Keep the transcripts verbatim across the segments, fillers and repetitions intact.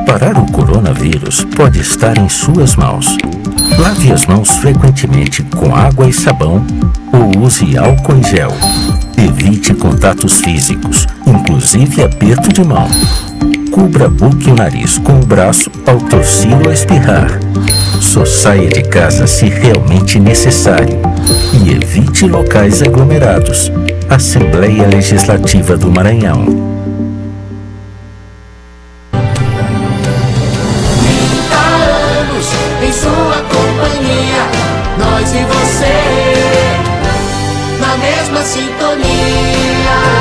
Parar o coronavírus pode estar em suas mãos. Lave as mãos frequentemente com água e sabão ou use álcool em gel. Evite contatos físicos, inclusive aperto de mão. Cubra a boca e o nariz com o braço ao tossir ou espirrar. Só saia de casa se realmente necessário. E evite locais aglomerados. Assembleia Legislativa do Maranhão. Sua companhia, nós e você, na mesma sintonia.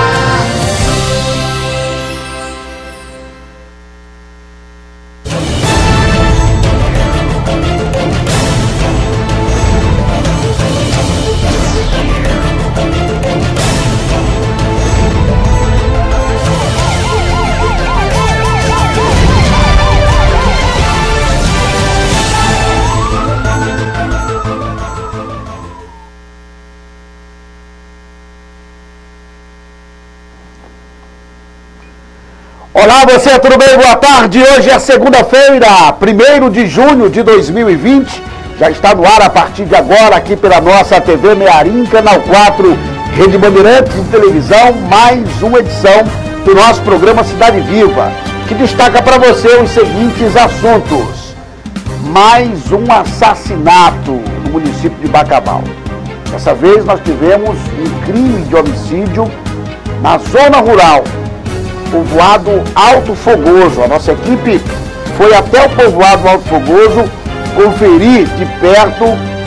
Olá, você, tudo bem? Boa tarde. Hoje é segunda-feira, primeiro de junho de dois mil e vinte. Já está no ar a partir de agora aqui pela nossa T V Mearim, Canal quatro, Rede Bandeirantes de Televisão, mais uma edição do nosso programa Cidade Viva, que destaca para você os seguintes assuntos. Mais um assassinato no município de Bacabal. Dessa vez nós tivemos um crime de homicídio na zona rural, povoado Alto Fogoso. A nossa equipe foi até o povoado Alto Fogoso conferir de perto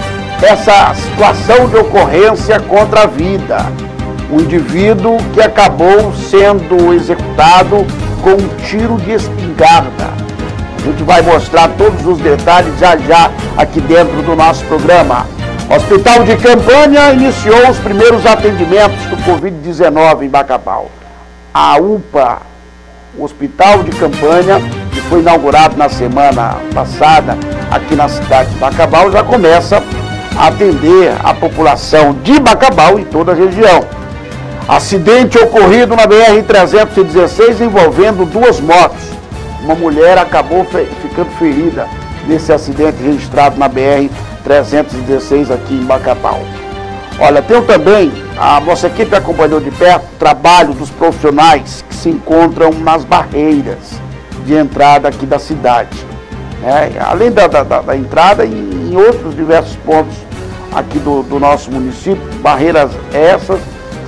essa situação de ocorrência contra a vida. Um indivíduo que acabou sendo executado com um tiro de espingarda. A gente vai mostrar todos os detalhes já já aqui dentro do nosso programa. O Hospital de Campanha iniciou os primeiros atendimentos do covid dezenove em Bacabal. A U P A, o Hospital de Campanha, que foi inaugurado na semana passada aqui na cidade de Bacabal, já começa a atender a população de Bacabal e toda a região. Acidente ocorrido na B R trezentos e dezesseis envolvendo duas motos. Uma mulher acabou fe- ficando ferida nesse acidente registrado na B R trezentos e dezesseis aqui em Bacabal. Olha, tem também, a nossa equipe acompanhou de perto o trabalho dos profissionais que se encontram nas barreiras de entrada aqui da cidade. É, além da, da, da entrada, em, em outros diversos pontos aqui do, do nosso município, barreiras essas,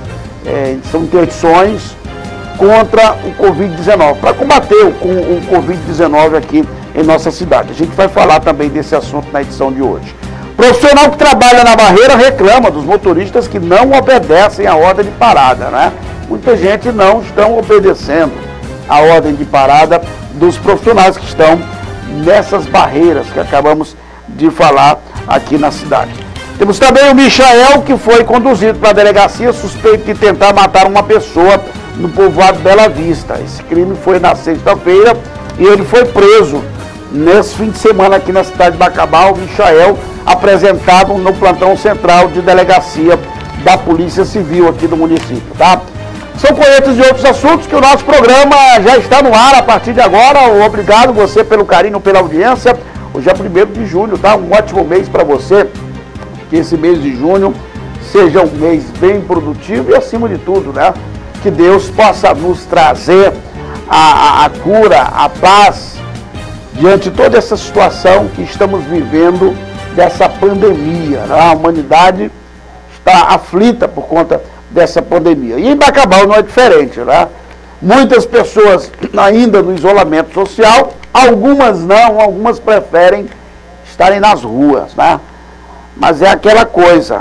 é, são interdições contra o covid dezenove, para combater o, o covid dezenove aqui em nossa cidade. A gente vai falar também desse assunto na edição de hoje. Profissional que trabalha na barreira reclama dos motoristas que não obedecem a ordem de parada, né? Muita gente não estão obedecendo a ordem de parada dos profissionais que estão nessas barreiras que acabamos de falar aqui na cidade. Temos também o Michael, que foi conduzido para a delegacia suspeito de tentar matar uma pessoa no povoado Bela Vista. Esse crime foi na sexta-feira e ele foi preso nesse fim de semana aqui na cidade de Bacabal. O Michael, apresentado no plantão central de delegacia da Polícia Civil aqui do município, tá? São corretos e outros assuntos que o nosso programa já está no ar a partir de agora. Obrigado você pelo carinho, pela audiência. Hoje é primeiro de junho, tá? Um ótimo mês para você. Que esse mês de junho seja um mês bem produtivo e, acima de tudo, né, que Deus possa nos trazer a, a, a cura, a paz diante de toda essa situação que estamos vivendo dessa pandemia, né? A humanidade está aflita por conta dessa pandemia. E em Bacabal não é diferente, né? Muitas pessoas ainda no isolamento social, algumas não, algumas preferem estarem nas ruas, né? Mas é aquela coisa,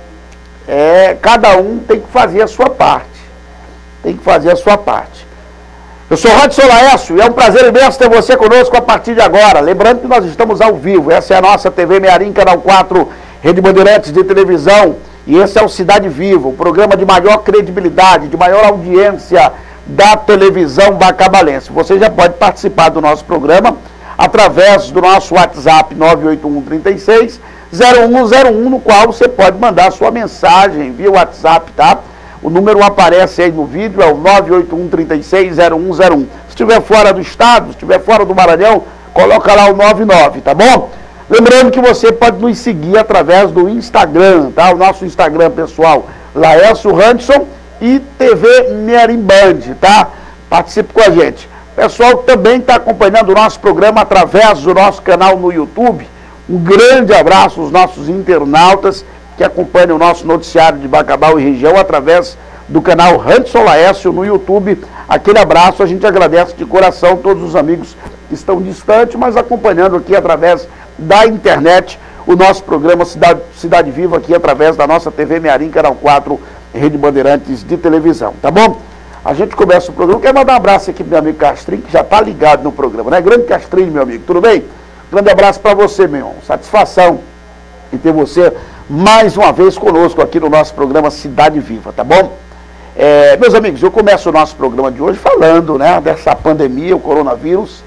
é, cada um tem que fazer a sua parte, tem que fazer a sua parte. Eu sou Radson Laércio e é um prazer imenso ter você conosco a partir de agora. Lembrando que nós estamos ao vivo, essa é a nossa T V Mearim, Canal quatro, Rede Bandeirantes de Televisão, e esse é o Cidade Viva, o programa de maior credibilidade, de maior audiência da televisão bacabalense. Você já pode participar do nosso programa através do nosso WhatsApp nove oito um, três seis, zero um zero um, no qual você pode mandar sua mensagem via WhatsApp, tá? O número aparece aí no vídeo, é o nove oito um, três seis, zero um zero um. estiver fora do estado, se estiver fora do Maranhão, coloca lá o nove nove, tá bom? Lembrando que você pode nos seguir através do Instagram, tá? O nosso Instagram pessoal, Laércio Hudson e T V Mearimband, tá? Participe com a gente. Pessoal que também está acompanhando o nosso programa através do nosso canal no YouTube, um grande abraço aos nossos internautas que acompanham o nosso noticiário de Bacabal e região através do canal Hudson Laércio no YouTube. Aquele abraço, a gente agradece de coração todos os amigos que estão distantes, mas acompanhando aqui através da internet o nosso programa Cidade, Cidade Viva aqui através da nossa T V Mearim, Canal quatro, Rede Bandeirantes de televisão, tá bom? A gente começa o programa. Quero mandar um abraço aqui pro meu amigo Castrinho, que já está ligado no programa, né? Grande Castrinho, meu amigo, tudo bem? Grande abraço para você, meu irmão. Satisfação em ter você mais uma vez conosco aqui no nosso programa Cidade Viva, tá bom? É, meus amigos, eu começo o nosso programa de hoje falando, né, dessa pandemia, o coronavírus,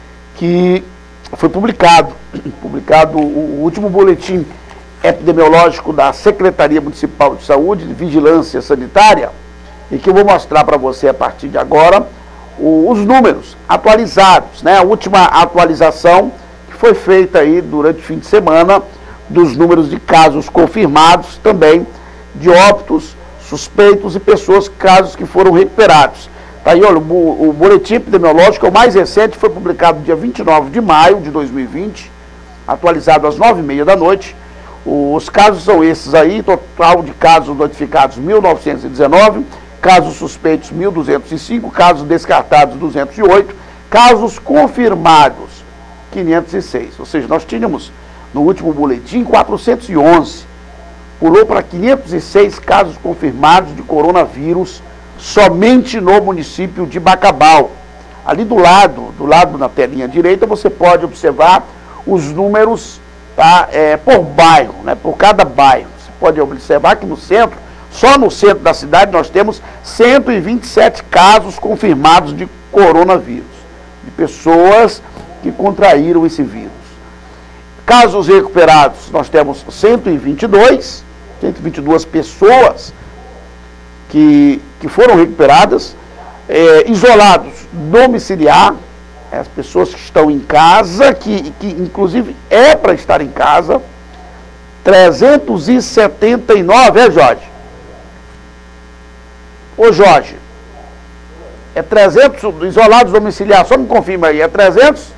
que foi publicado, publicado o, o último boletim epidemiológico da Secretaria Municipal de Saúde e Vigilância Sanitária, e que eu vou mostrar para você a partir de agora o, os números atualizados, né? A última atualização que foi feita aí durante o fim de semana dos números de casos confirmados, também de óbitos, suspeitos e pessoas, casos que foram recuperados. Tá aí, olha, o, o boletim epidemiológico, o mais recente, foi publicado dia vinte e nove de maio de dois mil e vinte, atualizado às nove e meia da noite. Os casos são esses aí, total de casos notificados mil novecentos e dezenove, casos suspeitos mil duzentos e cinco, casos descartados duzentos e oito, casos confirmados quinhentos e seis. Ou seja, nós tínhamos no último boletim quatrocentos e onze, pulou para quinhentos e seis casos confirmados de coronavírus somente no município de Bacabal. Ali do lado, do lado na telinha direita, você pode observar os números, tá, é, por bairro, né, por cada bairro. Você pode observar que no centro, só no centro da cidade, nós temos cento e vinte e sete casos confirmados de coronavírus, de pessoas que contraíram esse vírus. Casos recuperados, nós temos cento e vinte e dois, cento e vinte e duas pessoas que, que foram recuperadas, é, isolados domiciliar, as pessoas que estão em casa, que, que inclusive é para estar em casa, trezentos e setenta e nove, é, Jorge? Ô, Jorge, é trezentos isolados domiciliar, só me confirma aí, é trezentos?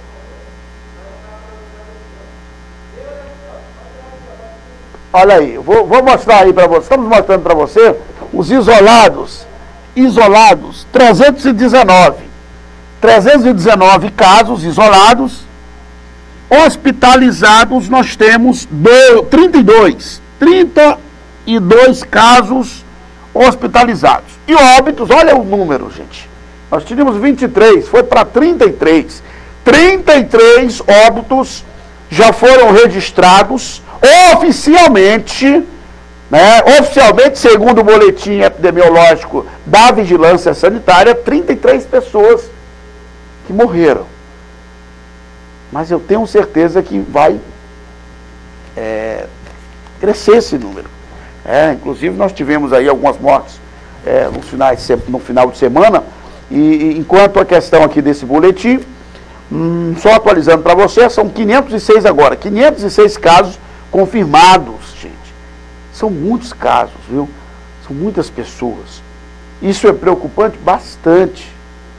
Olha aí, vou, vou mostrar aí para você, estamos mostrando para você os isolados, isolados, trezentos e dezenove. trezentos e dezenove casos isolados, hospitalizados nós temos do, trinta e dois, trinta e dois casos hospitalizados. E óbitos, olha o número, gente. Nós tínhamos vinte e três, foi para trinta e três. trinta e três óbitos já foram registrados oficialmente, né? Oficialmente, segundo o boletim epidemiológico da Vigilância Sanitária, trinta e três pessoas que morreram. Mas eu tenho certeza que vai é, crescer esse número. É, inclusive nós tivemos aí algumas mortes é, no, finais, no final de semana, e, e enquanto a questão aqui desse boletim, hum, só atualizando para você, são quinhentos e seis agora, quinhentos e seis casos confirmados, gente. São muitos casos, viu? São muitas pessoas. Isso é preocupante bastante.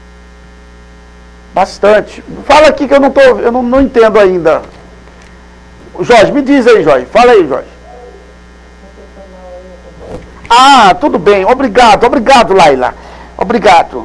Bastante. Fala aqui que eu não, tô, eu não, não entendo ainda. Jorge, me diz aí, Jorge. Fala aí, Jorge. Ah, tudo bem. Obrigado, obrigado, Laila. Obrigado.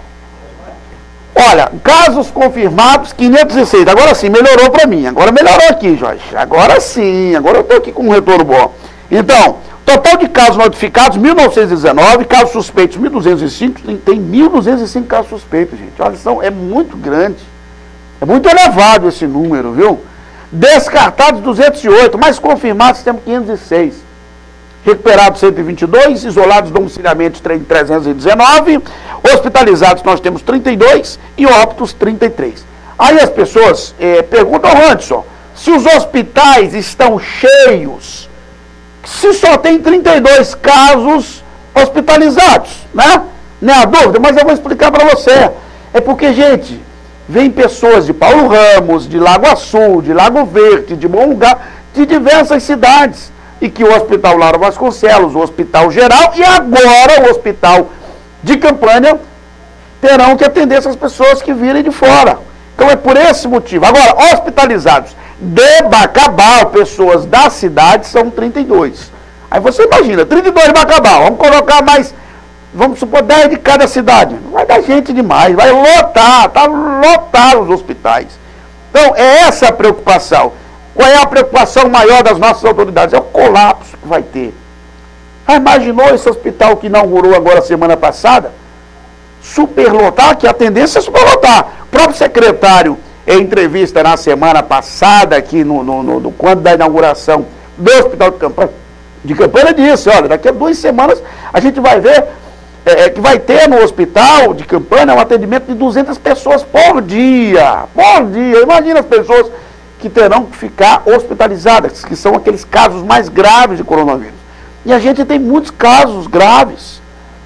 Olha, casos confirmados, quinhentos e seis. Agora sim, melhorou para mim. Agora melhorou aqui, Jorge. Agora sim. Agora eu estou aqui com um retorno bom. Então, total de casos notificados, mil novecentos e dezenove. Casos suspeitos, mil duzentos e cinco. Tem, tem mil duzentos e cinco casos suspeitos, gente. Olha, são, é muito grande. É muito elevado esse número, viu? Descartados, duzentos e oito. Mas confirmados, temos quinhentos e seis. Recuperados cento e vinte e dois, isolados domiciliarmente trezentos e dezenove, hospitalizados nós temos trinta e dois e óbitos trinta e três. Aí as pessoas eh, perguntam, Hudson, se os hospitais estão cheios, se só tem trinta e dois casos hospitalizados, né? Não é a dúvida, mas eu vou explicar para você. É porque, gente, vem pessoas de Paulo Ramos, de Lago Açul, de Lago Verde, de Bom Lugar, de diversas cidades. E que o Hospital Lauro Vasconcelos, o Hospital Geral e agora o Hospital de Campanha terão que atender essas pessoas que virem de fora. Então é por esse motivo. Agora, hospitalizados de Bacabal, pessoas da cidade, são trinta e dois. Aí você imagina, trinta e dois de Bacabal, vamos colocar mais, vamos supor, dez de cada cidade. Vai dar gente demais, vai lotar, tá lotar os hospitais. Então, é essa a preocupação. Qual é a preocupação maior das nossas autoridades? É o colapso que vai ter. Ah, imaginou esse hospital que inaugurou agora semana passada? Superlotar, que a tendência é superlotar. O próprio secretário, em entrevista na semana passada, aqui no, no, no, no quando da inauguração do Hospital de Campanha, de Campanha disse, olha, daqui a duas semanas a gente vai ver é, que vai ter no Hospital de Campanha um atendimento de duzentas pessoas por dia. Por dia. Imagina as pessoas que terão que ficar hospitalizadas, que são aqueles casos mais graves de coronavírus. E a gente tem muitos casos graves.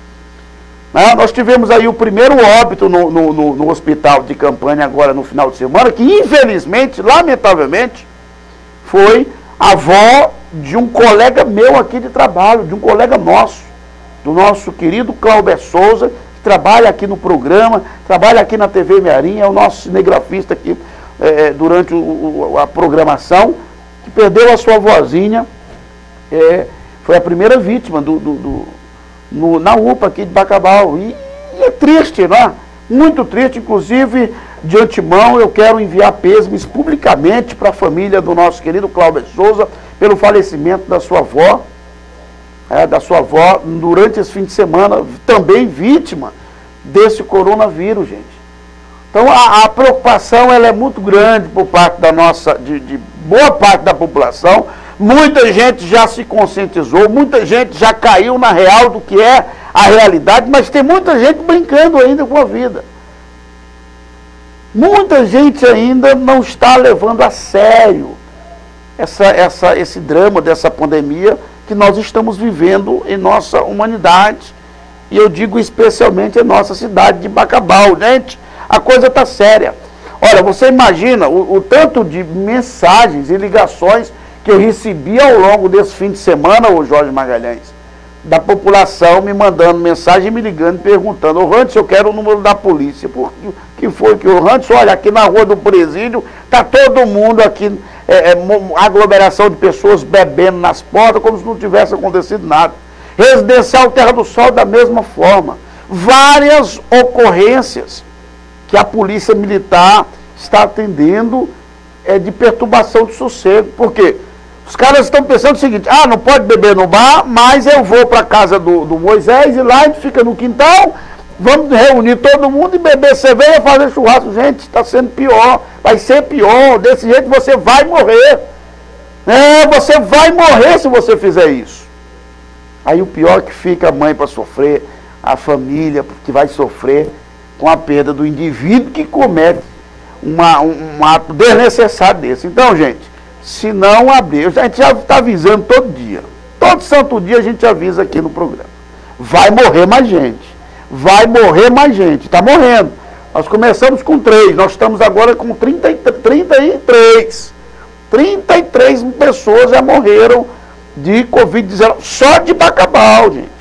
Né? Nós tivemos aí o primeiro óbito no, no, no, no Hospital de Campanha agora no final de semana, que infelizmente, lamentavelmente, foi a avó de um colega meu aqui de trabalho, de um colega nosso, do nosso querido Cláudio Souza, que trabalha aqui no programa, trabalha aqui na T V Mearim, é o nosso cinegrafista aqui, É, durante o, o, a programação, que perdeu a sua vozinha, é, foi a primeira vítima do, do, do, no, na U P A aqui de Bacabal. E, e é triste, não é? Muito triste, inclusive, de antemão, eu quero enviar pêsames publicamente para a família do nosso querido Cláudio Souza pelo falecimento da sua avó, é, da sua avó, durante esse fim de semana, também vítima desse coronavírus, gente. Então a, a preocupação ela é muito grande por parte da nossa, de, de boa parte da população. Muita gente já se conscientizou, muita gente já caiu na real do que é a realidade, mas tem muita gente brincando ainda com a vida. Muita gente ainda não está levando a sério essa, essa, esse drama dessa pandemia que nós estamos vivendo em nossa humanidade. E eu digo especialmente em nossa cidade de Bacabal, gente. A coisa está séria. Olha, você imagina o, o tanto de mensagens e ligações que eu recebi ao longo desse fim de semana, ô Jorge Magalhães, da população me mandando mensagem, me ligando, perguntando: ô Rantes, eu quero o número da polícia. Por que foi que o Rantes, olha, aqui na rua do presídio, está todo mundo aqui, é, é, aglomeração de pessoas bebendo nas portas, como se não tivesse acontecido nada. Residencial Terra do Sol da mesma forma. Várias ocorrências que a polícia militar está atendendo é, de perturbação de sossego. Por quê? Os caras estão pensando o seguinte: ah, não pode beber no bar, mas eu vou para a casa do, do Moisés e lá a gente fica no quintal, vamos reunir todo mundo e beber cerveja e fazer churrasco. Gente, está sendo pior, vai ser pior, desse jeito você vai morrer. É, você vai morrer se você fizer isso. Aí o pior é que fica a mãe para sofrer, a família que vai sofrer com a perda do indivíduo que comete uma, um, um ato desnecessário desse. Então, gente, se não abrir, a gente já está avisando todo dia. Todo santo dia a gente avisa aqui no programa. Vai morrer mais gente. Vai morrer mais gente. Está morrendo. Nós começamos com três, nós estamos agora com trinta e três. trinta e três pessoas já morreram de covid dezenove, só de Bacabal, gente.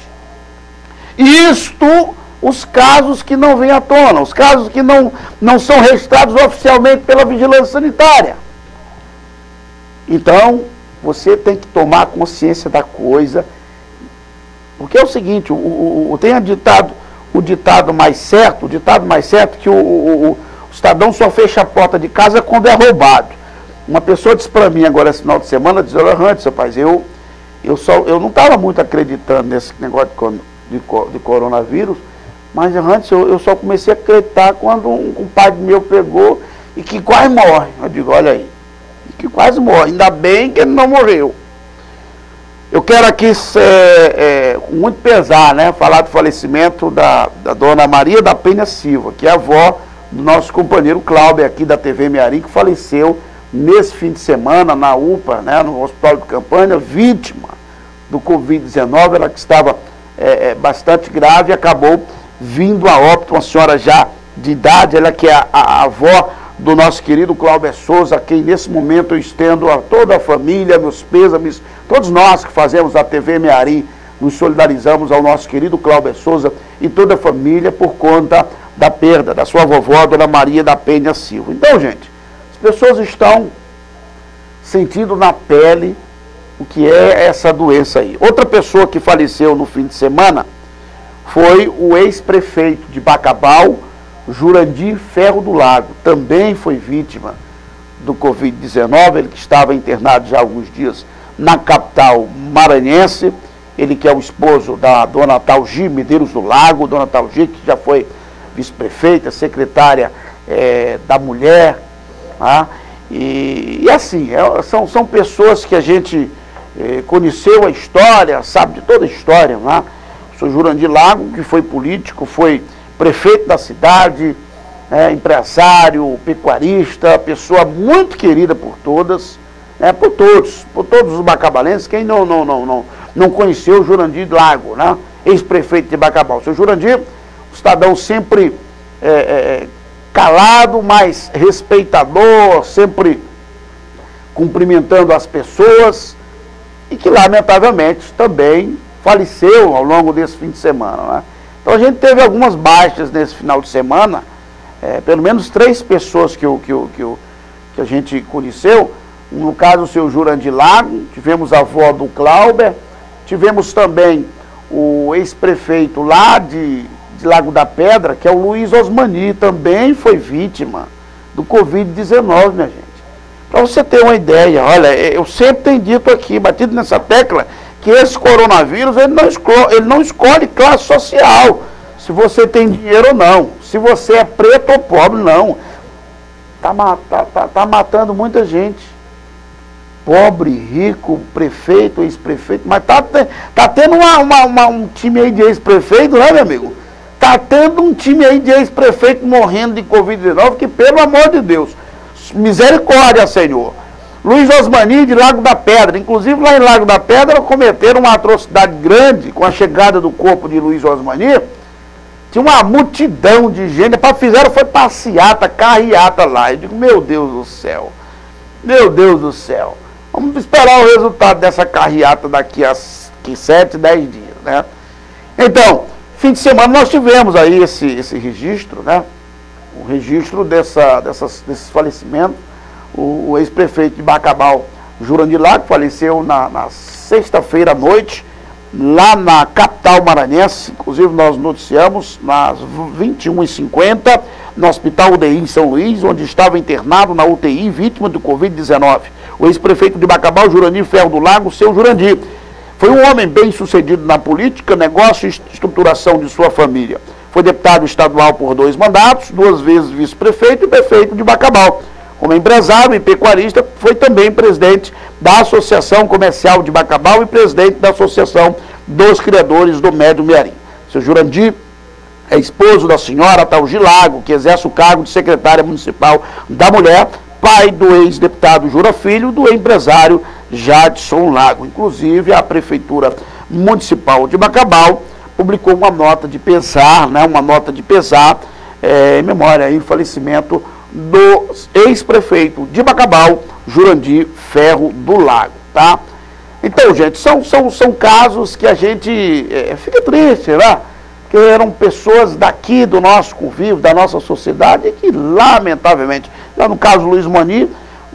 Isto, os casos que não vêm à tona, os casos que não, não são registrados oficialmente pela vigilância sanitária. Então, você tem que tomar consciência da coisa, porque é o seguinte, o, o, o, tem ditado, o ditado mais certo, o ditado mais certo que o, o, o cidadão só fecha a porta de casa quando é roubado. Uma pessoa disse para mim agora esse final de semana, disse: olha, Rantes, rapaz, eu, eu, só, eu não estava muito acreditando nesse negócio de, de, de coronavírus, mas antes eu, eu só comecei a acreditar quando um compadre meu pegou e que quase morre. Eu digo: olha aí, que quase morre, ainda bem que ele não morreu. Eu quero aqui, é, é, com muito pesar, né, falar do falecimento da, da dona Maria da Penha Silva, que é a avó do nosso companheiro Cláudio aqui da T V Mearim, que faleceu nesse fim de semana na U P A, né, no Hospital de Campanha, vítima do covid dezenove, ela que estava é, é, bastante grave e acabou vindo a óbito, uma senhora já de idade, ela que é a, a avó do nosso querido Cláudio Souza, a quem nesse momento eu estendo a toda a família, meus pêsames, todos nós que fazemos a T V Mearim, nos solidarizamos ao nosso querido Cláudio Souza e toda a família por conta da perda da sua vovó, Dona Maria da Penha Silva. Então, gente, as pessoas estão sentindo na pele o que é essa doença aí. Outra pessoa que faleceu no fim de semana foi o ex-prefeito de Bacabal, Jurandir Ferro do Lago. Também foi vítima do covid dezenove, ele que estava internado já há alguns dias na capital maranhense. Ele que é o esposo da dona Talgi Medeiros do Lago, dona Talgi, que já foi vice-prefeita, secretária é, da mulher, tá? e, e assim, é, são, são pessoas que a gente é, conheceu a história, sabe de toda a história, né? O senhor Jurandir Lago, que foi político, foi prefeito da cidade, é, empresário, pecuarista, pessoa muito querida por todas, é, por todos, por todos os bacabalenses. Quem não, não, não, não, não conheceu o Jurandir Lago, né? Ex-prefeito de Bacabal. O senhor Jurandir, o cidadão sempre é, é, calado, mas respeitador, sempre cumprimentando as pessoas, e que lamentavelmente também faleceu ao longo desse fim de semana, né? Então a gente teve algumas baixas nesse final de semana, é, pelo menos três pessoas que, eu, que, eu, que, eu, que a gente conheceu. No caso, o seu Jurandir Lago, tivemos a avó do Clauber, tivemos também o ex-prefeito lá de, de Lago da Pedra, que é o Luiz Osmani, também foi vítima do covid dezenove, minha gente. Para você ter uma ideia, olha, eu sempre tenho dito aqui, batido nessa tecla, que esse coronavírus, ele não escolhe, ele não escolhe classe social, se você tem dinheiro ou não, se você é preto ou pobre, não. Tá, tá, tá, tá matando muita gente. Pobre, rico, prefeito, ex-prefeito, mas tá, tá tendo uma, uma, uma, um time aí de ex-prefeito, né, meu amigo? Tá tendo um time aí de ex-prefeito morrendo de covid dezenove, que pelo amor de Deus, misericórdia, Senhor. Luiz Osmani de Lago da Pedra, inclusive lá em Lago da Pedra cometeram uma atrocidade grande com a chegada do corpo de Luiz Osmani. Tinha uma multidão de gente, para fizeram foi passeata, carreata lá. Eu digo, meu Deus do céu, meu Deus do céu. Vamos esperar o resultado dessa carreata daqui a sete, dez dias, né? Então, fim de semana nós tivemos aí esse, esse registro, né? O registro dessa, dessas, desses falecimentos. O, o ex-prefeito de Bacabal, Jurandir Lago, faleceu na, na sexta-feira à noite, lá na capital maranhense. Inclusive nós noticiamos nas vinte e uma e cinquenta, no Hospital U D I em São Luís, onde estava internado na U T I, vítima do covid dezenove. O ex-prefeito de Bacabal, Jurandir Ferro do Lago, seu Jurandir. Foi um homem bem sucedido na política, negócio e estruturação de sua família. Foi deputado estadual por dois mandatos, duas vezes vice-prefeito e prefeito de Bacabal. Como empresário e pecuarista, foi também presidente da Associação Comercial de Bacabal e presidente da Associação dos Criadores do Médio Mearim. Seu Jurandir é esposo da senhora Talgi Lago, que exerce o cargo de secretária municipal da mulher, pai do ex-deputado Jura Filho, do empresário Jadson Lago. Inclusive, a Prefeitura Municipal de Bacabal publicou uma nota de pesar, né, uma nota de pesar é, em memória e falecimento do ex-prefeito de Bacabal, Jurandir Ferro do Lago, tá? Então, gente, são, são, são casos que a gente é, fica triste, né? Que eram pessoas daqui do nosso convívio, da nossa sociedade, e que, lamentavelmente, lá no caso Luiz Mani,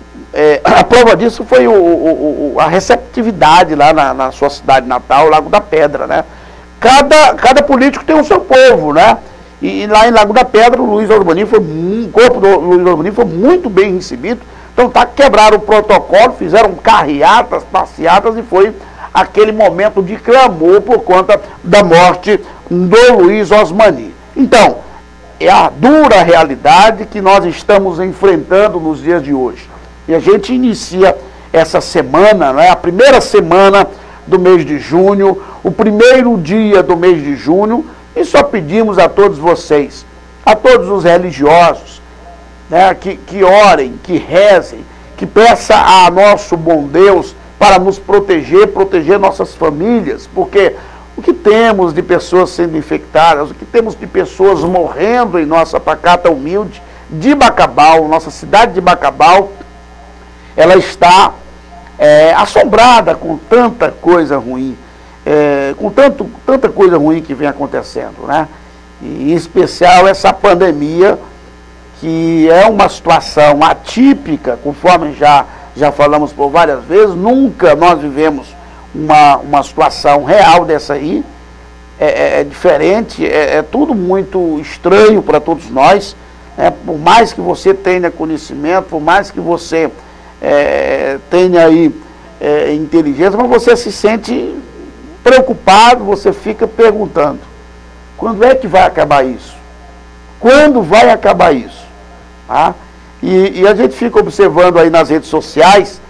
é, a prova disso foi o, o, o, a receptividade lá na, na sua cidade natal, Lago da Pedra, né? Cada, cada político tem o seu povo, né? E, e lá em Lago da Pedra, o Luiz Osmani foi, o corpo do Luiz Osmani foi muito bem recebido. Então, tá, quebraram o protocolo, fizeram carreatas, passeatas, e foi aquele momento de clamor por conta da morte do Luiz Osmani. Então, é a dura realidade que nós estamos enfrentando nos dias de hoje. E a gente inicia essa semana, né, a primeira semana do mês de junho, o primeiro dia do mês de junho, e só pedimos a todos vocês, a todos os religiosos, né, que, que orem, que rezem, que peçam a nosso bom Deus para nos proteger, proteger nossas famílias, porque o que temos de pessoas sendo infectadas, o que temos de pessoas morrendo em nossa pacata humilde de Bacabal, nossa cidade de Bacabal, ela está é, assombrada com tanta coisa ruim, é, com tanto, tanta coisa ruim que vem acontecendo, né? E, em especial essa pandemia, que é uma situação atípica, conforme já, já falamos por várias vezes, nunca nós vivemos uma, uma situação real dessa aí, é, é, é diferente, é, é tudo muito estranho para todos nós, né? Por mais que você tenha conhecimento, por mais que você é, tenha aí é, inteligência, mas você se sente preocupado, você fica perguntando, quando é que vai acabar isso? Quando vai acabar isso? Ah, e, e a gente fica observando aí nas redes sociais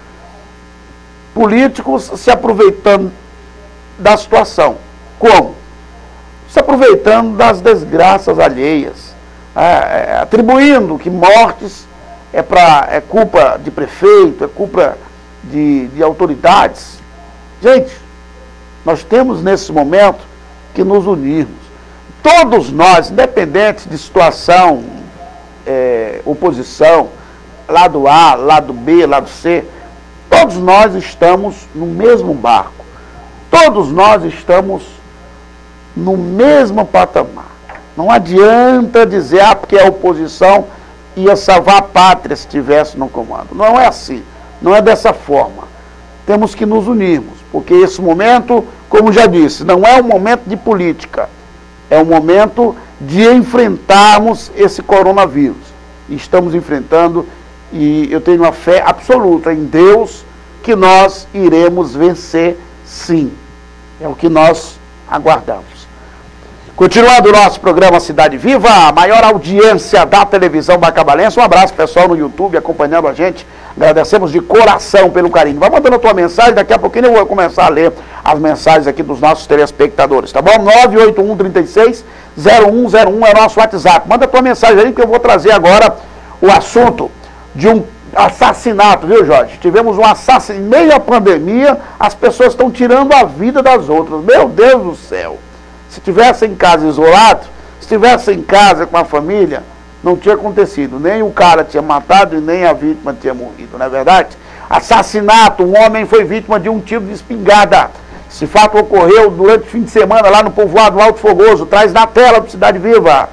políticos se aproveitando da situação. Como? Se aproveitando das desgraças alheias, é, é, atribuindo que mortes é, pra, é culpa de prefeito, é culpa de, de autoridades. Gente, nós temos nesse momento que nos unirmos. Todos nós, independente de situação, é, oposição, lado A, lado B, lado C, todos nós estamos no mesmo barco. Todos nós estamos no mesmo patamar. Não adianta dizer, ah, porque a oposição ia salvar a pátria se estivesse no comando. Não é assim, não é dessa forma. Temos que nos unirmos, porque esse momento, como já disse, não é um momento de política, é um momento de enfrentarmos esse coronavírus. E estamos enfrentando, e eu tenho uma fé absoluta em Deus que nós iremos vencer, sim. É o que nós aguardamos. Continuando o nosso programa Cidade Viva, a maior audiência da televisão bacabalense. Um abraço, pessoal, no YouTube, acompanhando a gente. Agradecemos de coração pelo carinho. Vai mandando a tua mensagem, daqui a pouquinho eu vou começar a ler as mensagens aqui dos nossos telespectadores, tá bom? nove oito um, três seis, zero um zero um é o nosso WhatsApp. Manda a tua mensagem aí que eu vou trazer agora o assunto de um assassinato, viu, Jorge? Tivemos um assassinato, em meio à pandemia, as pessoas estão tirando a vida das outras. Meu Deus do céu! Se tivesse em casa isolado, se estivesse em casa com a família, não tinha acontecido. Nem o cara tinha matado e nem a vítima tinha morrido, não é verdade? Assassinato, um homem foi vítima de um tiro de espingarda. Esse fato ocorreu durante o fim de semana lá no povoado Alto Fogoso. Traz na tela do Cidade Viva.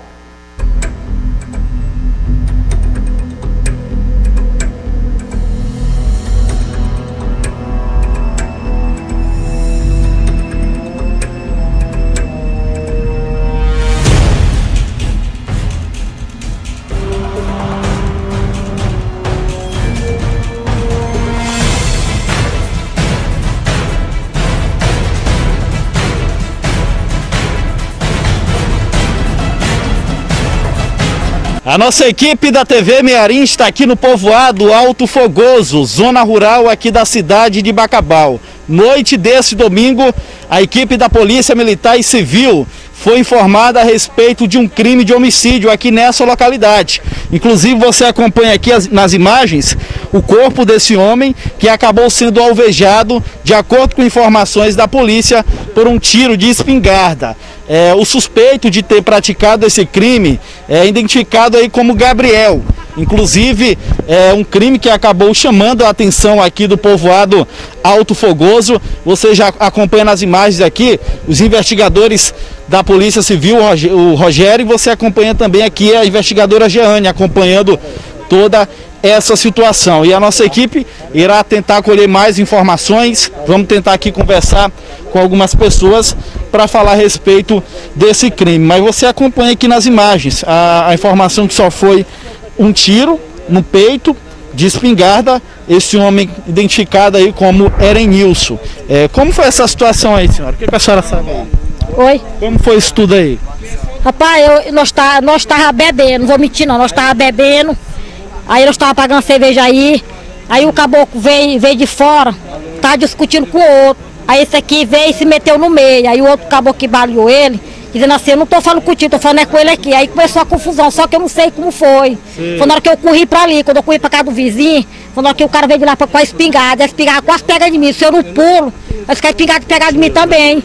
A nossa equipe da T V Mearim está aqui no povoado Alto Fogoso, zona rural aqui da cidade de Bacabal. Noite desse domingo, a equipe da Polícia Militar e Civil foi informada a respeito de um crime de homicídio aqui nessa localidade. Inclusive você acompanha aqui as, nas imagens o corpo desse homem que acabou sendo alvejado, de acordo com informações da polícia, por um tiro de espingarda. É, o suspeito de ter praticado esse crime é identificado aí como Gabriel. Inclusive, é um crime que acabou chamando a atenção aqui do povoado Alto Fogoso. Você já acompanha nas imagens aqui os investigadores da Polícia Civil, o Rogério, e você acompanha também aqui a investigadora Jeane, acompanhando toda essa situação. E a nossa equipe irá tentar colher mais informações. Vamos tentar aqui conversar com algumas pessoas para falar a respeito desse crime. Mas você acompanha aqui nas imagens a, a informação que só foi um tiro no peito de espingarda, esse homem identificado aí como Erenilson. É, como foi essa situação aí, senhora? O que a senhora sabe aí? Oi? Como foi isso tudo aí? Rapaz, eu, nós tá, nós tava bebendo, não vou mentir não, nós tava bebendo, aí nós tava pagando cerveja aí, aí o caboclo veio, veio de fora, tava discutindo com o outro, aí esse aqui veio e se meteu no meio, aí o outro caboclo que baleou ele, dizendo assim, eu não tô falando contigo, tô falando é com ele aqui. Aí começou a confusão, só que eu não sei como foi. Sim. Foi na hora que eu corri pra ali, quando eu corri pra casa do vizinho, foi na hora que o cara veio de lá pra, com a espingarda, a espingarda quase pega de mim, se eu não pulo, mas que a espingarda pegar de mim também.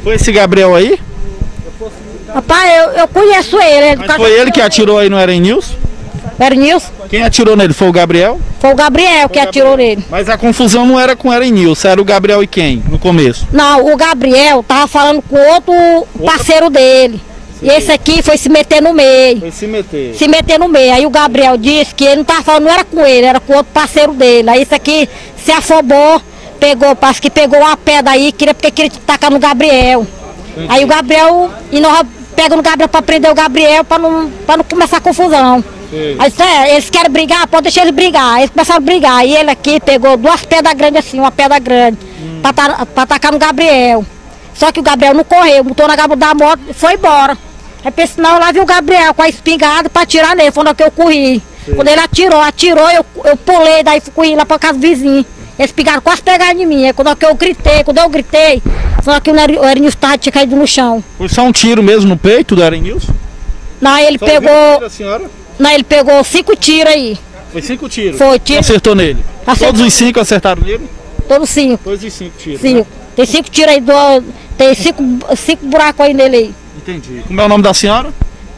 Foi esse Gabriel aí? Rapaz, eu, eu conheço ele. ele Mas foi ele que atirou aí no Erenilson? Erenilson? Quem atirou nele? Foi o Gabriel? Foi o Gabriel que atirou nele. Mas a confusão não era com o Erenilson, era o Gabriel e quem no começo? Não, o Gabriel tava falando com outro parceiro dele. E esse aqui foi se meter no meio. Foi se meter. Se meter no meio. Aí o Gabriel disse que ele não tava falando, não era com ele, era com outro parceiro dele. Aí esse aqui se afobou, pegou, parece que pegou uma pedra aí, queria, porque queria tacar no Gabriel. Entendi. Aí o Gabriel, e nós pegamos no Gabriel pra prender o Gabriel pra não, pra não começar a confusão. Sim. Aí é, eles querem brigar, pode deixar eles brigar. Aí eles começaram a brigar. E ele aqui pegou duas pedras grandes assim, uma pedra grande, hum. pra, pra atacar no Gabriel. Só que o Gabriel não correu, botou na gaba da moto e foi embora. Aí pensei, não, lá vi o Gabriel com a espingarda pra atirar nele, foi onde que eu corri. Sim. Quando ele atirou, atirou, eu, eu pulei, daí fui lá pra casa do vizinho. Eles pegaram, quase pegaram em mim. Aí quando eu gritei, quando eu gritei, foi que o Erenilson tava tinha caído no chão. Foi só um tiro mesmo no peito do Erenilson? Não, ele só pegou. Tiro, senhora? Não, ele pegou cinco tiros aí. Foi cinco tiros? Foi, tiro. Acertou nele? Acertou. Todos os cinco acertaram nele? Todos cinco. Todos os cinco tiros. Cinco. Né? Tem cinco tiros aí, do, tem cinco, cinco buracos aí nele aí. Entendi. Como é o nome da senhora?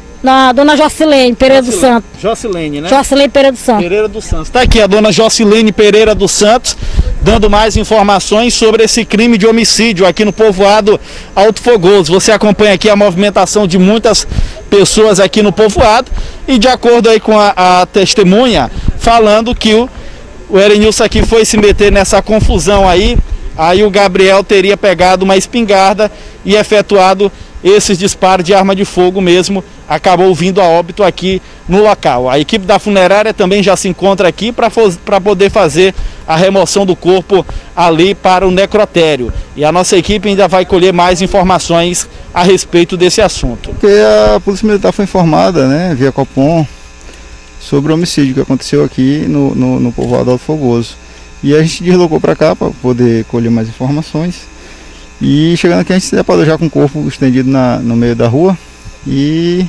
Na dona Jocilene Pereira Jocilene. dos Santos. Jocilene, né? Jocilene Pereira dos Santos. Pereira dos Santos. Está aqui a dona Jocilene Pereira dos Santos, dando mais informações sobre esse crime de homicídio aqui no povoado Alto Fogoso. Você acompanha aqui a movimentação de muitas pessoas aqui no povoado e de acordo aí com a, a testemunha, falando que o, o Erenilson aqui foi se meter nessa confusão aí, aí o Gabriel teria pegado uma espingarda e efetuado esses disparos de arma de fogo mesmo, acabou vindo a óbito aqui no local. A equipe da funerária também já se encontra aqui para poder fazer a remoção do corpo ali para o necrotério. E a nossa equipe ainda vai colher mais informações a respeito desse assunto. Porque a Polícia Militar foi informada, né, via Copom, sobre o homicídio que aconteceu aqui no, no, no povoado Alto Fogoso. E a gente deslocou para cá para poder colher mais informações. E chegando aqui a gente se deparou já com o corpo estendido na, no meio da rua e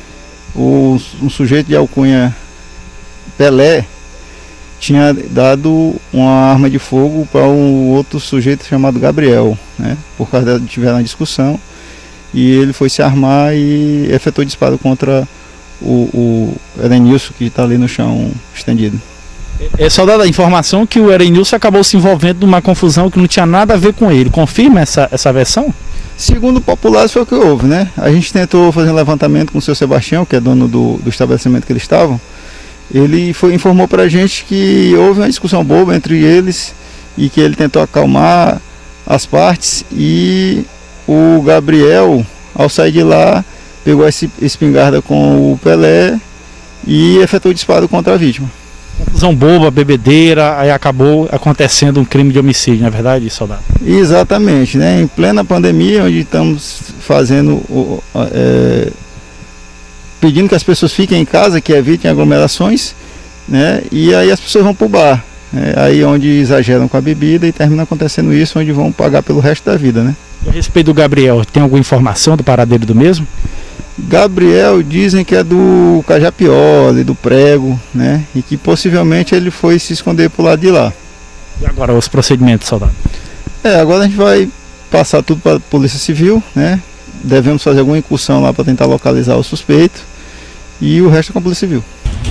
o, um sujeito de alcunha Pelé tinha dado uma arma de fogo para um outro sujeito chamado Gabriel, né? Por causa de tiver uma discussão e ele foi se armar e efetuou disparo contra o, o Erenilson que está ali no chão estendido. É só dar a informação que o Erenilson acabou se envolvendo numa confusão que não tinha nada a ver com ele. Confirma essa, essa versão? Segundo populares foi o que houve, né? A gente tentou fazer um levantamento com o seu Sebastião, que é dono do, do estabelecimento que eles estavam. Ele foi, informou pra gente que houve uma discussão boba entre eles e que ele tentou acalmar as partes e o Gabriel, ao sair de lá, pegou essa espingarda com o Pelé e efetuou o disparo contra a vítima. Confusão boba, bebedeira, aí acabou acontecendo um crime de homicídio, não é verdade, soldado? Exatamente, né? Em plena pandemia, onde estamos fazendo, é, pedindo que as pessoas fiquem em casa, que evitem aglomerações, né? E aí as pessoas vão para o bar, né? Aí onde exageram com a bebida e termina acontecendo isso, onde vão pagar pelo resto da vida, né? A respeito do Gabriel, tem alguma informação do paradeiro do mesmo? Gabriel dizem que é do Cajapioli, do Prego, né? E que possivelmente ele foi se esconder pro lado de lá. E agora os procedimentos, soldado? É, agora a gente vai passar tudo para a Polícia Civil, né? Devemos fazer alguma incursão lá para tentar localizar o suspeito e o resto é com a Polícia Civil.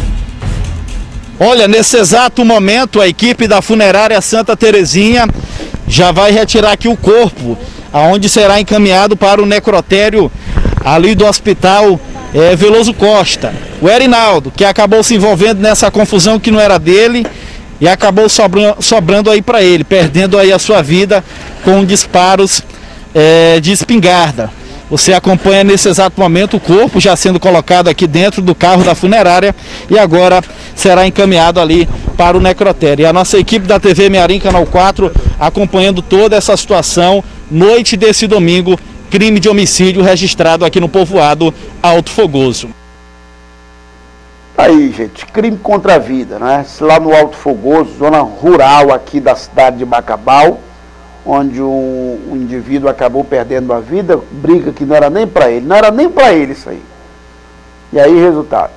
Olha, nesse exato momento a equipe da funerária Santa Terezinha já vai retirar aqui o corpo, aonde será encaminhado para o necrotério ali do hospital é, Veloso Costa. O Erinaldo, que acabou se envolvendo nessa confusão que não era dele e acabou sobrando, sobrando aí para ele, perdendo aí a sua vida com disparos é, de espingarda. Você acompanha nesse exato momento o corpo já sendo colocado aqui dentro do carro da funerária e agora será encaminhado ali para o necrotério. E a nossa equipe da T V Mearim Canal quatro acompanhando toda essa situação, noite desse domingo, crime de homicídio registrado aqui no povoado Alto Fogoso. Tá aí, gente, crime contra a vida, né? Lá no Alto Fogoso, zona rural aqui da cidade de Bacabal, onde um, um indivíduo acabou perdendo a vida, briga que não era nem para ele, não era nem para ele isso aí. E aí, resultado,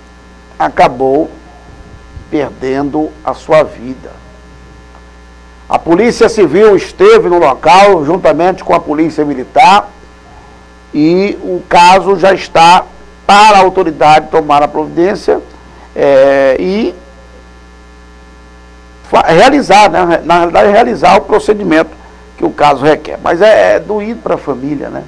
acabou perdendo a sua vida. A Polícia Civil esteve no local, juntamente com a Polícia Militar, e o caso já está para a autoridade tomar a providência é, e realizar, né? Na realidade, realizar o procedimento que o caso requer. Mas é, é doído para a família, né?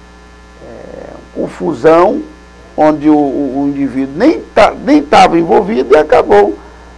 É, confusão, onde o, o, o indivíduo nem tá, nem estava envolvido e acabou,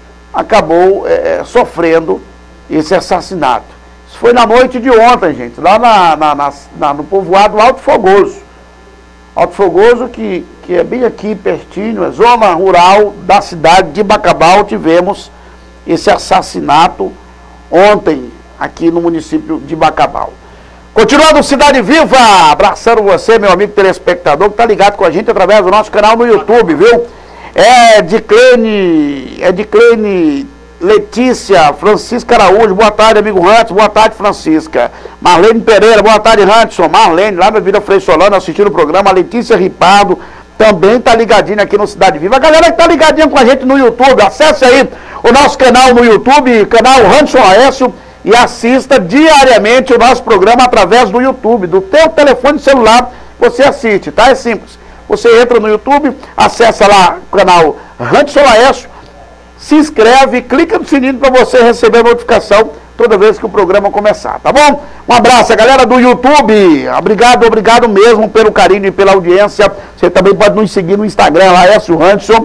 acabou é, sofrendo esse assassinato. Isso foi na noite de ontem, gente, lá na, na, na, na, no povoado Alto Fogoso. Alto Fogoso, que, que é bem aqui pertinho, é zona rural da cidade de Bacabal. Tivemos esse assassinato ontem aqui no município de Bacabal. Continuando Cidade Viva, abraçando você, meu amigo telespectador, que está ligado com a gente através do nosso canal no YouTube, viu? É de Clene, é de Clene Letícia, Francisca Araújo, boa tarde, amigo Hantson, boa tarde, Francisca. Marlene Pereira, boa tarde, Hantson. Marlene, lá na Vila Frei Solano, assistindo o programa. Letícia Ripado, também tá ligadinha aqui no Cidade Viva. A galera que tá ligadinha com a gente no YouTube, acesse aí o nosso canal no YouTube, canal Hantson Aécio, e assista diariamente o nosso programa através do YouTube, do teu telefone celular, você assiste, tá? É simples. Você entra no YouTube, acessa lá o canal Hantson Aécio, se inscreve, clica no sininho para você receber a notificação toda vez que o programa começar, tá bom? Um abraço, a galera do YouTube. Obrigado, obrigado mesmo pelo carinho e pela audiência. Você também pode nos seguir no Instagram, lá, Aécio Hantson,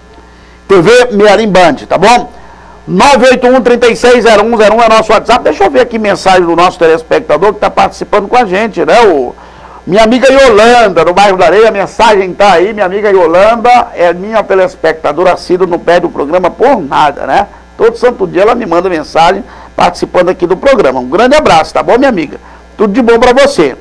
T V Mearim Band, tá bom? nove oito um, três seis zero um zero um é nosso WhatsApp. Deixa eu ver aqui mensagem do nosso telespectador que está participando com a gente, né? O... Minha amiga Yolanda, no bairro da Areia, a mensagem está aí. Minha amiga Yolanda é minha telespectadora assídua, não perde o programa por nada, né? Todo santo dia ela me manda mensagem participando aqui do programa. Um grande abraço, tá bom, minha amiga? Tudo de bom para você.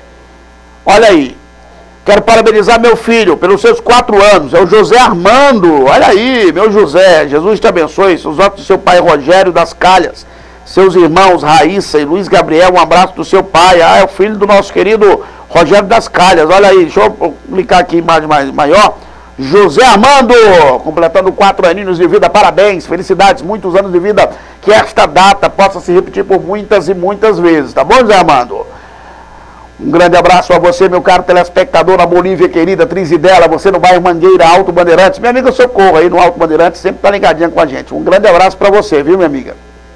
Olha aí, quero parabenizar meu filho pelos seus quatro anos, é o José Armando. Olha aí, meu José, Jesus te abençoe. Os outros do seu pai Rogério das Calhas, seus irmãos Raíssa e Luiz Gabriel, um abraço do seu pai. Ah, é o filho do nosso querido Rogério das Calhas. Olha aí, deixa eu clicar aqui em imagem mais, maior. José Armando, completando quatro aninhos de vida, parabéns, felicidades, muitos anos de vida, que esta data possa se repetir por muitas e muitas vezes, tá bom, José Armando? Um grande abraço a você, meu caro telespectador na Bolívia querida, Trizidela, você no bairro Mangueira, Alto Bandeirantes, minha amiga Socorro aí no Alto Bandeirantes, sempre tá ligadinha com a gente. Um grande abraço para você, viu, minha amiga?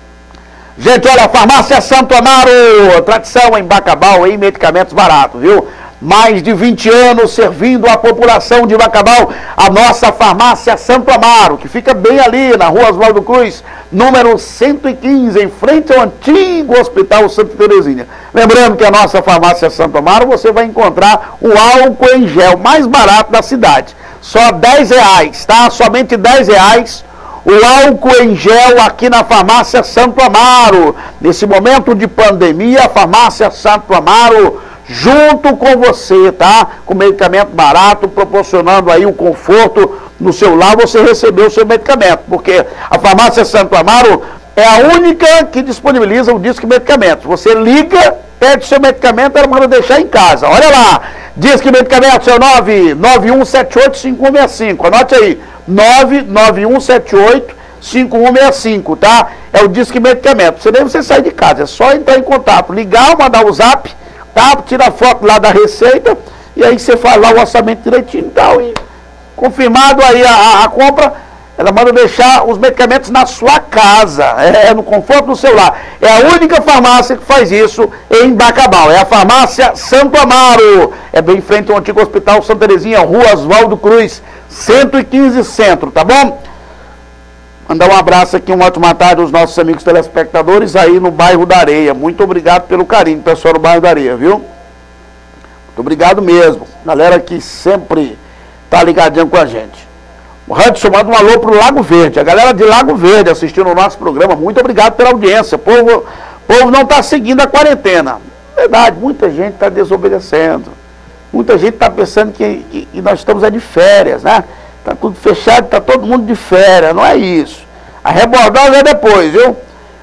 Gente, olha, Farmácia Santo Amaro, tradição em Bacabal, em medicamentos baratos, viu? Mais de vinte anos servindo a população de Bacabal, a nossa Farmácia Santo Amaro, que fica bem ali na Rua Oswaldo Cruz, número cento e quinze, em frente ao antigo Hospital Santa Terezinha. Lembrando que a nossa Farmácia Santo Amaro, você vai encontrar o álcool em gel mais barato da cidade. Só dez reais, tá? Somente dez reais. O álcool em gel aqui na Farmácia Santo Amaro. Nesse momento de pandemia, a Farmácia Santo Amaro, junto com você, tá? Com medicamento barato, proporcionando aí o conforto no seu lar, você recebeu o seu medicamento. Porque a Farmácia Santo Amaro é a única que disponibiliza o Disque Medicamentos. Você liga, pede o seu medicamento, ela manda deixar em casa. Olha lá, Disque Medicamentos é o nove nove um sete oito cinco um seis cinco. Anote aí, nove nove um sete oito cinco um seis cinco, tá? É o Disque Medicamentos. Você nem você sair de casa, é só entrar em contato, ligar, mandar o zap, tá? Tira a foto lá da receita e aí você faz lá o orçamento direitinho e tal. E confirmado aí a, a, a compra, ela manda deixar os medicamentos na sua casa, é, é no conforto do seu lar. É a única farmácia que faz isso em Bacabal, é a Farmácia Santo Amaro. É bem em frente ao antigo Hospital Santa Terezinha, Rua Oswaldo Cruz, cento e quinze Centro, tá bom? Mandar um abraço aqui, um ótimo tarde aos nossos amigos telespectadores aí no bairro da Areia. Muito obrigado pelo carinho, pessoal do bairro da Areia, viu? Muito obrigado mesmo. Galera que sempre tá ligadinho com a gente. O Hudson manda um alô pro Lago Verde. A galera de Lago Verde assistindo o nosso programa. Muito obrigado pela audiência. O povo, povo não está seguindo a quarentena. Verdade, muita gente está desobedecendo. Muita gente está pensando que, que, que nós estamos é de férias, né? Está tudo fechado, está todo mundo de férias. Não é isso. A rebordosa é depois, viu?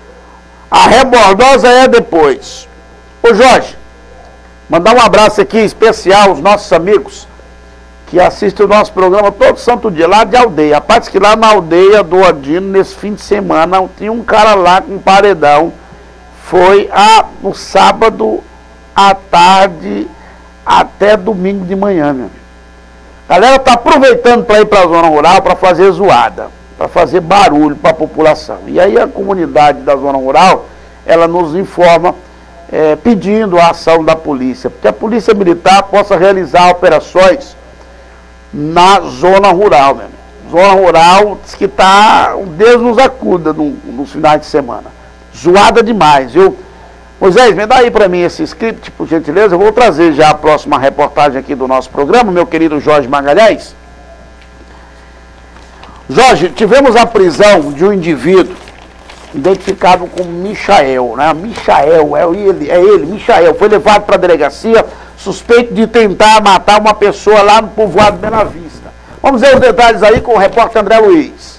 A rebordosa é depois. Ô Jorge, mandar um abraço aqui especial aos nossos amigos que assistem o nosso programa todo santo dia, lá de aldeia. Rapaz, que lá na aldeia do Odino, nesse fim de semana, tinha um cara lá com um paredão foi a, no sábado à tarde até domingo de manhã, meu amigo. A galera está aproveitando para ir para a zona rural para fazer zoada, para fazer barulho para a população. E aí a comunidade da zona rural, ela nos informa é, pedindo a ação da polícia, porque a polícia militar possa realizar operações na zona rural, meu amigo. Zona rural diz que tá, Deus nos acuda no, nos finais de semana. Zoada demais, viu? Moisés, me dá aí para mim esse script, por gentileza. Eu vou trazer já a próxima reportagem aqui do nosso programa, meu querido Jorge Magalhães. Jorge, tivemos a prisão de um indivíduo identificado como Michael, né? Michael, é ele, é ele, Michael, foi levado para a delegacia, suspeito de tentar matar uma pessoa lá no povoado Bela Vista. Vamos ver os detalhes aí com o repórter André Luiz.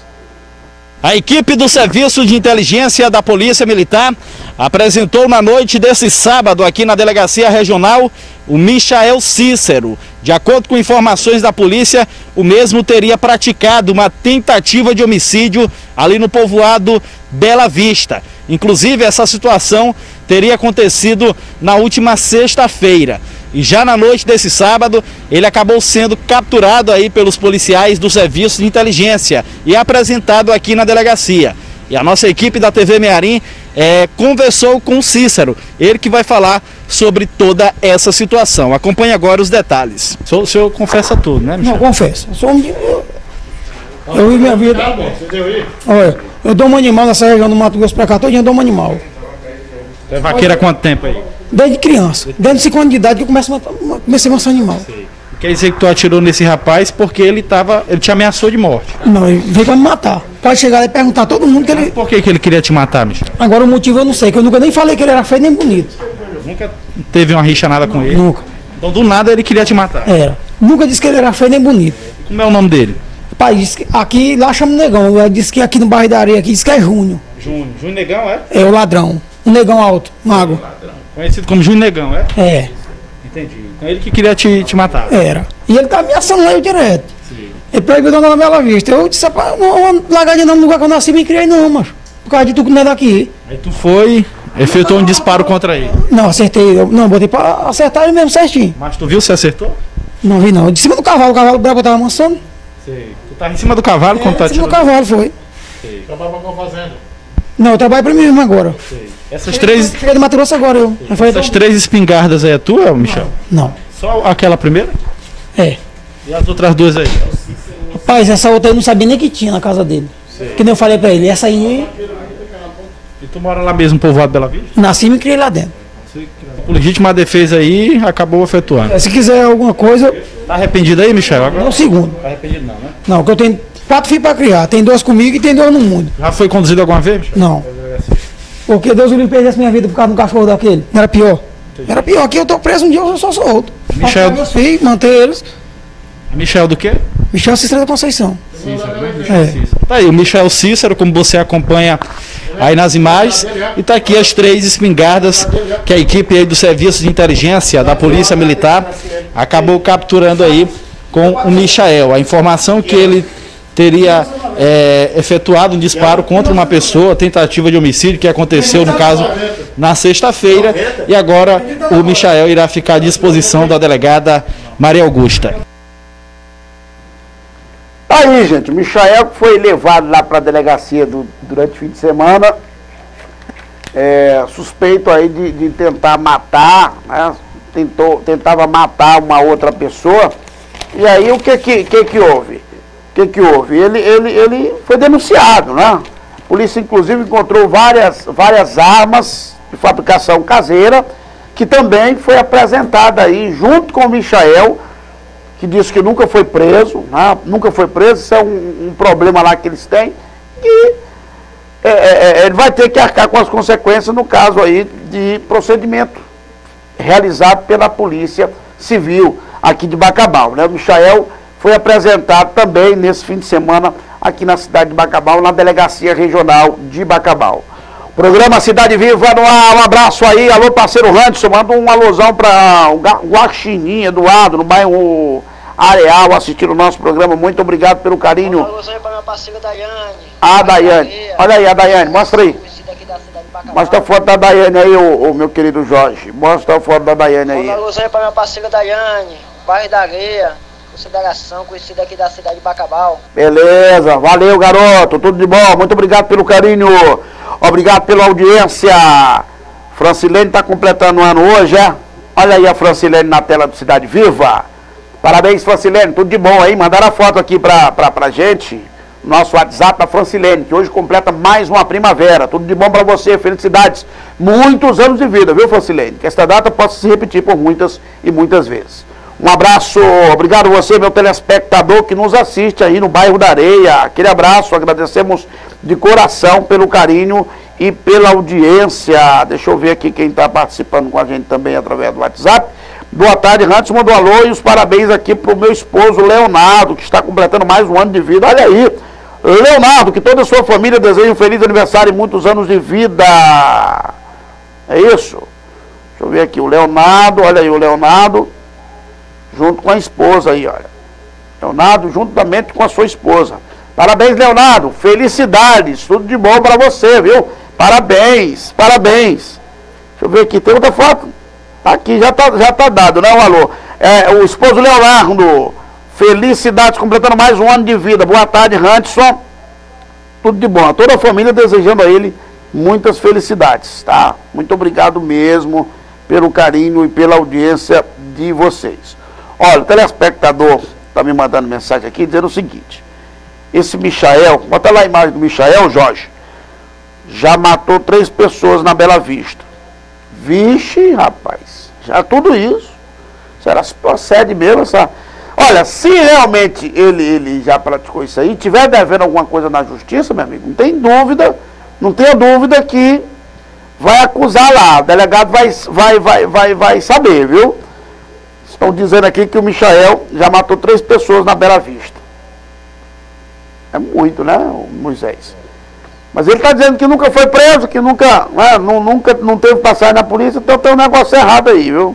A equipe do Serviço de Inteligência da Polícia Militar apresentou na noite desse sábado aqui na Delegacia Regional o Michael Cícero. De acordo com informações da polícia, o mesmo teria praticado uma tentativa de homicídio ali no povoado Bela Vista. Inclusive, essa situação teria acontecido na última sexta-feira. E já na noite desse sábado, ele acabou sendo capturado aí pelos policiais do Serviço de Inteligência e apresentado aqui na delegacia. E a nossa equipe da T V Mearim é, conversou com o Cícero, ele que vai falar sobre toda essa situação. Acompanhe agora os detalhes. O senhor, o senhor confessa tudo, né, Michel? Não, confesso. Eu sou um... Eu, eu vi minha vida... Olha, eu dou um animal nessa região do Mato Grosso pra cá, todo dia eu dou um animal. Você é vaqueiro há quanto tempo aí? Desde criança. Desde cinco anos de idade que eu comecei a matar, comecei a matar animal. Sei. Quer dizer que tu atirou nesse rapaz porque ele tava, ele te ameaçou de morte? Não, ele veio pra me matar. Pode chegar lá e perguntar a todo mundo que ele... Por que, que ele queria te matar, Michel? Agora o motivo eu não sei, que eu nunca nem falei que ele era feio nem bonito. Nunca teve uma rixa nada com ele? Nunca. Então do nada ele queria te matar? Era. Nunca disse que ele era feio nem bonito. Como é o nome dele? Pai, disse que aqui, lá chama Negão. Ele disse que aqui no bairro da Areia, aqui, disse que é Júnior. Júnior. Júnior Negão, é? É o ladrão. Um negão alto, mago. Conhecido como Júnior Negão, é? É. Entendi. Então ele que queria te, te matar? Era. E ele tá ameaçando lá eu direto. Sim. Ele proibiu de andar na Bela Vista. Eu disse, rapaz, não vou largar de não no lugar que eu nasci e me criei não, macho. Por causa de tu que não é daqui. Aí tu foi, efetuou um disparo contra ele? Não, acertei. Eu, não, botei pra acertar ele mesmo certinho. Mas tu viu se acertou? Não vi não. De cima do cavalo, o cavalo brabo tava amansando. Sei. Tu tava em cima do cavalo É, quando tá em cima atirando? do cavalo, foi. Sei. Trabalha pra qual fazenda? Não, eu trabalho pra mim mesmo agora. Sei. Essas três, Cheguei de Mato Grosso agora, eu. eu falei, essas três espingardas aí é tua, Michel? Não. Só aquela primeira? É. E as outras duas aí? Rapaz, essa outra eu não sabia nem que tinha na casa dele. Sei. Que nem eu falei pra ele. Essa aí, E tu mora lá mesmo no povoado Bela Vista? nasci e me criei lá dentro. Por legítima defesa aí, acabou efetuando. Se quiser alguma coisa, Tá arrependido aí, Michel? é Agora? um segundo. Tá arrependido não, né? Não, porque eu tenho quatro filhos pra criar. Tem dois comigo e tem dois no mundo. Já foi conduzido alguma vez, Michel? Não. Porque Deus me perdesse minha vida por causa de um cachorro daquele. Não era pior. Era pior. Aqui eu tô preso um dia, eu só solto. Michel- Meus filhos, manter eles. Michel do quê? Michel Cícero da Conceição. É. Tá aí, o Michel Cícero, como você acompanha aí nas imagens, e tá aqui as três espingardas que a equipe aí do Serviço de Inteligência da Polícia Militar acabou capturando aí com o Michael. A informação que ele teria é, efetuado um disparo contra uma pessoa, tentativa de homicídio que aconteceu, no caso, na sexta-feira, e agora o Michael irá ficar à disposição da delegada Maria Augusta. Aí, gente, o Michael foi levado lá para a delegacia do, durante o fim de semana, é, suspeito aí de, de tentar matar, né? Tentou, tentava matar uma outra pessoa. E aí o que que, que, que houve? O que que houve? Ele, ele, ele foi denunciado, né? A polícia, inclusive, encontrou várias, várias armas de fabricação caseira, que também foi apresentada aí junto com o Michael, que disse que nunca foi preso, né? Nunca foi preso, isso é um, um problema lá que eles têm, e é, é, ele vai ter que arcar com as consequências no caso aí de procedimento realizado pela Polícia Civil aqui de Bacabal, né? O Michael foi apresentado também nesse fim de semana aqui na cidade de Bacabal, na Delegacia Regional de Bacabal. Programa Cidade Viva no ar, um abraço aí, alô parceiro Randerson, manda um alusão para o Guaxinim Eduardo, no bairro Areal, assistindo o nosso programa, muito obrigado pelo carinho. Um alusão aí para minha parceira Daiane. A Daiane, olha aí a Daiane, mostra aí. Conhecida aqui da cidade de Mostra a foto da Daiane aí, ô, ô, meu querido Jorge. Mostra a foto da Daiane aí. Manda luz aí pra minha parceira Daiane, bairro da Areia, consideração, conhecida aqui da cidade de Bacabal. Beleza, valeu, garoto, tudo de bom. Muito obrigado pelo carinho, obrigado pela audiência. Francilene tá completando um ano hoje, é? Olha aí a Francilene na tela do Cidade Viva. Parabéns, Francilene, tudo de bom aí. Mandaram a foto aqui pra, pra, pra gente. Nosso WhatsApp da Francilene, que hoje completa mais uma primavera. Tudo de bom pra você, felicidades. Muitos anos de vida, viu, Francilene? Que esta data possa se repetir por muitas e muitas vezes. Um abraço, obrigado a você, meu telespectador que nos assiste aí no bairro da Areia. Aquele abraço, agradecemos de coração pelo carinho e pela audiência. Deixa eu ver aqui quem está participando com a gente também através do WhatsApp. Boa tarde, Rantes, mandou alô e os parabéns aqui pro meu esposo Leonardo, que está completando mais um ano de vida. Olha aí, Leonardo, que toda a sua família deseja um feliz aniversário e muitos anos de vida. É isso? Deixa eu ver aqui, o Leonardo, olha aí o Leonardo, junto com a esposa aí, olha. Leonardo, juntamente com a sua esposa. Parabéns, Leonardo, felicidades, tudo de bom para você, viu? Parabéns, parabéns. Deixa eu ver aqui, tem outra foto? Aqui já tá, já tá dado, né, o alô? É, o esposo Leonardo, felicidades, completando mais um ano de vida. Boa tarde, Hanson. Tudo de bom. A toda a família desejando a ele muitas felicidades, tá? Muito obrigado mesmo pelo carinho e pela audiência de vocês. Olha, o telespectador tá me mandando mensagem aqui dizendo o seguinte: esse Michael, bota lá a imagem do Michael, Jorge, já matou três pessoas na Bela Vista. Vixe, rapaz, já tudo isso. Será que procede mesmo essa... Olha, se realmente ele, ele já praticou isso aí, tiver devendo alguma coisa na justiça, meu amigo, não tem dúvida, não tenha dúvida que vai acusar lá. O delegado vai, vai, vai, vai, vai saber, viu? Estão dizendo aqui que o Michael já matou três pessoas na Bela Vista. É muito, né, Moisés? Mas ele está dizendo que nunca foi preso, que nunca, né, não, nunca não teve passagem na polícia, então tem um negócio errado aí, viu?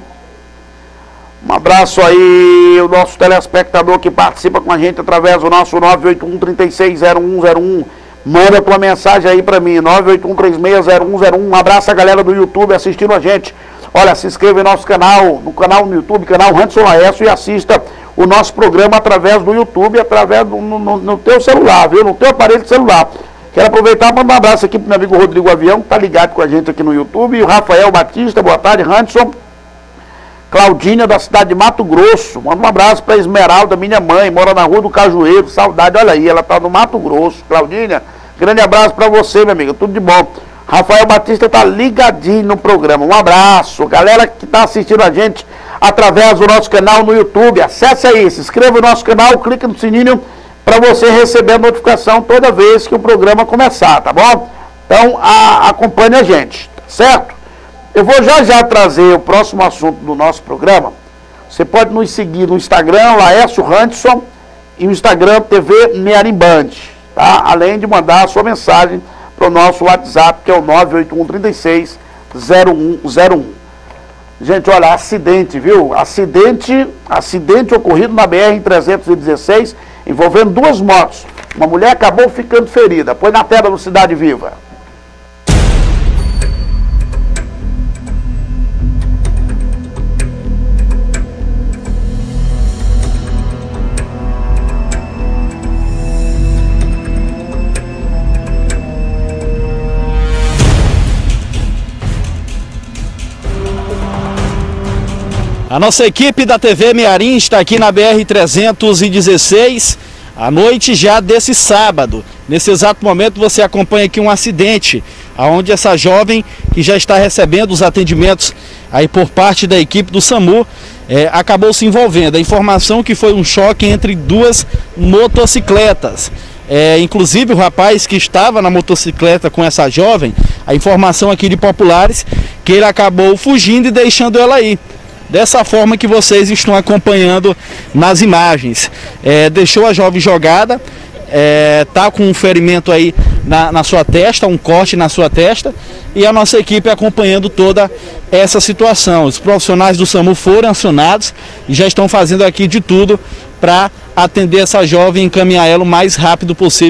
Um abraço aí, o nosso telespectador que participa com a gente através do nosso nove oito um, três seis zero um zero um. Manda a tua mensagem aí para mim, nove oito um, três seis zero um zero um. Um abraço a galera do YouTube assistindo a gente. Olha, se inscreva em nosso canal, no canal no YouTube, canal Randerson Laércio, e assista o nosso programa através do YouTube, através do no, no, no teu celular, viu? No teu aparelho de celular. Quero aproveitar e mandar um abraço aqui pro meu amigo Rodrigo Avião, que tá ligado com a gente aqui no YouTube, e o Rafael Batista, boa tarde, Randerson. Claudinha, da cidade de Mato Grosso, manda um abraço para Esmeralda, minha mãe, mora na Rua do Cajueiro, saudade, olha aí, ela tá no Mato Grosso. Claudinha, grande abraço para você, minha amiga, tudo de bom. Rafael Batista tá ligadinho no programa, um abraço. Galera que tá assistindo a gente através do nosso canal no YouTube, acesse aí, se inscreva no nosso canal, clique no sininho para você receber a notificação toda vez que o programa começar, tá bom? Então, a, acompanhe a gente, tá certo? Eu vou já já trazer o próximo assunto do nosso programa. Você pode nos seguir no Instagram, Laércio Randerson, e no Instagram T V Mearim Band, tá? Além de mandar a sua mensagem para o nosso WhatsApp, que é o nove oito um, três seis zero um zero um. Gente, olha, acidente, viu? Acidente, acidente ocorrido na B R trezentos e dezesseis, envolvendo duas motos. Uma mulher acabou ficando ferida. Põe na tela do Cidade Viva. A nossa equipe da T V Mearim está aqui na B R trezentos e dezesseis, à noite já desse sábado. Nesse exato momento você acompanha aqui um acidente, onde essa jovem, que já está recebendo os atendimentos aí por parte da equipe do SAMU, é, acabou se envolvendo. A informação que foi um choque entre duas motocicletas. É, inclusive o rapaz que estava na motocicleta com essa jovem, a informação aqui de populares, que ele acabou fugindo e deixando ela aí. Dessa forma que vocês estão acompanhando nas imagens. É, deixou a jovem jogada, é, tá com um ferimento aí na, na sua testa, um corte na sua testa, e a nossa equipe acompanhando toda essa situação. Os profissionais do SAMU foram acionados e já estão fazendo aqui de tudo para atender essa jovem e encaminhar ela o mais rápido possível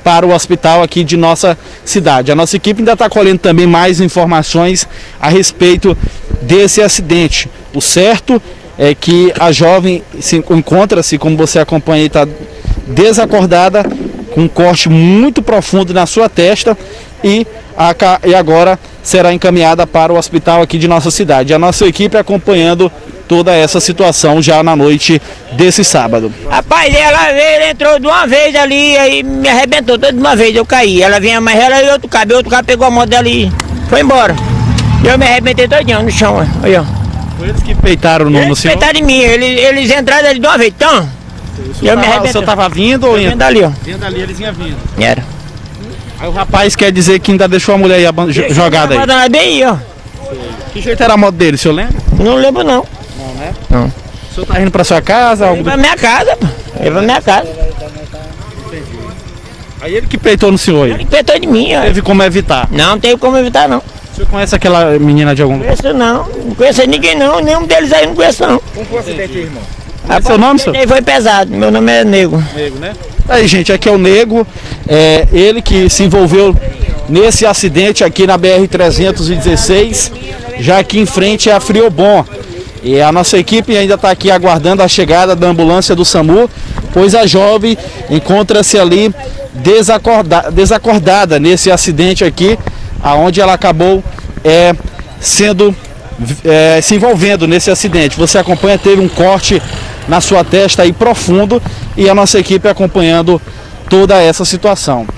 para o hospital aqui de nossa cidade. A nossa equipe ainda está colhendo também mais informações a respeito desse acidente. O certo é que a jovem se encontra-se, como você acompanha aí, está desacordada, com um corte muito profundo na sua testa e, a, e agora será encaminhada para o hospital aqui de nossa cidade. A nossa equipe acompanhando toda essa situação já na noite desse sábado. Rapaz, ela veio, ela entrou de uma vez ali, aí me arrebentou toda de uma vez, eu caí. Ela vinha mais ela e outro cabelo, outro cara pegou a moto dela e foi embora. Eu me arrebentei todinho no chão, aí ó. Foi eles que peitaram no, eles no senhor? Peitaram em mim, eles, eles entraram ali de uma vez, então. E eu me arrebentei. O senhor estava vindo ou vindo dali, ó. Vindo dali, eles vinham vindo. Era. Aí o rapaz quer dizer que ainda deixou a mulher aí jogada aí. A bem aí, ó. Que jeito era a moto dele, o senhor lembra? Não lembro não. Não, né? Não. O senhor tá indo pra sua casa? Ele pra minha casa, pô. Ele pra minha casa. Entendi. Aí ele que peitou no senhor aí? Ele peitou de mim, ó. Teve como evitar? Não, não teve como evitar, não. O senhor conhece aquela menina de algum lugar? Conheço não. Não conheço ninguém não. Nenhum deles aí não conheço não. Como foi o acidente, irmão? Qual é seu nome, senhor? Ele foi pesado. Meu nome é Nego. Nego, né? Aí, gente, aqui é o Nego. É ele que se envolveu nesse acidente aqui na B R trezentos e dezesseis, já aqui em frente é a Friobon. E a nossa equipe ainda está aqui aguardando a chegada da ambulância do SAMU, pois a jovem encontra-se ali desacorda, desacordada nesse acidente aqui, aonde ela acabou é, sendo é, se envolvendo nesse acidente. Você acompanha, teve um corte na sua testa aí profundo e a nossa equipe acompanhando toda essa situação.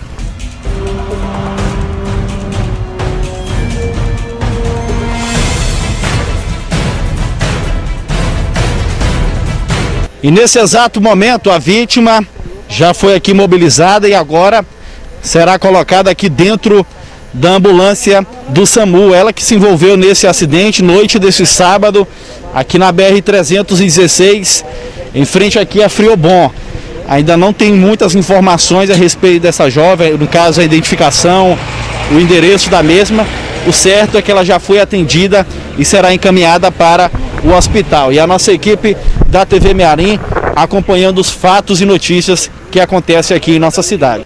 E nesse exato momento a vítima já foi aqui mobilizada e agora será colocada aqui dentro da ambulância do SAMU. Ela que se envolveu nesse acidente noite desse sábado aqui na B R trezentos e dezesseis, em frente aqui a Friobon. Ainda não tem muitas informações a respeito dessa jovem, no caso a identificação, o endereço da mesma. O certo é que ela já foi atendida e será encaminhada para o hospital. E a nossa equipe da T V Mearim acompanhando os fatos e notícias que acontecem aqui em nossa cidade.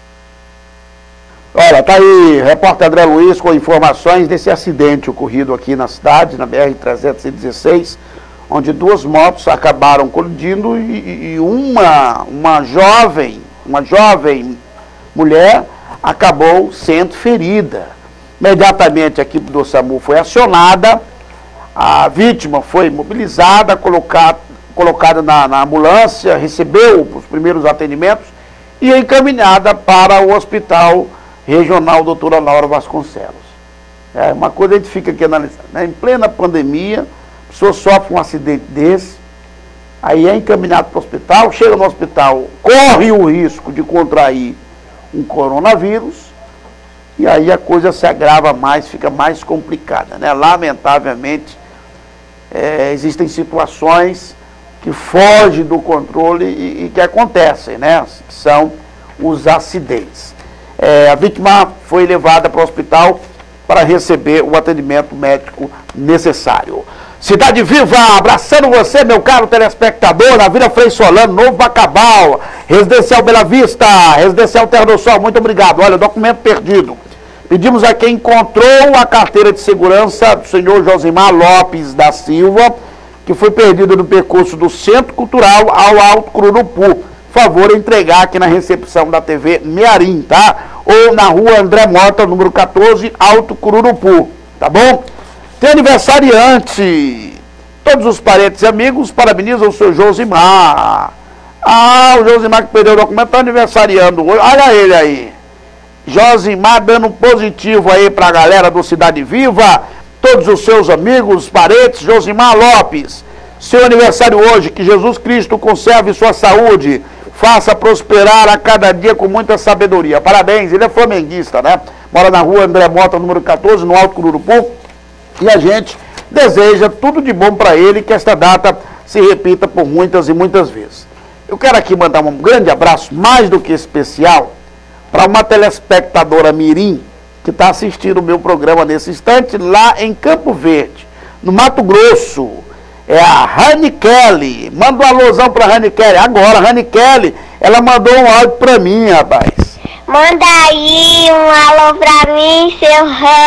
Olha, tá aí, repórter André Luiz com informações desse acidente ocorrido aqui na cidade, na B R trezentos e dezesseis, onde duas motos acabaram colidindo e, e uma, uma jovem, uma jovem mulher acabou sendo ferida. Imediatamente a equipe do SAMU foi acionada, a vítima foi mobilizada, colocada, colocada na, na ambulância, recebeu os primeiros atendimentos e encaminhada para o Hospital Regional doutora Laura Vasconcelos. É uma coisa a gente fica aqui analisando, né? Em plena pandemia, a pessoa sofre um acidente desse, aí é encaminhado para o hospital, chega no hospital, corre o risco de contrair um coronavírus, e aí a coisa se agrava mais, fica mais complicada, né? Lamentavelmente, é, existem situações que fogem do controle e, e que acontecem, né? Que são os acidentes. É, a vítima foi levada para o hospital para receber o atendimento médico necessário. Cidade Viva, abraçando você, meu caro telespectador, na Vila Frei Solano, Novo Bacabal, Residencial Bela Vista, Residencial Terra do Sol, muito obrigado. Olha, documento perdido. Pedimos a quem encontrou a carteira de segurança do senhor Josimar Lopes da Silva, que foi perdido no percurso do Centro Cultural ao Alto Cururupu. Favor entregar aqui na recepção da T V Mearim, tá? Ou na rua André Mota, número quatorze, Alto Cururupu, tá bom? Tem aniversariante. Todos os parentes e amigos parabenizam o seu Josimar. Ah, o Josimar que perdeu o documento está aniversariando hoje. Olha ele aí. Josimar dando um positivo aí pra galera do Cidade Viva. Todos os seus amigos, parentes, Josimar Lopes. Seu aniversário hoje, que Jesus Cristo conserve sua saúde, faça prosperar a cada dia com muita sabedoria. Parabéns, ele é flamenguista, né? Mora na rua André Mota, número quatorze, no Alto Cururupu. E a gente deseja tudo de bom para ele, que esta data se repita por muitas e muitas vezes. Eu quero aqui mandar um grande abraço, mais do que especial, para uma telespectadora mirim, que está assistindo o meu programa nesse instante, lá em Campo Verde, no Mato Grosso. É a Rani Kelly. Manda um alôzão pra Rani Kelly. Agora, Rani Kelly, ela mandou um áudio pra mim, rapaz. Manda aí um alô pra mim, seu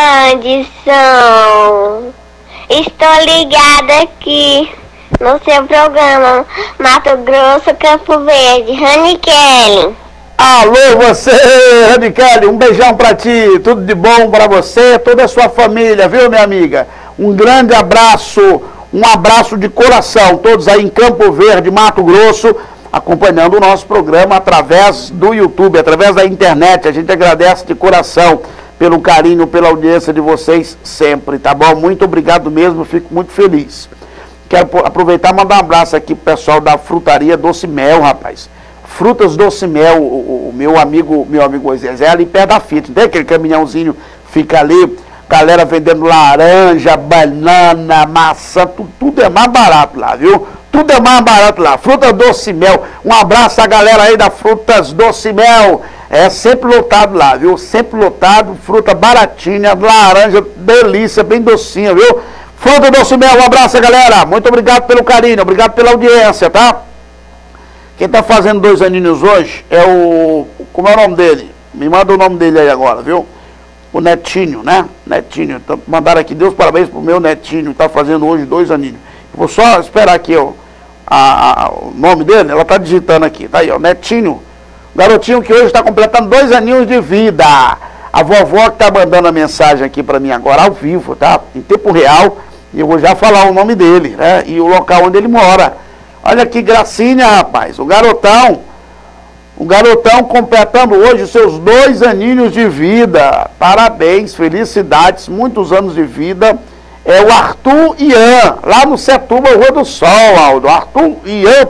Randerson. Estou ligada aqui no seu programa Mato Grosso, Campo Verde. Rani Kelly. Alô você, Rani Kelly, um beijão pra ti, tudo de bom pra você, toda a sua família, viu, minha amiga? Um grande abraço, um abraço de coração, todos aí em Campo Verde, Mato Grosso, acompanhando o nosso programa através do YouTube, através da internet. A gente agradece de coração pelo carinho, pela audiência de vocês sempre, tá bom? Muito obrigado mesmo, fico muito feliz. Quero aproveitar e mandar um abraço aqui pro pessoal da frutaria Doce Mel, rapaz. Frutas Doce Mel, o, o meu amigo, meu amigo Moisés, é ali perto da fita, tem aquele caminhãozinho, fica ali, galera vendendo laranja, banana, maçã, tudo, tudo é mais barato lá, viu? Tudo é mais barato lá. Frutas Doce Mel, um abraço à galera aí da Frutas Doce Mel, é sempre lotado lá, viu? Sempre lotado, fruta baratinha, laranja, delícia, bem docinha, viu? Fruta Doce Mel, um abraço, galera, muito obrigado pelo carinho, obrigado pela audiência, tá? Quem tá fazendo dois aninhos hoje é o... Como é o nome dele? Me manda o nome dele aí agora, viu? O Netinho, né? Netinho. Então, mandaram aqui, Deus parabéns pro meu Netinho, que tá fazendo hoje dois aninhos. Vou só esperar aqui, ó, a, a, o nome dele, ela tá digitando aqui. Tá aí, ó, Netinho. Garotinho que hoje está completando dois aninhos de vida. A vovó que tá mandando a mensagem aqui pra mim agora, ao vivo, tá? Em tempo real. E eu vou já falar o nome dele, né? E o local onde ele mora. Olha que gracinha, rapaz, o garotão, o garotão completando hoje os seus dois aninhos de vida. Parabéns, felicidades, muitos anos de vida. É o Arthur Ian, lá no Setúbal, Rua do Sol, Aldo. Arthur Ian,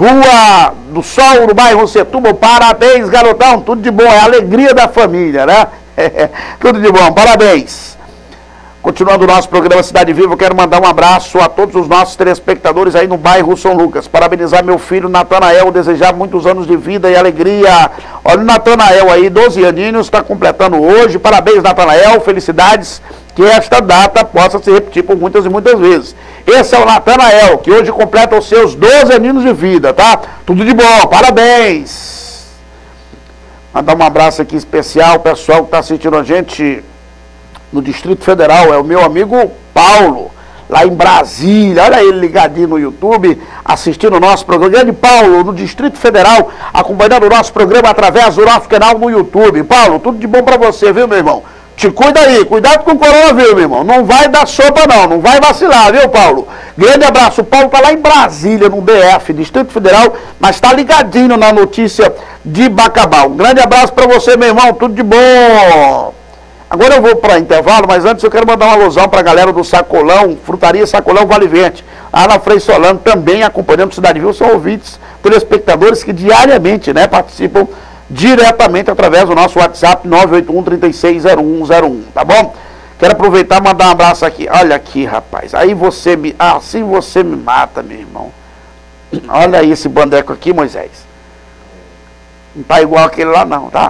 Rua do Sol, no bairro Setúbal. Parabéns, garotão, tudo de bom, é a alegria da família, né? Tudo de bom, parabéns. Continuando o nosso programa Cidade Viva, eu quero mandar um abraço a todos os nossos telespectadores aí no bairro São Lucas. Parabenizar meu filho Natanael, desejar muitos anos de vida e alegria. Olha o Natanael aí, doze aninhos, está completando hoje. Parabéns, Natanael, felicidades. Que esta data possa se repetir por muitas e muitas vezes. Esse é o Natanael, que hoje completa os seus doze aninhos de vida, tá? Tudo de bom, parabéns. Mandar um abraço aqui especial, pessoal que está assistindo a gente no Distrito Federal, é o meu amigo Paulo, lá em Brasília. Olha ele ligadinho no YouTube, assistindo o nosso programa. Grande Paulo, no Distrito Federal, acompanhando o nosso programa através do nosso canal no YouTube. Paulo, tudo de bom pra você, viu, meu irmão? Te cuida aí, cuidado com o coronavírus, meu irmão. Não vai dar sopa não, não vai vacilar, viu, Paulo? Grande abraço. O Paulo tá lá em Brasília, no D F, Distrito Federal, mas tá ligadinho na notícia de Bacabal. Um grande abraço pra você, meu irmão, tudo de bom. Agora eu vou para intervalo, mas antes eu quero mandar uma alusão para a galera do Sacolão, Frutaria Sacolão Vale Verde, lá na Frei Solano, também acompanhando o Cidade Viva, são ouvintes, telespectadores que diariamente, né, participam diretamente através do nosso WhatsApp nove oito um, três seis zero um zero um, tá bom? Quero aproveitar e mandar um abraço aqui. Olha aqui, rapaz, aí você me, assim você me mata, meu irmão. Olha aí esse bandeco aqui, Moisés. Não tá igual aquele lá não, tá?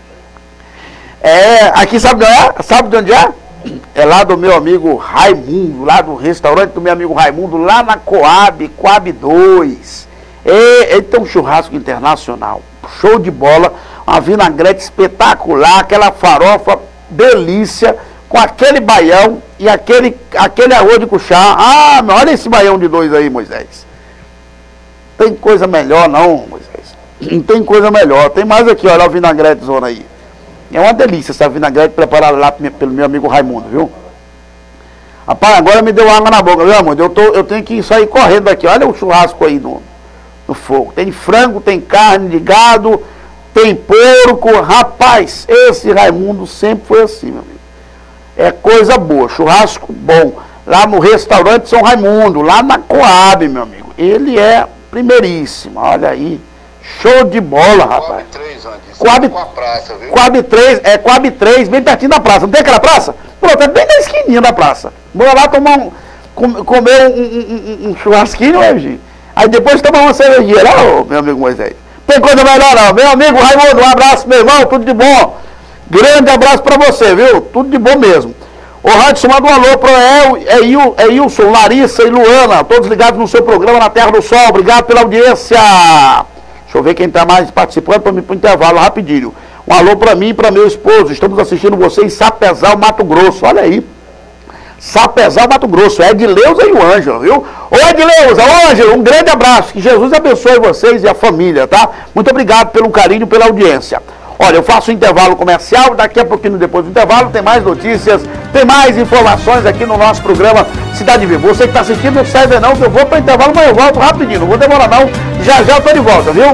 É, aqui sabe de onde é? Sabe de onde é? É lá do meu amigo Raimundo, lá do restaurante do meu amigo Raimundo, lá na Coab, Coab dois. É, ele tem um churrasco internacional, show de bola, uma vinagrete espetacular, aquela farofa delícia, com aquele baião e aquele, aquele arroz de cuchá. Ah, olha esse baião de dois aí, Moisés. Tem coisa melhor não, Moisés. Não tem coisa melhor. Tem mais aqui, olha o vinagrete zona aí. É uma delícia essa vinagrete preparada lá pelo meu amigo Raimundo, viu? Rapaz, agora me deu água na boca, viu, amor? Eu, tô, eu tenho que sair correndo daqui. Olha o churrasco aí no, no fogo. Tem frango, tem carne de gado, tem porco. Rapaz, esse Raimundo sempre foi assim, meu amigo. É coisa boa, churrasco bom. Lá no restaurante São Raimundo, lá na Coab, meu amigo. Ele é primeiríssimo, olha aí. Show de bola, rapaz. Coab, com a praça, viu? Coab três, é Coab três, bem pertinho da praça. Não tem aquela praça? Pronto, é bem na esquininha da praça. Bora lá tomar um, com, comer um, um, um churrasquinho, né, Virgínia? Aí depois tomar uma cervejinha, né, ô, meu amigo Moisés? Tem coisa melhor não. Meu amigo Raimundo, um abraço, meu irmão, tudo de bom. Grande abraço pra você, viu? Tudo de bom mesmo. Ô, Radson, manda um alô pro El, é Ilson, Larissa e Luana, todos ligados no seu programa Na Terra do Sol. Obrigado pela audiência. Deixa eu ver quem está mais participando para me ir para o intervalo rapidinho. Um alô para mim e para meu esposo. Estamos assistindo você em Sapezal, Mato Grosso. Olha aí. Sapezal, Mato Grosso. É Edileuza e o Ângelo, viu? Ô Edileuza, ô Ângelo, um grande abraço. Que Jesus abençoe vocês e a família, tá? Muito obrigado pelo carinho, pela audiência. Olha, eu faço um intervalo comercial, daqui a pouquinho depois do intervalo tem mais notícias, tem mais informações aqui no nosso programa Cidade Viva. Você que está assistindo, não sai ver não, que eu vou para o intervalo, mas eu volto rapidinho, não vou demorar não, já já eu tô de volta, viu?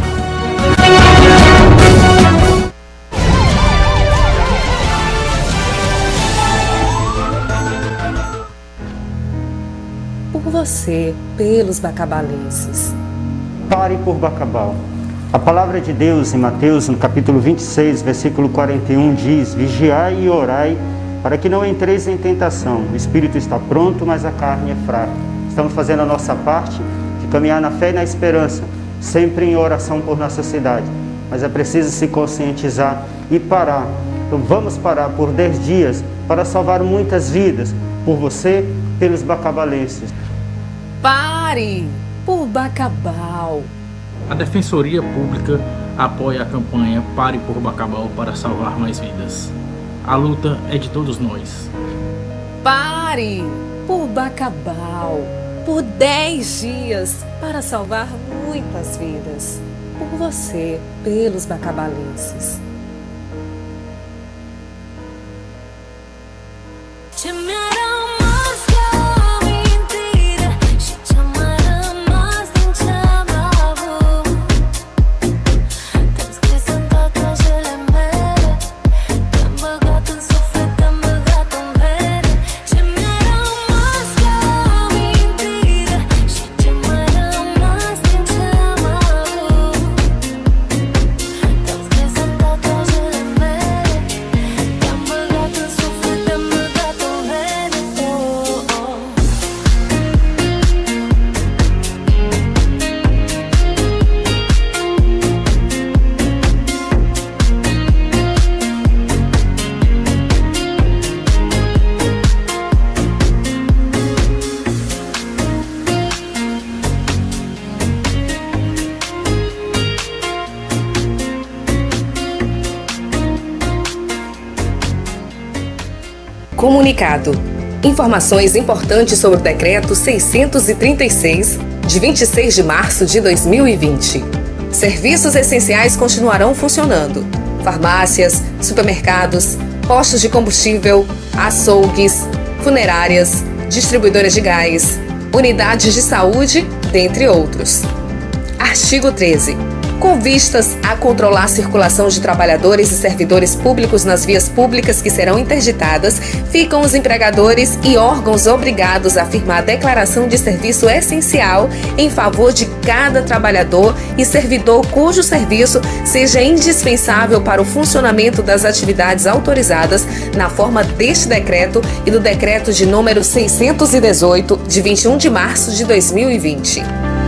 Por você, pelos bacabalenses. Pare por Bacabal. A palavra de Deus em Mateus, no capítulo vinte e seis, versículo quarenta e um, diz: vigiai e orai, para que não entreis em tentação. O espírito está pronto, mas a carne é fraca. Estamos fazendo a nossa parte de caminhar na fé e na esperança, sempre em oração por nossa cidade. Mas é preciso se conscientizar e parar. Então vamos parar por dez dias para salvar muitas vidas, por você, pelos bacabalenses. Pare por Bacabal. A Defensoria Pública apoia a campanha Pare por Bacabal para salvar mais vidas. A luta é de todos nós. Pare por Bacabal. Por dez dias para salvar muitas vidas. Por você, pelos bacabalenses. Comunicado. Informações importantes sobre o Decreto seiscentos e trinta e seis, de vinte e seis de março de dois mil e vinte. Serviços essenciais continuarão funcionando. Farmácias, supermercados, postos de combustível, açougues, funerárias, distribuidoras de gás, unidades de saúde, dentre outros. Artigo treze. Com vistas a controlar a circulação de trabalhadores e servidores públicos nas vias públicas que serão interditadas, ficam os empregadores e órgãos obrigados a firmar a declaração de serviço essencial em favor de cada trabalhador e servidor cujo serviço seja indispensável para o funcionamento das atividades autorizadas na forma deste decreto e do decreto de número seiscentos e dezoito, de vinte e um de março de dois mil e vinte.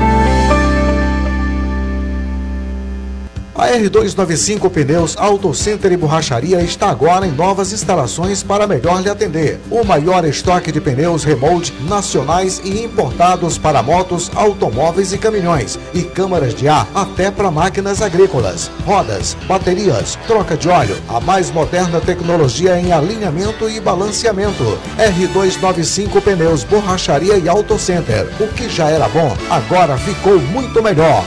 A R duzentos e noventa e cinco Pneus Auto Center e Borracharia está agora em novas instalações para melhor lhe atender. O maior estoque de pneus remold nacionais e importados para motos, automóveis e caminhões, e câmaras de ar até para máquinas agrícolas, rodas, baterias, troca de óleo, a mais moderna tecnologia em alinhamento e balanceamento. R duzentos e noventa e cinco Pneus, Borracharia e Auto Center. O que já era bom, agora ficou muito melhor.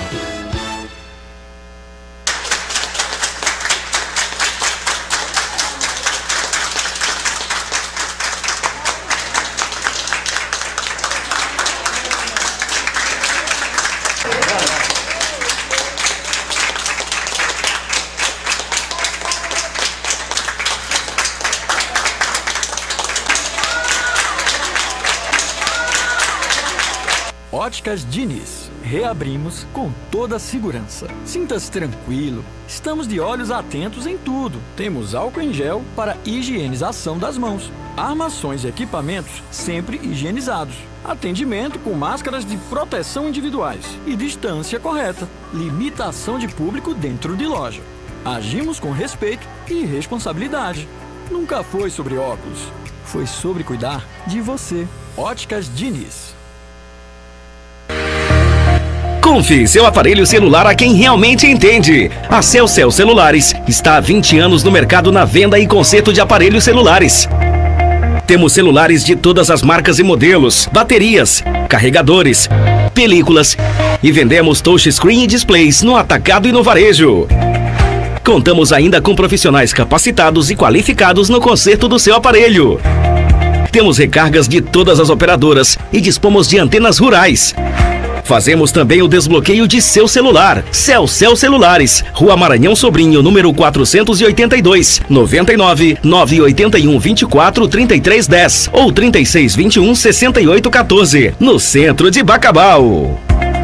Óticas Diniz. Reabrimos com toda a segurança. Sinta-se tranquilo. Estamos de olhos atentos em tudo. Temos álcool em gel para higienização das mãos. Armações e equipamentos sempre higienizados. Atendimento com máscaras de proteção individuais e distância correta. Limitação de público dentro de loja. Agimos com respeito e responsabilidade. Nunca foi sobre óculos. Foi sobre cuidar de você. Óticas Diniz. Confie seu aparelho celular a quem realmente entende. A Celcel Celulares está há vinte anos no mercado na venda e conserto de aparelhos celulares. Temos celulares de todas as marcas e modelos, baterias, carregadores, películas e vendemos touchscreen e displays no atacado e no varejo. Contamos ainda com profissionais capacitados e qualificados no conserto do seu aparelho. Temos recargas de todas as operadoras e dispomos de antenas rurais. Fazemos também o desbloqueio de seu celular. Celcel Celulares, Rua Maranhão Sobrinho, número quatrocentos e oitenta e dois, noventa e nove, nove oito um, vinte e quatro, trinta e três dez ou trinta e seis, vinte e um, sessenta e oito quatorze, no centro de Bacabal.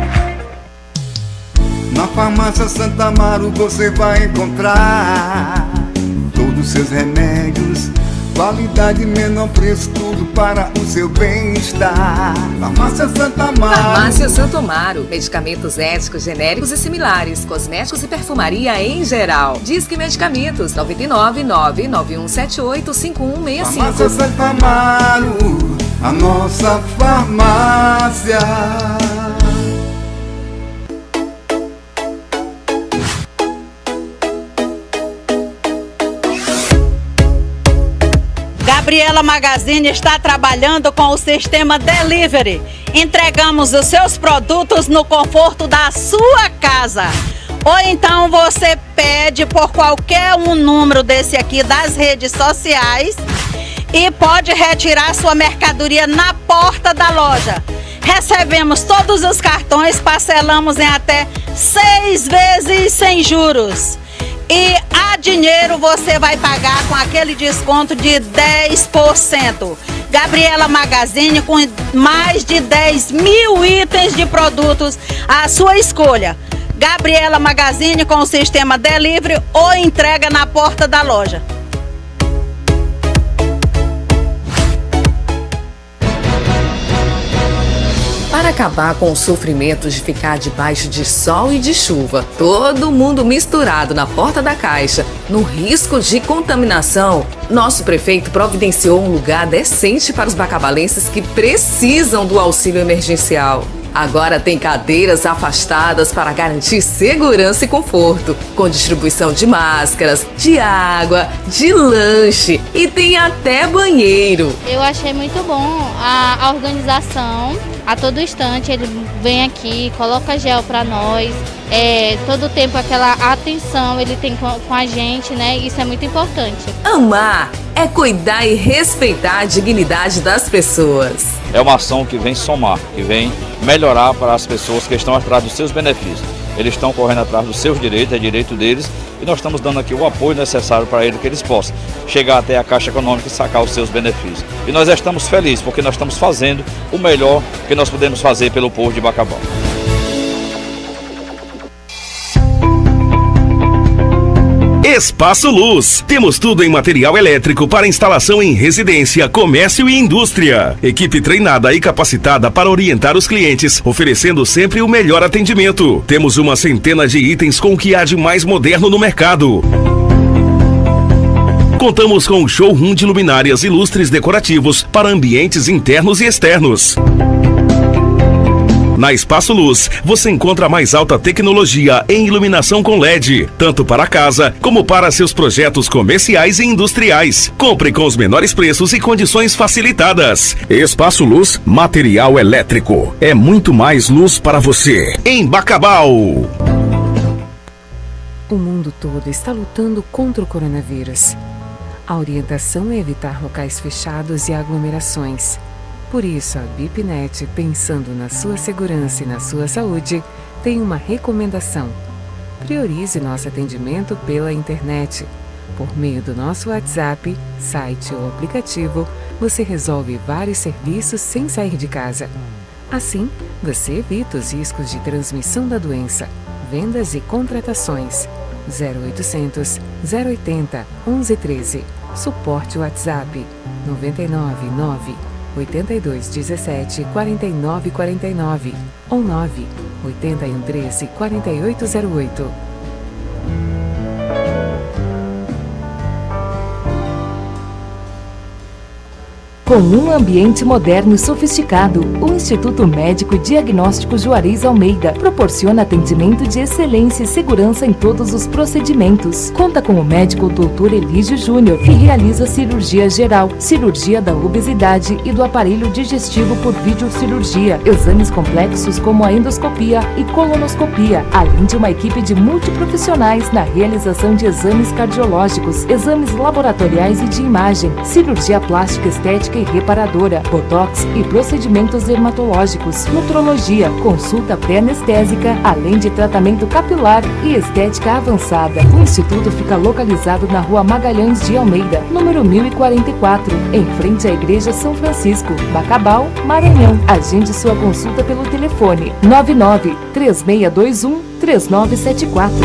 Na farmácia Santa Amaro você vai encontrar todos os seus remédios, qualidade, menor preço, tudo para o seu bem-estar. Farmácia Santa Amaro. Farmácia Santo Amaro. Medicamentos éticos, genéricos e similares. Cosméticos e perfumaria em geral. Disque Medicamentos nove nove nove, nove um sete oito, cinco um seis cinco. Farmácia Santo Amaro, a nossa farmácia. Gabriela Magazine está trabalhando com o sistema Delivery. Entregamos os seus produtos no conforto da sua casa. Ou então você pede por qualquer um número desse aqui das redes sociais e pode retirar sua mercadoria na porta da loja. Recebemos todos os cartões, parcelamos em até seis vezes sem juros. E a dinheiro você vai pagar com aquele desconto de dez por cento. Gabriela Magazine com mais de dez mil itens de produtos à sua escolha. Gabriela Magazine com o sistema Delivery ou entrega na porta da loja. Para acabar com o sofrimento de ficar debaixo de sol e de chuva, todo mundo misturado na porta da caixa, no risco de contaminação, nosso prefeito providenciou um lugar decente para os bacabalenses que precisam do auxílio emergencial. Agora tem cadeiras afastadas para garantir segurança e conforto, com distribuição de máscaras, de água, de lanche e tem até banheiro. Eu achei muito bom a, a organização. A todo instante ele vem aqui, coloca gel para nós, é, todo tempo aquela atenção ele tem com, com a gente, né? Isso é muito importante. Amar é cuidar e respeitar a dignidade das pessoas. É uma ação que vem somar, que vem melhorar para as pessoas que estão atrás dos seus benefícios. Eles estão correndo atrás dos seus direitos, é direito deles, e nós estamos dando aqui o apoio necessário para eles, que eles possam chegar até a Caixa Econômica e sacar os seus benefícios. E nós estamos felizes, porque nós estamos fazendo o melhor que nós podemos fazer pelo povo de Bacabal. Espaço Luz. Temos tudo em material elétrico para instalação em residência, comércio e indústria. Equipe treinada e capacitada para orientar os clientes, oferecendo sempre o melhor atendimento. Temos uma centena de itens com o que há de mais moderno no mercado. Contamos com um showroom de luminárias e lustres decorativos para ambientes internos e externos. Na Espaço Luz, você encontra a mais alta tecnologia em iluminação com L E D, tanto para casa como para seus projetos comerciais e industriais. Compre com os menores preços e condições facilitadas. Espaço Luz, material elétrico. É muito mais luz para você. Em Bacabal. O mundo todo está lutando contra o coronavírus. A orientação é evitar locais fechados e aglomerações. Por isso, a BIPnet, pensando na sua segurança e na sua saúde, tem uma recomendação. Priorize nosso atendimento pela internet. Por meio do nosso WhatsApp, site ou aplicativo, você resolve vários serviços sem sair de casa. Assim, você evita os riscos de transmissão da doença, vendas e contratações. zero oitocentos, zero oitenta, onze treze. Suporte WhatsApp nove nove nove, oito dois um sete, quatro nove quatro nove ou nove oito um treze, quatro oito zero oito. Com um ambiente moderno e sofisticado, o Instituto Médico Diagnóstico Juarez Almeida proporciona atendimento de excelência e segurança em todos os procedimentos. Conta com o médico doutor Elígio Júnior, que realiza cirurgia geral, cirurgia da obesidade e do aparelho digestivo por videocirurgia, exames complexos como a endoscopia e colonoscopia, além de uma equipe de multiprofissionais na realização de exames cardiológicos, exames laboratoriais e de imagem, cirurgia plástica, estética e reparadora, botox e procedimentos dermatológicos, nutrologia, consulta pré-anestésica, além de tratamento capilar e estética avançada. O instituto fica localizado na Rua Magalhães de Almeida, número mil e quarenta e quatro, em frente à Igreja São Francisco, Bacabal, Maranhão. Agende sua consulta pelo telefone nove nove, três seis dois um, três nove sete quatro.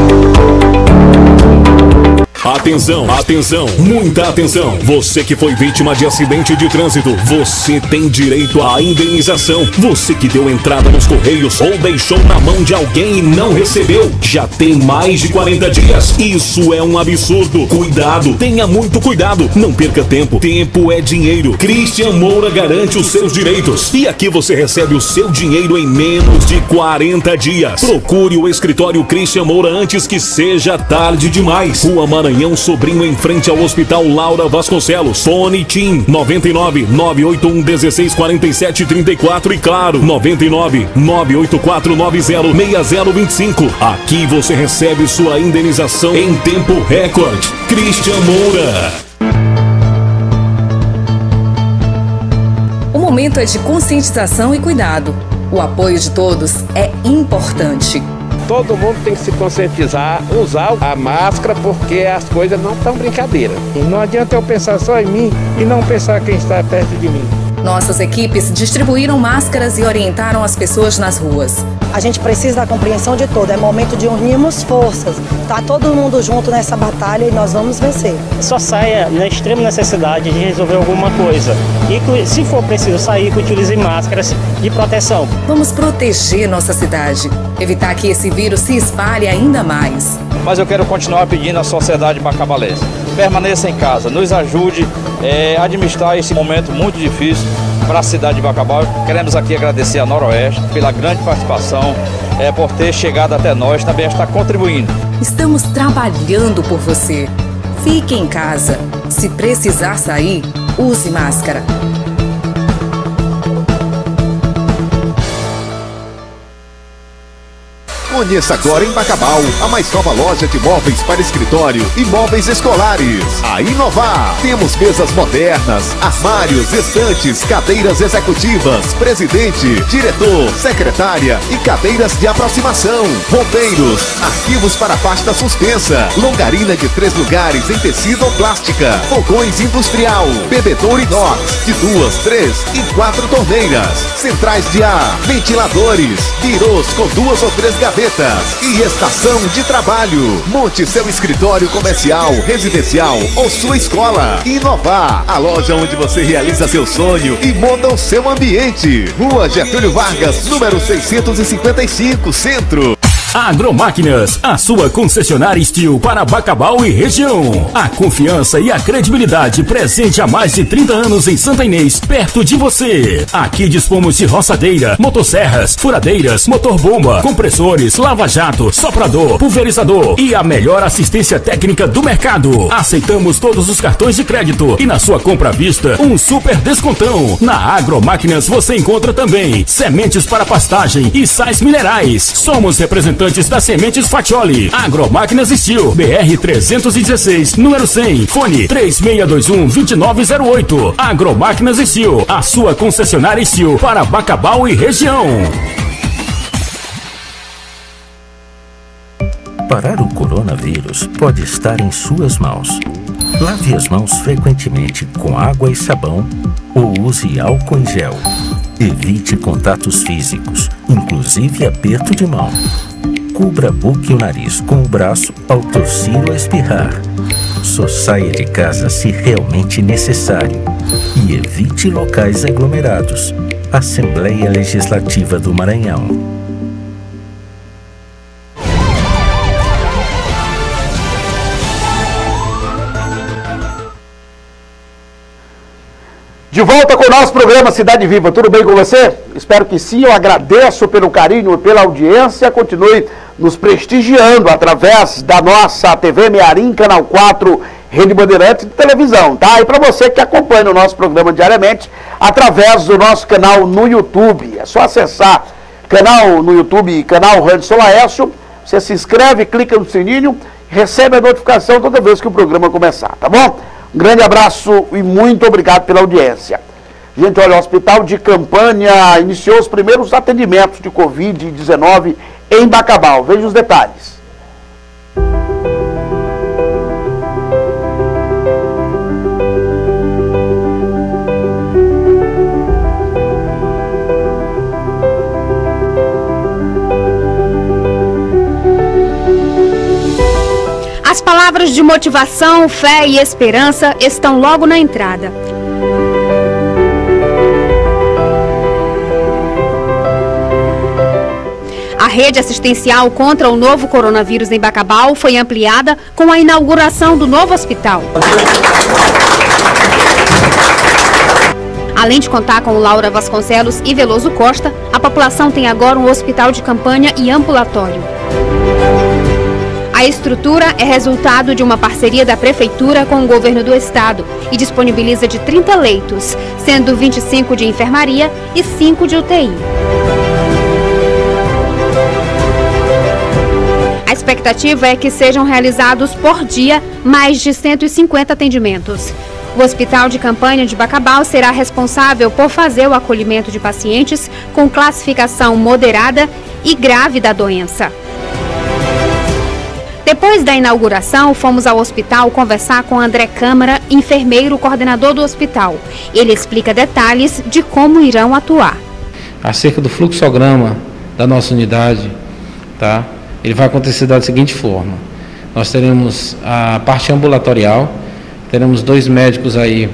Atenção, atenção, muita atenção. Você que foi vítima de acidente de trânsito, você tem direito à indenização. Você que deu entrada nos correios ou deixou na mão de alguém e não recebeu, já tem mais de quarenta dias. Isso é um absurdo. Cuidado, tenha muito cuidado. Não perca tempo. Tempo é dinheiro. Christian Moura garante os seus direitos. E aqui você recebe o seu dinheiro em menos de quarenta dias. Procure o escritório Christian Moura antes que seja tarde demais. Rua Maranhão Sobrinho, em frente ao Hospital Laura Vasconcelos. Fone Tim nove nove, nove oito um, um seis quatro sete três quatro e claro nove nove, nove oito quatro nove zero seis zero dois cinco. Aqui você recebe sua indenização em tempo recorde. Christian Moura. O momento é de conscientização e cuidado. O apoio de todos é importante. Todo mundo tem que se conscientizar, usar a máscara, porque as coisas não estão brincadeira. E não adianta eu pensar só em mim e não pensar quem está perto de mim. Nossas equipes distribuíram máscaras e orientaram as pessoas nas ruas. A gente precisa da compreensão de todos. É momento de unirmos forças. Tá todo mundo junto nessa batalha e nós vamos vencer. Só saia na extrema necessidade de resolver alguma coisa. E se for preciso sair, que utilize máscaras de proteção. Vamos proteger nossa cidade. Evitar que esse vírus se espalhe ainda mais. Mas eu quero continuar pedindo à sociedade bacabalense. Permaneça em casa, nos ajude é, a administrar esse momento muito difícil para a cidade de Bacabal. Queremos aqui agradecer a Noroeste pela grande participação, é, por ter chegado até nós, também está contribuindo. Estamos trabalhando por você. Fique em casa. Se precisar sair, use máscara. Conheça agora em Bacabal a mais nova loja de móveis para escritório e móveis escolares. A Inovar. Temos mesas modernas, armários, estantes, cadeiras executivas, presidente, diretor, secretária e cadeiras de aproximação. Roupeiros, arquivos para pasta suspensa, longarina de três lugares em tecido ou plástica, fogões industrial, bebedouro inox de duas, três e quatro torneiras, centrais de ar, ventiladores, birôs com duas ou três gavetas e estação de trabalho. Monte seu escritório comercial, residencial ou sua escola. Inovar, a loja onde você realiza seu sonho e monta o seu ambiente. Rua Getúlio Vargas, número seiscentos e cinquenta e cinco, Centro. Agromáquinas, a sua concessionária Steel para Bacabal e região. A confiança e a credibilidade presente há mais de trinta anos em Santa Inês, perto de você. Aqui dispomos de roçadeira, motosserras, furadeiras, motor-bomba, compressores, lava-jato, soprador, pulverizador e a melhor assistência técnica do mercado. Aceitamos todos os cartões de crédito e na sua compra à vista, um super descontão. Na Agromáquinas você encontra também sementes para pastagem e sais minerais. Somos representantes das sementes Fatioli. Agromáquinas Steel, B R trezentos e dezesseis, número cem, fone três seis dois um, dois nove zero oito. Agromáquinas Steel, a sua concessionária Steel para Bacabal e região. Parar o coronavírus pode estar em suas mãos. Lave as mãos frequentemente com água e sabão ou use álcool em gel. Evite contatos físicos, inclusive aperto de mão. Cubra a boca e o nariz com o braço ao tossir ou espirrar. Só saia de casa se realmente necessário. E evite locais aglomerados. Assembleia Legislativa do Maranhão. De volta com o nosso programa Cidade Viva. Tudo bem com você? Espero que sim. Eu agradeço pelo carinho e pela audiência. Continue nos prestigiando através da nossa T V Mearim, Canal quatro, Rede Bandeirante de televisão, tá? E para você que acompanha o nosso programa diariamente, através do nosso canal no YouTube. É só acessar canal no YouTube, canal Randerson Laércio. Você se inscreve, clica no sininho, recebe a notificação toda vez que o programa começar, tá bom? Um grande abraço e muito obrigado pela audiência. Gente, olha, o Hospital de Campanha iniciou os primeiros atendimentos de covid dezenove em Bacabal. Veja os detalhes. As palavras de motivação, fé e esperança estão logo na entrada. A rede assistencial contra o novo coronavírus em Bacabal foi ampliada com a inauguração do novo hospital. Além de contar com Laura Vasconcelos e Veloso Costa, a população tem agora um hospital de campanha e ambulatório. A estrutura é resultado de uma parceria da Prefeitura com o governo do estado e disponibiliza de trinta leitos, sendo vinte e cinco de enfermaria e cinco de U T I. A expectativa é que sejam realizados por dia mais de cento e cinquenta atendimentos. O Hospital de Campanha de Bacabal será responsável por fazer o acolhimento de pacientes com classificação moderada e grave da doença. Depois da inauguração, fomos ao hospital conversar com André Câmara, enfermeiro coordenador do hospital. Ele explica detalhes de como irão atuar. Acerca do fluxograma da nossa unidade, tá? Ele vai acontecer da seguinte forma: nós teremos a parte ambulatorial, teremos dois médicos aí,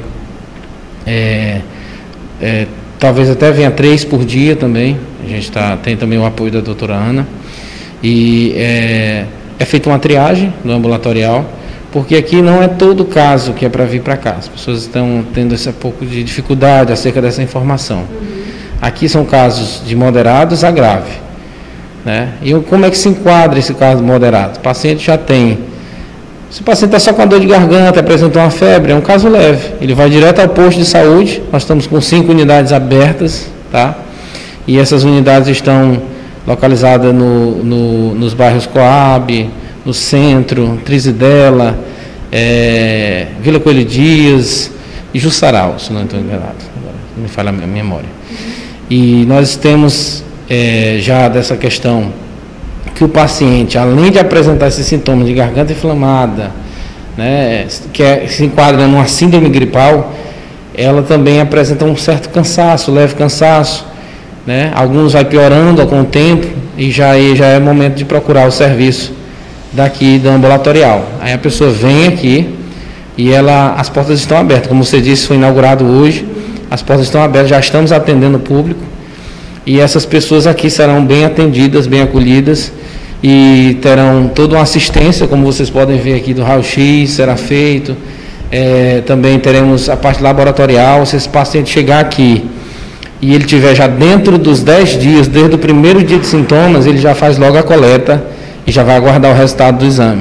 é, é, talvez até venha três por dia também. A gente tá, tem também o apoio da doutora Ana. E é, é feita uma triagem no ambulatorial, porque aqui não é todo caso que é para vir para cá. As pessoas estão tendo esse pouco de dificuldade acerca dessa informação. Aqui são casos de moderados a grave, né? E como é que se enquadra esse caso moderado? O paciente já tem, se o paciente está só com a dor de garganta, apresentou uma febre, é um caso leve. Ele vai direto ao posto de saúde. Nós estamos com cinco unidades abertas, tá? E essas unidades estão localizada no, no, nos bairros Coab, no centro, Trizidela, é, Vila Coelho Dias e Jussaral, se não estou enganado, agora não me falha a minha memória. E nós temos é, já dessa questão que o paciente, além de apresentar esses sintomas de garganta inflamada, né, que é, se enquadra numa síndrome gripal, ela também apresenta um certo cansaço, leve cansaço, né? Alguns vai piorando com o tempo e já, já é momento de procurar o serviço daqui do ambulatorial. Aí a pessoa vem aqui e ela, as portas estão abertas. Como você disse, foi inaugurado hoje, as portas estão abertas, já estamos atendendo o público e essas pessoas aqui serão bem atendidas, bem acolhidas e terão toda uma assistência, como vocês podem ver aqui do raio-x, será feito. É, também teremos a parte laboratorial. Se esse paciente chegar aqui e ele tiver já dentro dos dez dias, desde o primeiro dia de sintomas, ele já faz logo a coleta e já vai aguardar o resultado do exame.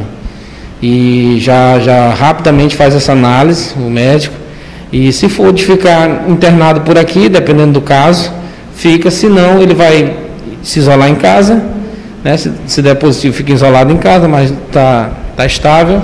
E já, já rapidamente faz essa análise, o médico, e se for de ficar internado por aqui, dependendo do caso, fica, se não, ele vai se isolar em casa, né? Se, se der positivo, fica isolado em casa, mas está tá estável.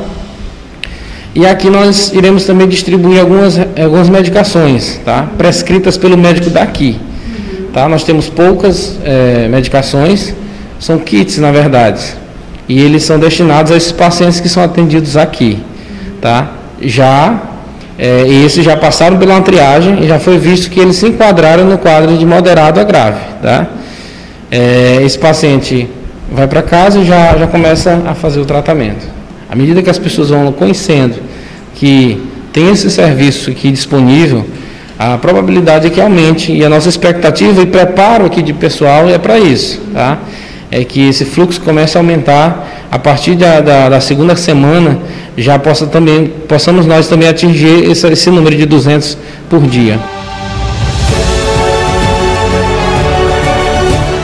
E aqui nós iremos também distribuir algumas, algumas medicações, tá? Prescritas pelo médico daqui. Tá? Nós temos poucas é, medicações, são kits na verdade, e eles são destinados a esses pacientes que são atendidos aqui. Tá? Já, é, esses já passaram pela triagem e já foi visto que eles se enquadraram no quadro de moderado a grave. Tá? É, esse paciente vai para casa e já, já começa a fazer o tratamento. À medida que as pessoas vão conhecendo que tem esse serviço aqui disponível, a probabilidade é que aumente, e a nossa expectativa e preparo aqui de pessoal é para isso, tá? É que esse fluxo comece a aumentar a partir da, da, da segunda semana, já possa também, possamos nós também atingir esse, esse número de duzentos por dia.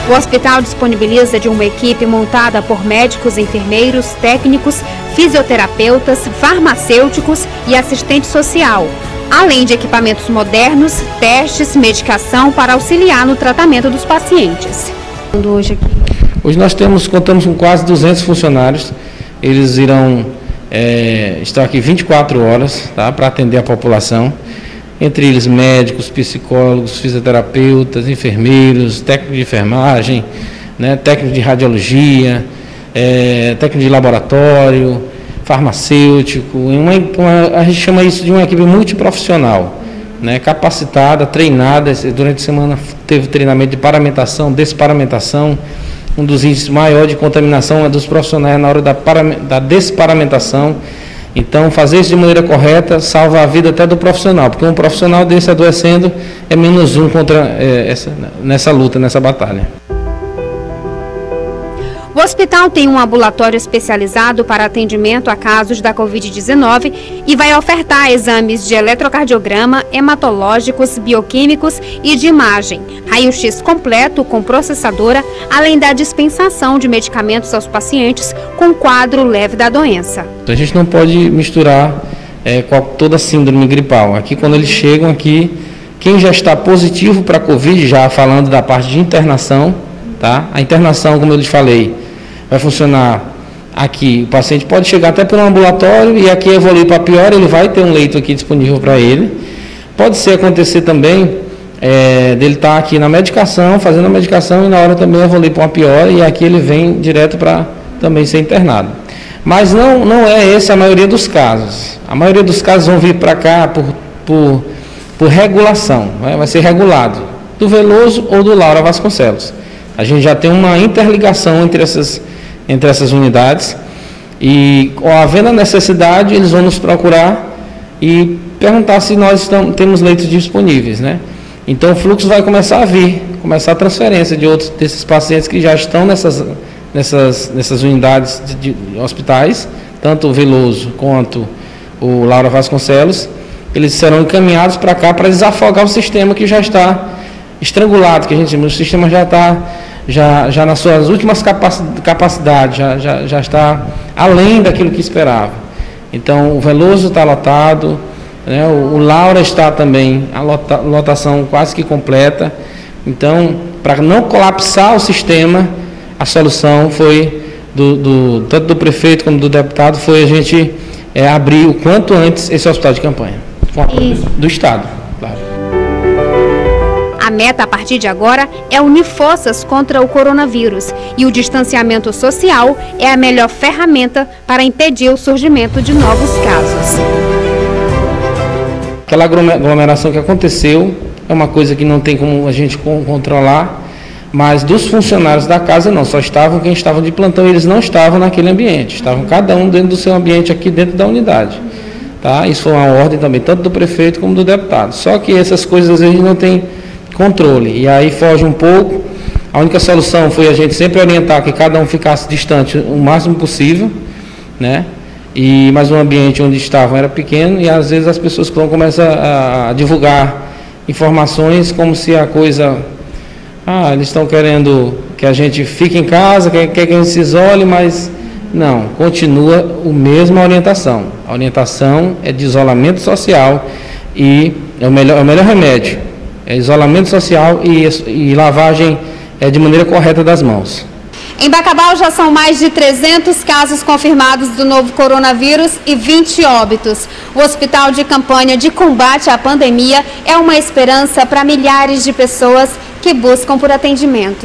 O hospital disponibiliza de uma equipe montada por médicos, enfermeiros, técnicos, fisioterapeutas, farmacêuticos e assistente social, além de equipamentos modernos, testes, medicação para auxiliar no tratamento dos pacientes. Hoje, aqui. Hoje nós temos, contamos com quase duzentos funcionários. Eles irão é, estar aqui vinte e quatro horas, tá, para atender a população. Entre eles médicos, psicólogos, fisioterapeutas, enfermeiros, técnicos de enfermagem, né, técnicos de radiologia, é, técnico de laboratório, farmacêutico. Uma, uma, a gente chama isso de uma equipe multiprofissional, né, capacitada, treinada. Durante a semana teve treinamento de paramentação, desparamentação. Um dos índices maiores de contaminação é dos profissionais na hora da, para, da desparamentação. Então, fazer isso de maneira correta salva a vida até do profissional, porque um profissional desse adoecendo é menos um contra, é, essa, nessa luta, nessa batalha. O hospital tem um ambulatório especializado para atendimento a casos da covid dezenove e vai ofertar exames de eletrocardiograma, hematológicos, bioquímicos e de imagem, raio-x completo com processadora, além da dispensação de medicamentos aos pacientes com quadro leve da doença. A gente não pode misturar é, com toda a síndrome gripal. Aqui, quando eles chegam aqui, quem já está positivo para a Covid, já falando da parte de internação, tá? A internação, como eu lhes falei, vai funcionar aqui. O paciente pode chegar até pelo ambulatório e aqui evoluir para pior, ele vai ter um leito aqui disponível para ele. Pode ser acontecer também é, dele estar tá aqui na medicação, fazendo a medicação e na hora também evoluir para uma pior e aqui ele vem direto para também ser internado. Mas não, não é essa a maioria dos casos. A maioria dos casos vão vir para cá por, por, por regulação, vai, vai ser regulado, do Veloso ou do Laura Vasconcelos. A gente já tem uma interligação entre essas, entre essas unidades e, havendo a necessidade, eles vão nos procurar e perguntar se nós estamos, temos leitos disponíveis, né? Então o fluxo vai começar a vir, começar a transferência de outros desses pacientes que já estão nessas, nessas, nessas unidades de, de hospitais, tanto o Veloso quanto o Laura Vasconcelos, eles serão encaminhados para cá para desafogar o sistema que já está estrangulado, que a gente, o sistema já está já, já nas suas últimas capacidades, já, já, já está além daquilo que esperava. Então o Veloso está lotado, né, o, o Laura está também, a lota, lotação quase que completa. Então, para não colapsar o sistema, a solução foi, do, do, tanto do prefeito como do deputado, foi a gente é, abrir o quanto antes esse hospital de campanha, com apoio do Estado, claro. A meta a partir de agora é unir forças contra o coronavírus e o distanciamento social é a melhor ferramenta para impedir o surgimento de novos casos. Aquela aglomeração que aconteceu é uma coisa que não tem como a gente controlar, mas dos funcionários da casa não, só estavam quem estavam de plantão, eles não estavam naquele ambiente, estavam cada um dentro do seu ambiente aqui dentro da unidade. Tá? Isso foi uma ordem também, tanto do prefeito como do deputado. Só que essas coisas às vezes não tem controle, e aí foge um pouco. A única solução foi a gente sempre orientar que cada um ficasse distante o máximo possível, né? E, mas o ambiente onde estavam era pequeno e às vezes as pessoas começam a, a divulgar informações como se a coisa, ah, eles estão querendo que a gente fique em casa, quer, quer que a gente se isole, mas não, continua a mesma orientação. A orientação é de isolamento social e é o melhor, é o melhor remédio. É isolamento social e, e lavagem é, de maneira correta das mãos. Em Bacabal já são mais de trezentos casos confirmados do novo coronavírus e vinte óbitos. O Hospital de Campanha de Combate à Pandemia é uma esperança para milhares de pessoas que buscam por atendimento.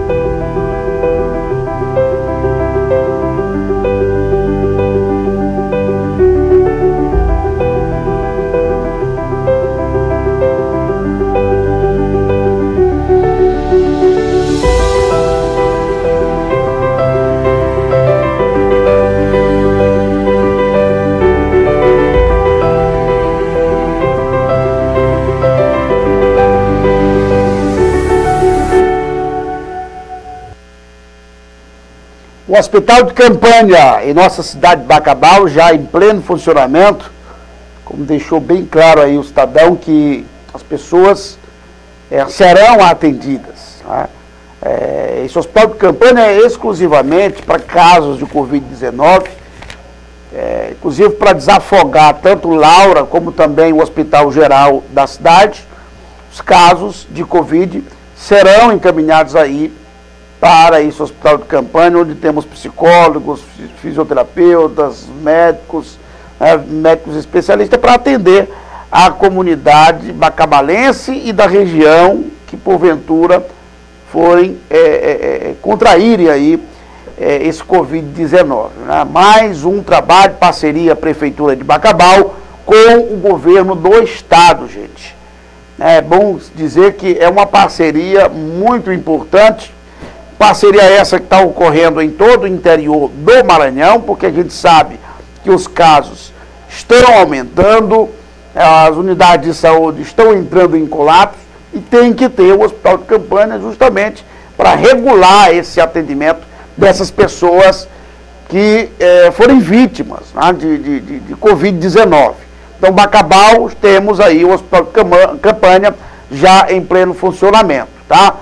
O Hospital de Campanha em nossa cidade de Bacabal, já em pleno funcionamento, como deixou bem claro aí o cidadão, que as pessoas é, serão atendidas. Tá? É, esse hospital de campanha é exclusivamente para casos de covid dezenove, é, inclusive para desafogar tanto Laura como também o Hospital Geral da cidade. Os casos de Covid serão encaminhados aí para esse hospital de campanha, onde temos psicólogos, fisioterapeutas, médicos, né, médicos especialistas para atender a comunidade bacabalense e da região que porventura forem é, é, contraírem aí é, esse covid dezenove. Né? Mais um trabalho, parceria Prefeitura de Bacabal com o governo do estado, gente. É bom dizer que é uma parceria muito importante, parceria essa que está ocorrendo em todo o interior do Maranhão, porque a gente sabe que os casos estão aumentando, as unidades de saúde estão entrando em colapso e tem que ter o hospital de campanha justamente para regular esse atendimento dessas pessoas que eh, forem vítimas, né, de, de, de, de covid dezenove. Então, Bacabal, temos aí o hospital de campanha já em pleno funcionamento, tá?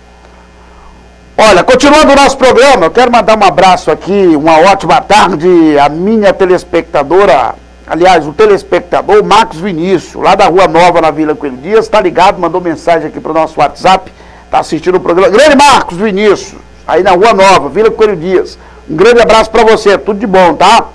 Olha, continuando o nosso programa, eu quero mandar um abraço aqui, uma ótima tarde à minha telespectadora, aliás, o telespectador Marcos Vinícius, lá da Rua Nova, na Vila Coelho Dias, tá ligado, mandou mensagem aqui para o nosso WhatsApp, tá assistindo o programa. Grande Marcos Vinícius, aí na Rua Nova, Vila Coelho Dias. Um grande abraço para você, tudo de bom, tá?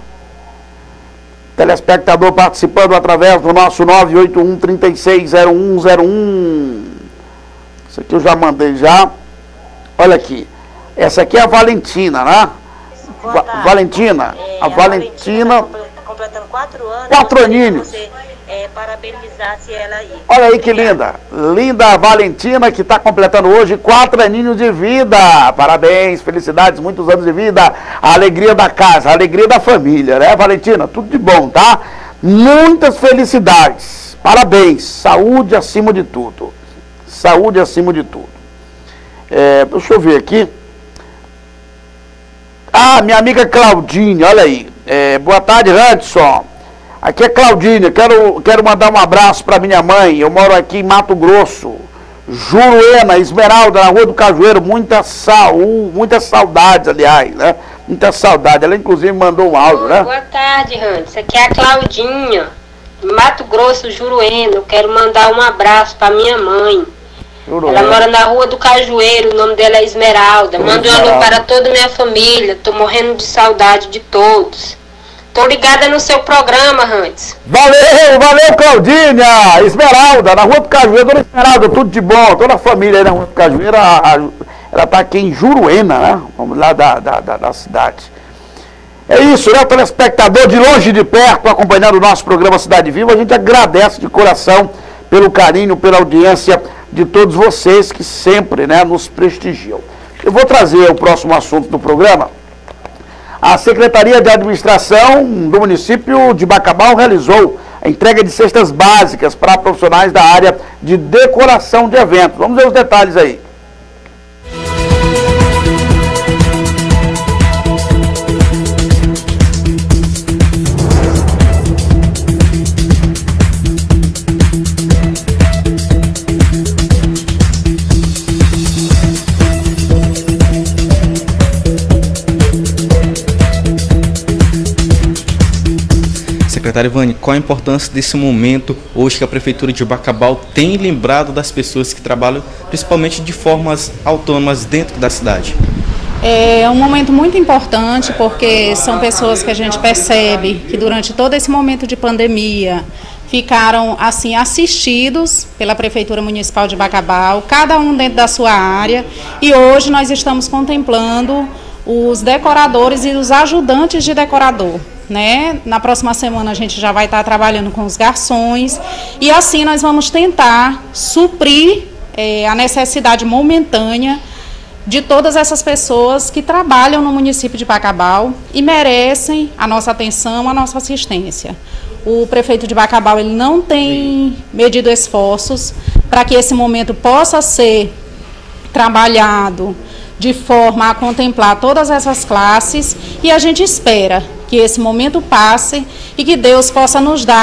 Telespectador participando através do nosso nove oito um, três seis zero um zero um. Isso aqui eu já mandei já. Olha aqui. Essa aqui é a Valentina, né? Va Valentina. É, a, a Valentina. Valentina tá completando quatro anos. Quatro aninhos. Você, é, parabenizasse ela aí. Olha aí que linda. Linda Valentina, que está completando hoje quatro aninhos de vida. Parabéns, felicidades, muitos anos de vida. A alegria da casa, a alegria da família, né, Valentina? Tudo de bom, tá? Muitas felicidades. Parabéns. Saúde acima de tudo. Saúde acima de tudo. É, deixa eu ver aqui. Ah, minha amiga Claudine, olha aí. É, boa tarde, Hudson. Aqui é Claudine, quero, quero mandar um abraço para minha mãe. Eu moro aqui em Mato Grosso, Juruena, Esmeralda, na Rua do Cajueiro. Muita saúde, muitas saudades, aliás, né? Muita saudade. Ela, inclusive, mandou um áudio, né? Boa tarde, Hans. Aqui é a Claudinha, Mato Grosso, Juruena. Eu quero mandar um abraço para minha mãe. Juruena. Ela mora na Rua do Cajueiro, o nome dela é Esmeralda. Mando um alô para toda a minha família. Tô morrendo de saudade de todos. Tô ligada no seu programa, Hans. Valeu, valeu, Claudinha! Esmeralda, na Rua do Cajueiro. Dona Esmeralda, tudo de bom. Toda a família aí na Rua do Cajueiro. A, a, ela tá aqui em Juruena, né? Vamos lá da, da, da, da cidade. É isso, né? O telespectador de longe e de perto acompanhando o nosso programa Cidade Viva. A gente agradece de coração pelo carinho, pela audiência de todos vocês que sempre, né, nos prestigiam. Eu vou trazer o próximo assunto do programa. A Secretaria de Administração do município de Bacabal realizou a entrega de cestas básicas para profissionais da área de decoração de eventos. Vamos ver os detalhes aí. Secretário Ivani, qual a importância desse momento hoje que a Prefeitura de Bacabal tem lembrado das pessoas que trabalham principalmente de formas autônomas dentro da cidade? É um momento muito importante porque são pessoas que a gente percebe que durante todo esse momento de pandemia ficaram assim assistidos pela Prefeitura Municipal de Bacabal, cada um dentro da sua área, e hoje nós estamos contemplando os decoradores e os ajudantes de decorador. Né? Na próxima semana a gente já vai estar trabalhando com os garçons e assim nós vamos tentar suprir é, a necessidade momentânea de todas essas pessoas que trabalham no município de Bacabal e merecem a nossa atenção, a nossa assistência. O prefeito de Bacabal ele não tem medido esforços para que esse momento possa ser trabalhado de forma a contemplar todas essas classes, e a gente espera que esse momento passe e que Deus possa nos dar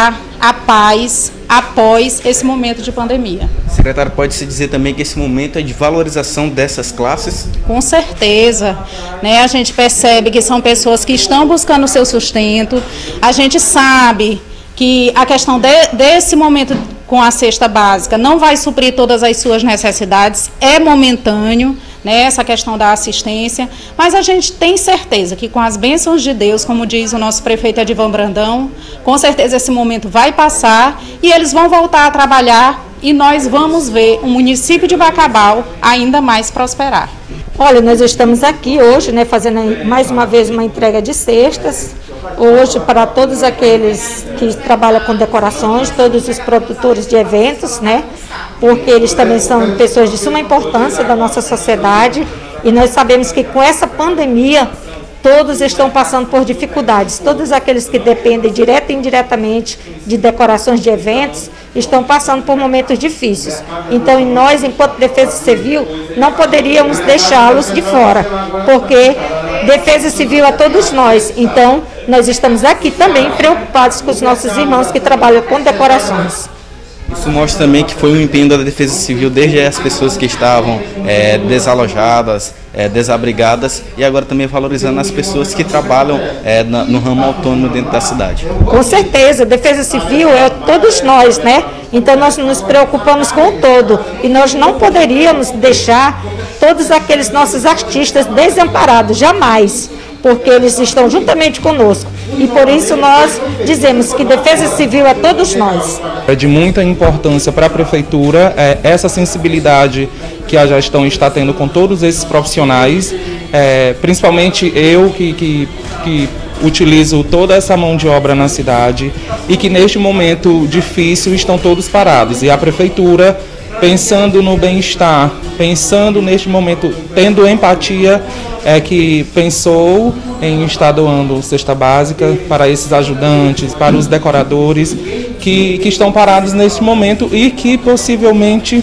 a paz após esse momento de pandemia. Secretário, pode-se dizer também que esse momento é de valorização dessas classes? Com certeza, né? A gente percebe que são pessoas que estão buscando o seu sustento, a gente sabe que a questão de, desse momento com a cesta básica não vai suprir todas as suas necessidades, é momentâneo, né, essa questão da assistência, mas a gente tem certeza que com as bênçãos de Deus, como diz o nosso prefeito Edivan Brandão, com certeza esse momento vai passar e eles vão voltar a trabalhar e nós vamos ver o município de Bacabal ainda mais prosperar. Olha, nós estamos aqui hoje, né, fazendo mais uma vez uma entrega de cestas, hoje para todos aqueles que trabalham com decorações, todos os produtores de eventos, né, porque eles também são pessoas de suma importância da nossa sociedade e nós sabemos que com essa pandemia todos estão passando por dificuldades, todos aqueles que dependem direta e indiretamente de decorações de eventos estão passando por momentos difíceis. Então, nós, enquanto Defesa Civil, não poderíamos deixá-los de fora, porque Defesa Civil é todos nós. Então, nós estamos aqui também preocupados com os nossos irmãos que trabalham com decorações. Isso mostra também que foi um empenho da Defesa Civil desde as pessoas que estavam é, desalojadas, é, desabrigadas e agora também valorizando as pessoas que trabalham é, na, no ramo autônomo dentro da cidade. Com certeza, Defesa Civil é todos nós, né? Então nós nos preocupamos com o todo e nós não poderíamos deixar todos aqueles nossos artistas desamparados, jamais, porque eles estão juntamente conosco. E por isso nós dizemos que Defesa Civil é todos nós. É de muita importância para a Prefeitura é, essa sensibilidade que a gestão está tendo com todos esses profissionais, é, principalmente eu que, que, que utilizo toda essa mão de obra na cidade e que neste momento difícil estão todos parados. E a Prefeitura, pensando no bem-estar, pensando neste momento, tendo empatia, é que pensou em estar doando cesta básica para esses ajudantes, para os decoradores que, que estão parados nesse momento e que possivelmente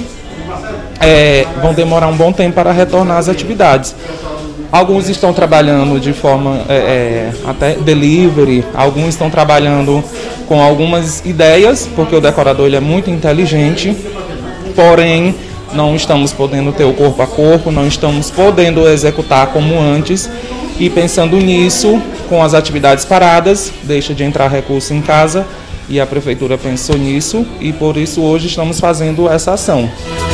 é, vão demorar um bom tempo para retornar às atividades. Alguns estão trabalhando de forma é, é, até delivery, alguns estão trabalhando com algumas ideias, porque o decorador ele é muito inteligente, porém não estamos podendo ter o corpo a corpo, não estamos podendo executar como antes e pensando nisso, com as atividades paradas, deixa de entrar recurso em casa e a Prefeitura pensou nisso e por isso hoje estamos fazendo essa ação.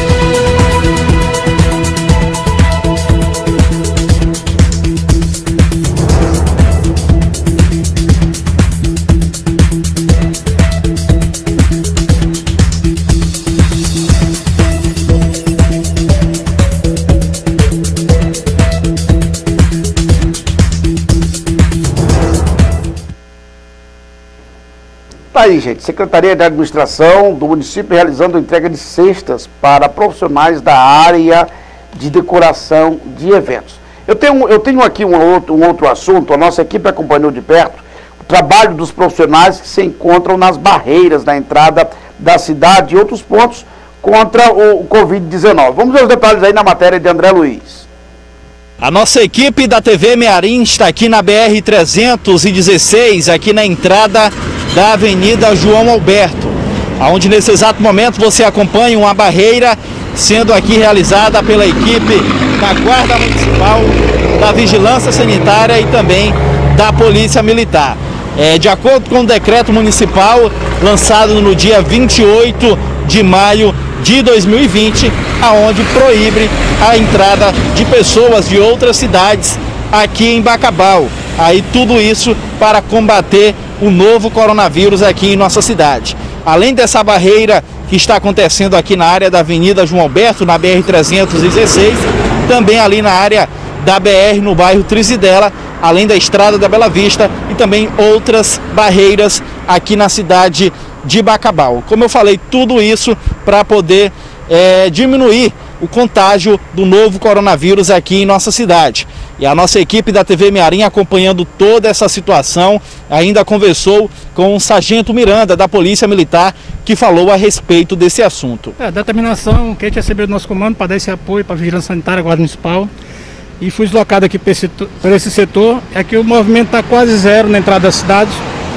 Tá aí, gente, Secretaria de Administração do município realizando entrega de cestas para profissionais da área de decoração de eventos. Eu tenho, eu tenho aqui um outro, um outro assunto, a nossa equipe acompanhou de perto o trabalho dos profissionais que se encontram nas barreiras na entrada da cidade e outros pontos contra o covid dezenove. Vamos ver os detalhes aí na matéria de André Luiz. A nossa equipe da T V Mearim está aqui na B R trezentos e dezesseis, aqui na entrada da Avenida João Alberto, onde nesse exato momento você acompanha uma barreira sendo aqui realizada pela equipe da Guarda Municipal, da Vigilância Sanitária e também da Polícia Militar. É, de acordo com o decreto municipal lançado no dia vinte e oito de maio de dois mil e vinte, aonde proíbe a entrada de pessoas de outras cidades aqui em Bacabal. Aí tudo isso para combater o novo coronavírus aqui em nossa cidade. Além dessa barreira que está acontecendo aqui na área da Avenida João Alberto, na B R trezentos e dezesseis, também ali na área da B R no bairro Trizidela, além da Estrada da Bela Vista e também outras barreiras aqui na cidade de Bacabal. Como eu falei, tudo isso para poder é, diminuir o contágio do novo coronavírus aqui em nossa cidade. E a nossa equipe da T V Mearim, acompanhando toda essa situação, ainda conversou com o Sargento Miranda, da Polícia Militar, que falou a respeito desse assunto. É, a determinação que a gente recebeu do nosso comando para dar esse apoio para a Vigilância Sanitária, Guarda Municipal, e fui deslocado aqui para esse, para esse setor, é que o movimento está quase zero na entrada da cidade.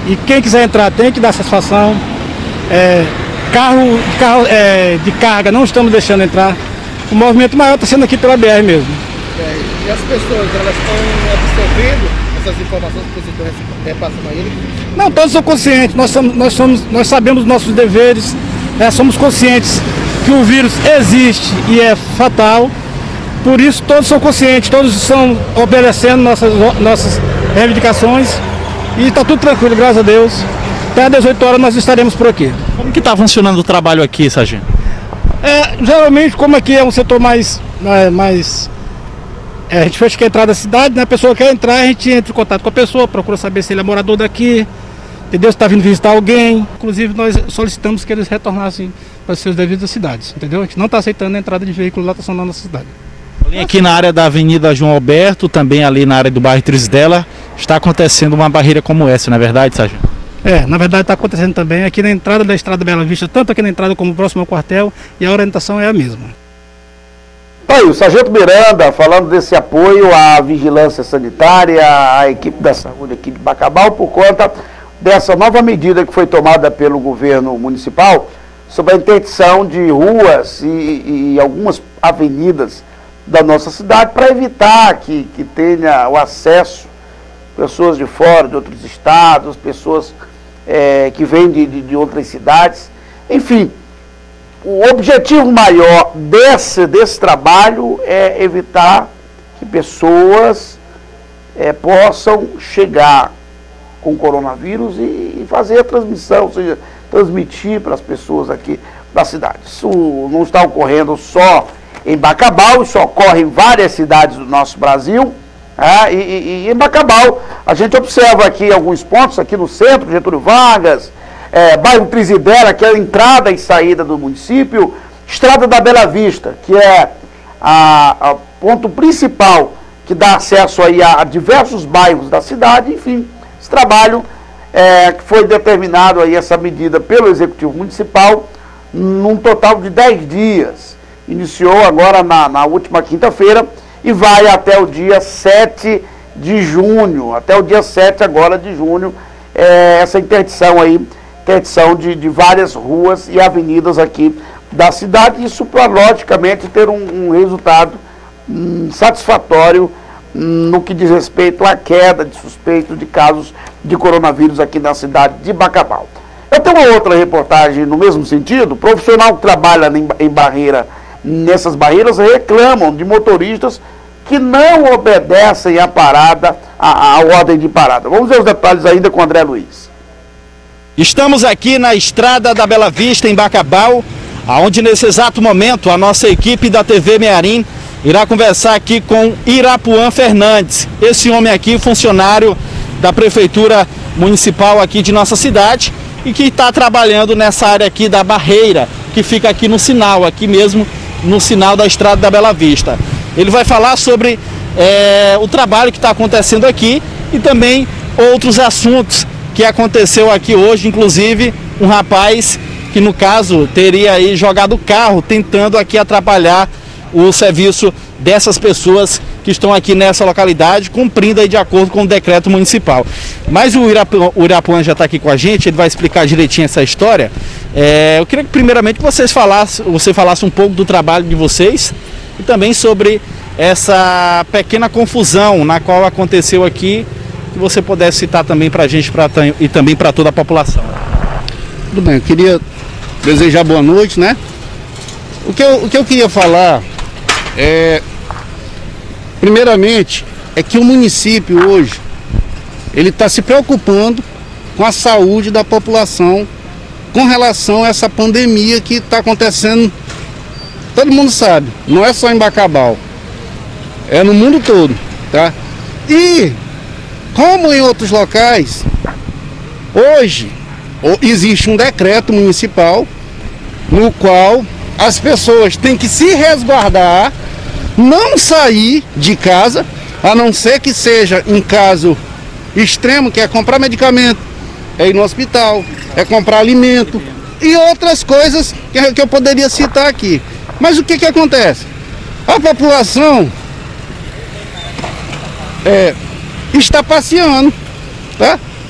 e quem quiser entrar tem que dar satisfação. É, carro carro é, de carga não estamos deixando entrar. O movimento maior está sendo aqui pela B R mesmo. É, e as pessoas, elas estão absorvendo essas informações que você está repassando a ele? Não, todos são conscientes, nós, somos, nós, somos, nós sabemos nossos deveres, é, somos conscientes que o vírus existe e é fatal, por isso todos são conscientes, todos estão obedecendo nossas, nossas reivindicações e está tudo tranquilo, graças a Deus. Até às dezoito horas nós estaremos por aqui. Como que está funcionando o trabalho aqui, sargento? É, geralmente, como aqui é um setor mais... mais é, a gente fecha que a entrada da cidade, né? A pessoa quer entrar, a gente entra em contato com a pessoa, procura saber se ele é morador daqui, entendeu? Se está vindo visitar alguém. Inclusive, nós solicitamos que eles retornassem para as suas devidas cidades, entendeu? A gente não está aceitando a entrada de veículos lá na nossa cidade. Aqui na área da Avenida João Alberto, também ali na área do bairro Trisdela, está acontecendo uma barreira como essa, não é verdade, sargento? É, na verdade está acontecendo também aqui na entrada da Estrada Bela Vista, tanto aqui na entrada como próximo ao quartel, e a orientação é a mesma. Aí, o Sargento Miranda falando desse apoio à vigilância sanitária, à equipe da saúde aqui de Bacabal, por conta dessa nova medida que foi tomada pelo governo municipal sobre a interdição de ruas e, e algumas avenidas da nossa cidade para evitar que, que tenha o acesso pessoas de fora, de outros estados, pessoas é, que vêm de, de, de outras cidades. Enfim, o objetivo maior desse, desse trabalho é evitar que pessoas é, possam chegar com o coronavírus e, e fazer a transmissão, ou seja, transmitir para as pessoas aqui da cidade. Isso não está ocorrendo só em Bacabal, isso ocorre em várias cidades do nosso Brasil. É, e, e, e em Bacabal, a gente observa aqui alguns pontos, aqui no centro, Getúlio Vargas, é, bairro Trizidera, que é a entrada e saída do município, Estrada da Bela Vista, que é o ponto principal que dá acesso aí a, a diversos bairros da cidade. Enfim, esse trabalho é, que foi determinado aí, essa medida pelo Executivo Municipal, num total de dez dias. Iniciou agora na, na última quinta-feira e vai até o dia sete de junho, até o dia sete agora de junho, é, essa interdição aí, interdição de, de várias ruas e avenidas aqui da cidade, isso para, logicamente, ter um, um resultado hum, satisfatório hum, no que diz respeito à queda de suspeitos de casos de coronavírus aqui na cidade de Bacabal. Eu tenho uma outra reportagem no mesmo sentido. O profissional que trabalha em, em barreira, nessas barreiras, reclamam de motoristas que não obedecem à parada, à, à ordem de parada. Vamos ver os detalhes ainda com o André Luiz. Estamos aqui na Estrada da Bela Vista, em Bacabal, onde nesse exato momento a nossa equipe da T V Mearim irá conversar aqui com Irapuan Fernandes. Esse homem aqui, funcionário da Prefeitura Municipal aqui de nossa cidade e que está trabalhando nessa área aqui da barreira, que fica aqui no sinal, aqui mesmo no sinal da Estrada da Bela Vista. Ele vai falar sobre é, o trabalho que está acontecendo aqui e também outros assuntos que aconteceu aqui hoje, inclusive um rapaz que no caso teria aí jogado o carro tentando aqui atrapalhar o serviço dessas pessoas que estão aqui nessa localidade, cumprindo aí de acordo com o decreto municipal. Mas o Irapuan, o Irapuan já está aqui com a gente, ele vai explicar direitinho essa história. É, eu queria que primeiramente vocês falassem, você falasse um pouco do trabalho de vocês e também sobre essa pequena confusão na qual aconteceu aqui, que você pudesse citar também para a gente pra, e também para toda a população. Tudo bem, eu queria desejar boa noite, né? O que eu, o que eu queria falar é, primeiramente, é que o município hoje, ele está se preocupando com a saúde da população com relação a essa pandemia que está acontecendo. Todo mundo sabe, não é só em Bacabal, é no mundo todo, tá? E, como em outros locais, hoje existe um decreto municipal no qual as pessoas têm que se resguardar, não sair de casa, a não ser que seja em caso extremo, que é comprar medicamento, é ir no hospital, é comprar alimento e outras coisas que eu poderia citar aqui. Mas o que que acontece? A população é, está passeando, tá?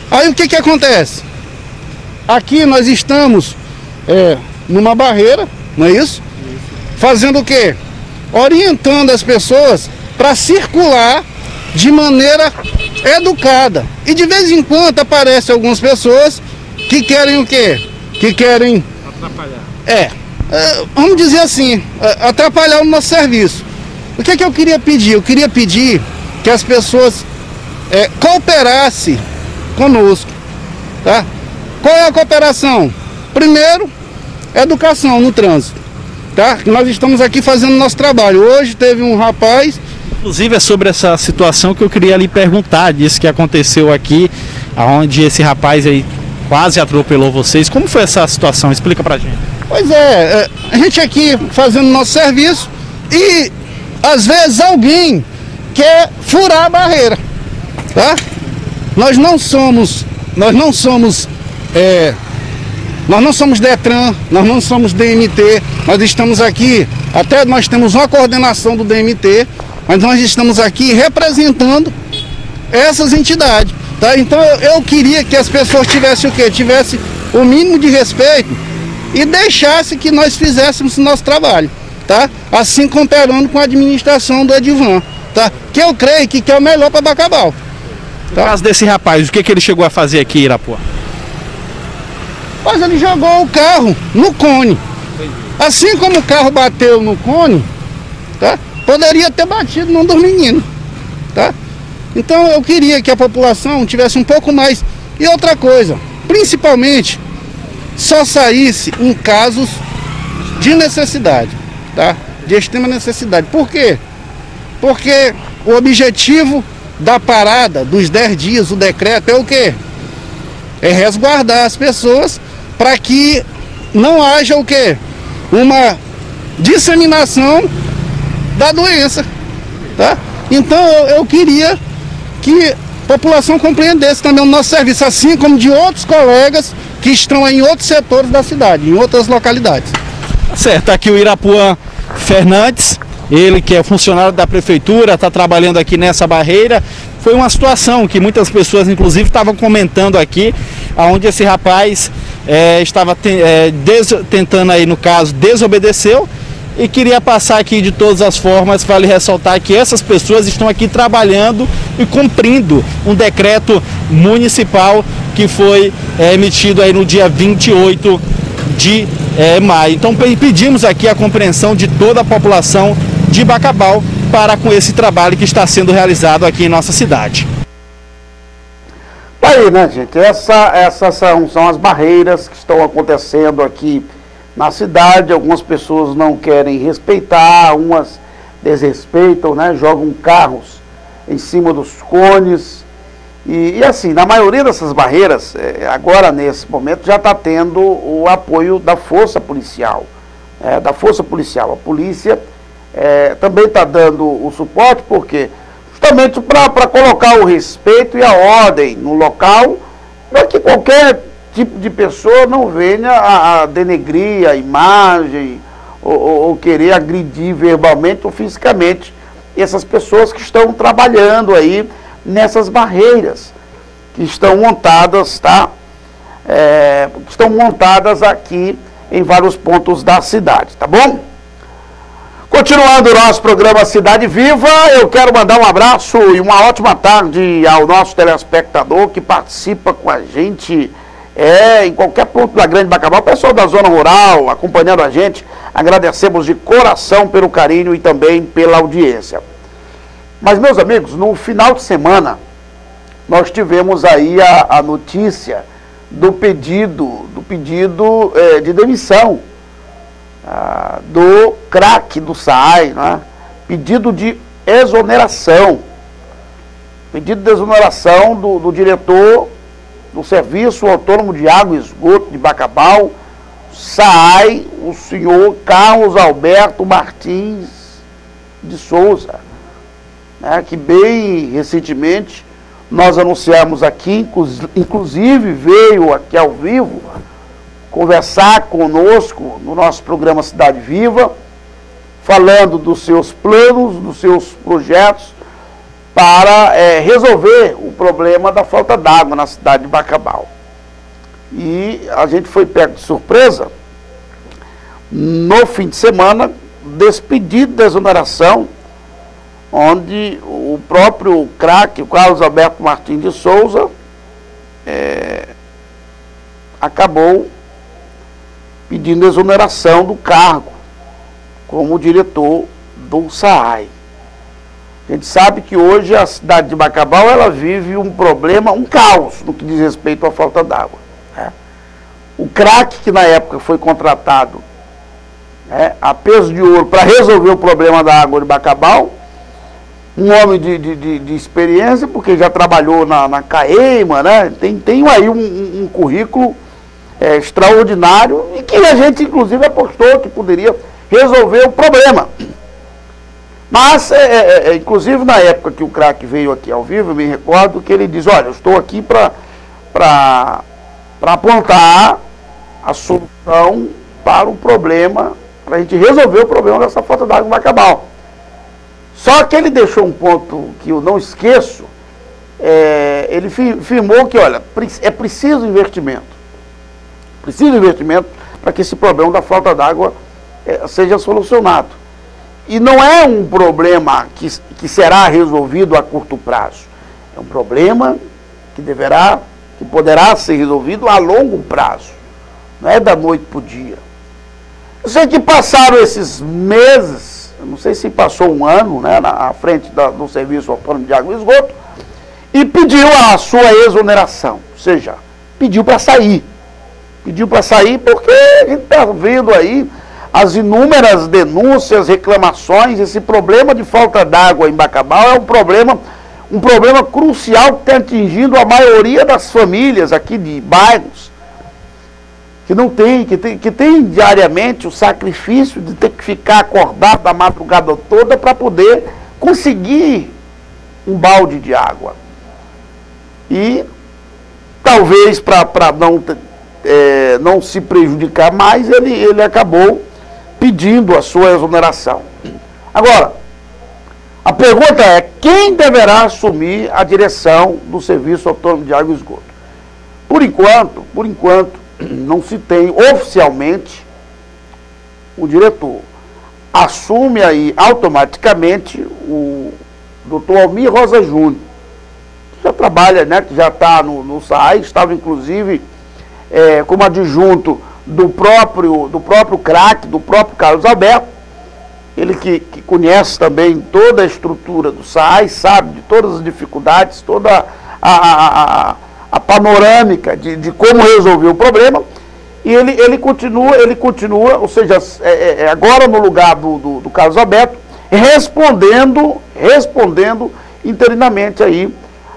Aí o que que acontece? Aqui nós estamos é, numa barreira, não é isso? Fazendo o quê? Orientando as pessoas para circular de maneira educada. E de vez em quando aparecem algumas pessoas que querem o quê? Que querem... Atrapalhar. É, é vamos dizer assim, atrapalhar o nosso serviço. O que é que eu queria pedir? Eu queria pedir que as pessoas é, cooperassem conosco, tá? Qual é a cooperação? Primeiro, educação no trânsito, tá? Que nós estamos aqui fazendo nosso trabalho. Hoje teve um rapaz... Inclusive é sobre essa situação que eu queria lhe perguntar, disso que aconteceu aqui, onde esse rapaz aí quase atropelou vocês. Como foi essa situação? Explica pra gente. Pois é, a gente aqui fazendo nosso serviço e às vezes alguém quer furar a barreira, tá? Nós não somos, nós não somos, é, nós não somos Detran, nós não somos D M T, nós estamos aqui, até nós temos uma coordenação do D M T, mas nós estamos aqui representando essas entidades, tá? Então eu, eu queria que as pessoas tivessem o quê? Tivessem o mínimo de respeito e deixassem que nós fizéssemos o nosso trabalho, tá? Assim cooperando com a administração do Edivan, tá? Que eu creio que, que é o melhor para Bacabal. Tá? No caso desse rapaz, o que, que ele chegou a fazer aqui, Irapuã? Mas ele jogou o carro no cone. Assim como o carro bateu no cone, tá? Poderia ter batido num dos meninos, tá? Então eu queria que a população tivesse um pouco mais. E outra coisa, principalmente, só saísse em casos de necessidade, tá? De extrema necessidade. Por quê? Porque o objetivo da parada dos dez dias, o decreto, é o quê? É resguardar as pessoas para que não haja o quê? Uma disseminação da doença, tá? Então eu, eu queria que a população compreendesse também o nosso serviço, assim como de outros colegas que estão em outros setores da cidade, em outras localidades. Certo, aqui o Irapuã Fernandes, ele que é funcionário da prefeitura, está trabalhando aqui nessa barreira. Foi uma situação que muitas pessoas, inclusive, estavam comentando aqui, onde esse rapaz é, estava te, é, des, tentando aí, no caso, desobedeceu e queria passar aqui de todas as formas. Vale ressaltar que essas pessoas estão aqui trabalhando e cumprindo um decreto municipal que foi é, emitido aí no dia vinte e oito de é, maio. Então pedimos aqui a compreensão de toda a população de Bacabal para com esse trabalho que está sendo realizado aqui em nossa cidade. Tá aí, né, gente? Essa, essas são, são as barreiras que estão acontecendo aqui na cidade. Algumas pessoas não querem respeitar, umas desrespeitam, né? Jogam carros em cima dos cones. E, e assim, na maioria dessas barreiras, é, agora nesse momento, já está tendo o apoio da força policial. É, da força policial. A polícia é, também está dando o suporte, porque justamente para colocar o respeito e a ordem no local, para que qualquer tipo de pessoa não venha a, a denegrir a imagem ou, ou, ou querer agredir verbalmente ou fisicamente essas pessoas que estão trabalhando aí nessas barreiras que estão montadas, tá? É, que estão montadas aqui em vários pontos da cidade, tá bom? Continuando o nosso programa Cidade Viva, eu quero mandar um abraço e uma ótima tarde ao nosso telespectador que participa com a gente é, em qualquer ponto da Grande Bacabal, o pessoal da zona rural acompanhando a gente. Agradecemos de coração pelo carinho e também pela audiência. Mas, meus amigos, no final de semana, nós tivemos aí a, a notícia do pedido, do pedido é, de demissão ah, do craque do S A I, né? Pedido de exoneração, pedido de exoneração do, do diretor do Serviço Autônomo de Água e Esgoto de Bacabal, S A I, o senhor Carlos Alberto Martins de Souza, né, que bem recentemente nós anunciamos aqui, inclusive veio aqui ao vivo conversar conosco no nosso programa Cidade Viva, falando dos seus planos, dos seus projetos para é, resolver o problema da falta d'água na cidade de Bacabal. E a gente foi pego de surpresa no fim de semana, despedido da exoneração, onde o próprio craque, o Carlos Alberto Martins de Souza, é, acabou pedindo exoneração do cargo como diretor do S A I. A gente sabe que hoje a cidade de Bacabal ela vive um problema, um caos no que diz respeito à falta d'água. Né? O craque que na época foi contratado, né, a peso de ouro para resolver o problema da água de Bacabal, um homem de, de, de, de experiência, porque já trabalhou na, na CAEMA, né? tem, tem aí um, um, um currículo é, extraordinário e que a gente inclusive apostou que poderia resolver o problema. Mas, é, é, inclusive na época que o craque veio aqui ao vivo, eu me recordo que ele diz, olha, eu estou aqui para para apontar a solução para o problema, para a gente resolver o problema dessa falta d'água em Bacabal. Só que ele deixou um ponto que eu não esqueço, é, ele afirmou que, olha, é preciso investimento. Preciso investimento para que esse problema da falta d'água é, seja solucionado. E não é um problema que, que será resolvido a curto prazo. É um problema que deverá, que poderá ser resolvido a longo prazo. Não é da noite para o dia. Eu sei que passaram esses meses, eu não sei se passou um ano, né, na frente da, do Serviço Autônomo de Água e Esgoto, e pediu a sua exoneração. Ou seja, pediu para sair. Pediu para sair porque a gente está vendo aí as inúmeras denúncias, reclamações. Esse problema de falta d'água em Bacabal é um problema, um problema crucial que está atingindo a maioria das famílias aqui de bairros, que não tem, que tem, que tem diariamente o sacrifício de ter que ficar acordado a madrugada toda para poder conseguir um balde de água. E talvez para não, é, não se prejudicar mais, ele, ele acabou pedindo a sua exoneração. Agora, a pergunta é, quem deverá assumir a direção do Serviço Autônomo de Água e Esgoto? Por enquanto, por enquanto, não se tem oficialmente o diretor. Assume aí automaticamente o doutor Almir Rosa Júnior, que já trabalha, né, que já está no, no S A I, estava inclusive é, como adjunto do próprio, do próprio craque, do próprio Carlos Alberto, ele que, que conhece também toda a estrutura do S A I, sabe de todas as dificuldades, toda a, a, a, a panorâmica de, de como resolver o problema, e ele, ele continua, ele continua, ou seja, é, é agora no lugar do, do, do Carlos Alberto, respondendo, respondendo interinamente aí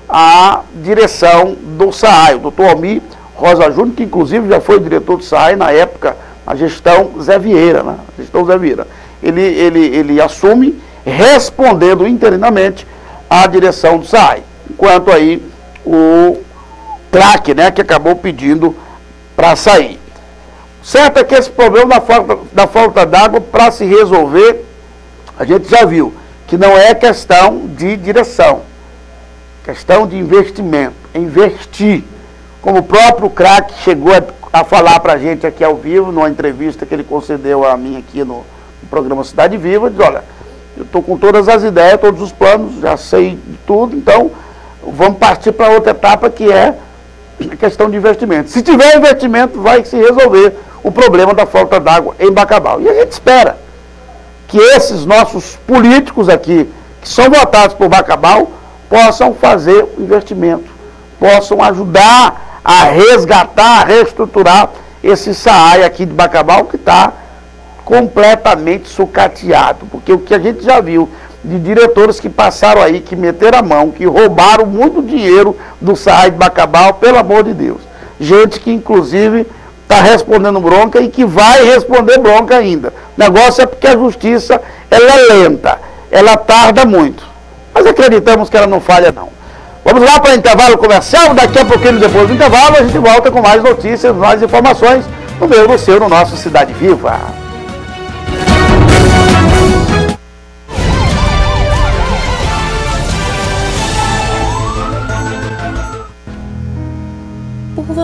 a direção do S A I, o doutor Almir Rosa Júnior, que inclusive já foi diretor do S A I na época, na gestão Zé Vieira, né? A gestão Zé Vieira. Ele, ele, ele assume respondendo interinamente à direção do S A I. Enquanto aí o craque, né, que acabou pedindo para sair. Certo é que esse problema da falta, da falta d'água, para se resolver, a gente já viu que não é questão de direção, questão de investimento, é investir. Como o próprio craque chegou a, a falar para a gente aqui ao vivo, numa entrevista que ele concedeu a mim aqui no, no programa Cidade Viva, diz, olha, eu estou com todas as ideias, todos os planos, já sei de tudo, então vamos partir para outra etapa que é a questão de investimento. Se tiver investimento, vai se resolver o problema da falta d'água em Bacabal. E a gente espera que esses nossos políticos aqui, que são votados por Bacabal, possam fazer o investimento, possam ajudar a resgatar, a reestruturar esse S A I aqui de Bacabal, que está completamente sucateado. Porque o que a gente já viu de diretores que passaram aí, que meteram a mão, que roubaram muito dinheiro do S A I de Bacabal, pelo amor de Deus. Gente que, inclusive, está respondendo bronca e que vai responder bronca ainda. O negócio é porque a justiça, ela é lenta, ela tarda muito. Mas acreditamos que ela não falha, não. Vamos lá para o intervalo comercial, daqui a pouquinho, depois do intervalo, a gente volta com mais notícias, mais informações no meu, no seu, no nosso Cidade Viva.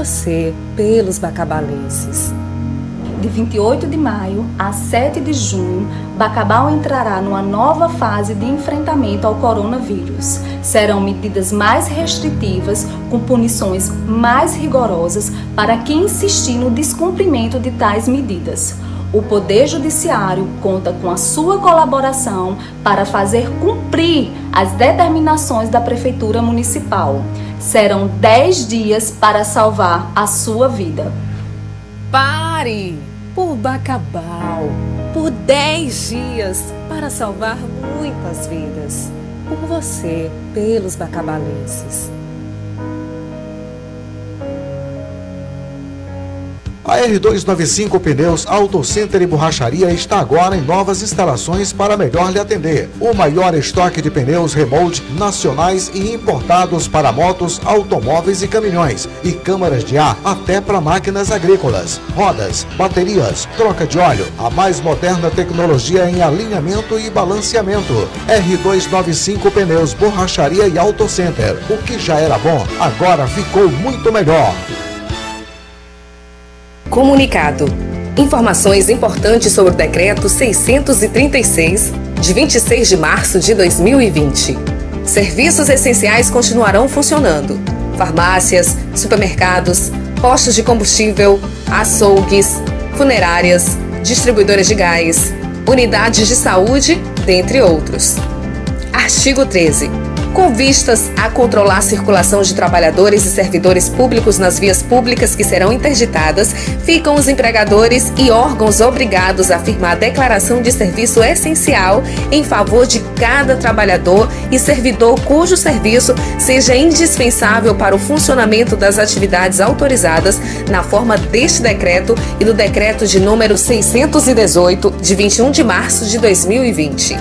você, pelos bacabalenses. De vinte e oito de maio a sete de junho, Bacabal entrará numa nova fase de enfrentamento ao coronavírus. Serão medidas mais restritivas, com punições mais rigorosas para quem insistir no descumprimento de tais medidas. O Poder Judiciário conta com a sua colaboração para fazer cumprir as determinações da Prefeitura Municipal. Serão dez dias para salvar a sua vida. Pare por Bacabal, por dez dias para salvar muitas vidas. Por você, pelos bacabalenses. A R duzentos e noventa e cinco Pneus Auto Center e Borracharia está agora em novas instalações para melhor lhe atender. O maior estoque de pneus remold nacionais e importados para motos, automóveis e caminhões. E câmaras de ar até para máquinas agrícolas. Rodas, baterias, troca de óleo. A mais moderna tecnologia em alinhamento e balanceamento. R duzentos e noventa e cinco Pneus Borracharia e Auto Center. O que já era bom, agora ficou muito melhor. Comunicado. Informações importantes sobre o Decreto seiscentos e trinta e seis, de vinte e seis de março de dois mil e vinte. Serviços essenciais continuarão funcionando. Farmácias, supermercados, postos de combustível, açougues, funerárias, distribuidoras de gás, unidades de saúde, dentre outros. Artigo treze. Com vistas a controlar a circulação de trabalhadores e servidores públicos nas vias públicas que serão interditadas, ficam os empregadores e órgãos obrigados a firmar a declaração de serviço essencial em favor de cada trabalhador e servidor cujo serviço seja indispensável para o funcionamento das atividades autorizadas na forma deste decreto e do decreto de número seiscentos e dezoito, de vinte e um de março de dois mil e vinte.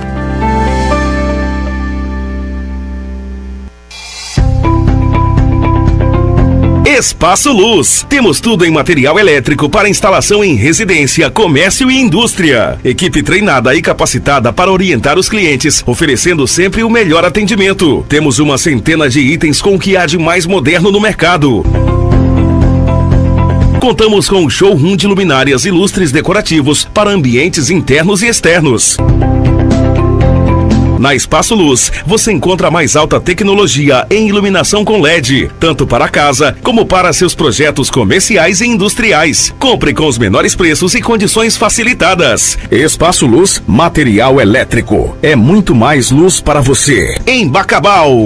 Espaço Luz. Temos tudo em material elétrico para instalação em residência, comércio e indústria. Equipe treinada e capacitada para orientar os clientes, oferecendo sempre o melhor atendimento. Temos uma centena de itens com o que há de mais moderno no mercado. Contamos com um showroom de luminárias e lustres decorativos para ambientes internos e externos. Na Espaço Luz, você encontra a mais alta tecnologia em iluminação com L E D, tanto para casa como para seus projetos comerciais e industriais. Compre com os menores preços e condições facilitadas. Espaço Luz, material elétrico. É muito mais luz para você. Em Bacabal.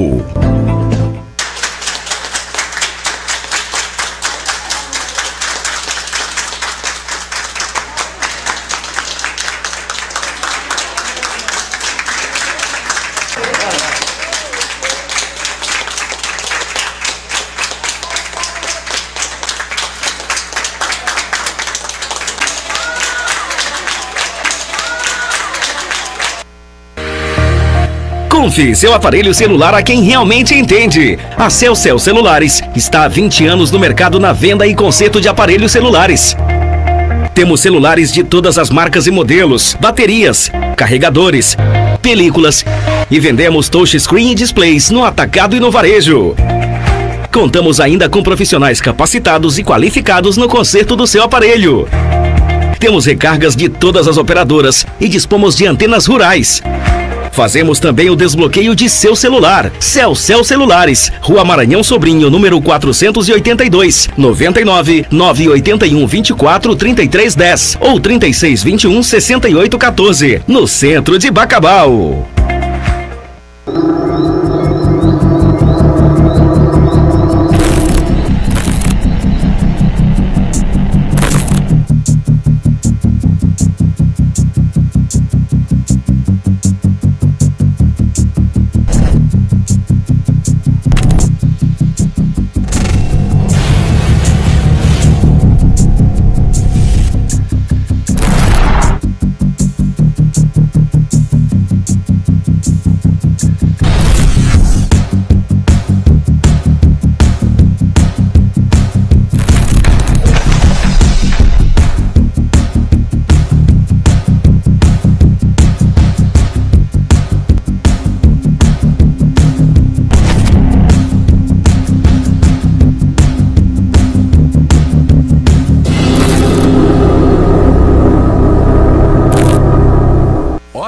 Confie seu aparelho celular a quem realmente entende. A Celcel Celulares está há vinte anos no mercado na venda e conserto de aparelhos celulares. Temos celulares de todas as marcas e modelos, baterias, carregadores, películas e vendemos touchscreen e displays no atacado e no varejo. Contamos ainda com profissionais capacitados e qualificados no conserto do seu aparelho. Temos recargas de todas as operadoras e dispomos de antenas rurais. Fazemos também o desbloqueio de seu celular. Celcel Celulares, Rua Maranhão Sobrinho, número quatrocentos e oitenta e dois, noventa e nove, nove oito um, vinte e quatro, trinta e três dez ou trinta e seis, vinte e um, sessenta e oito quatorze, no centro de Bacabal.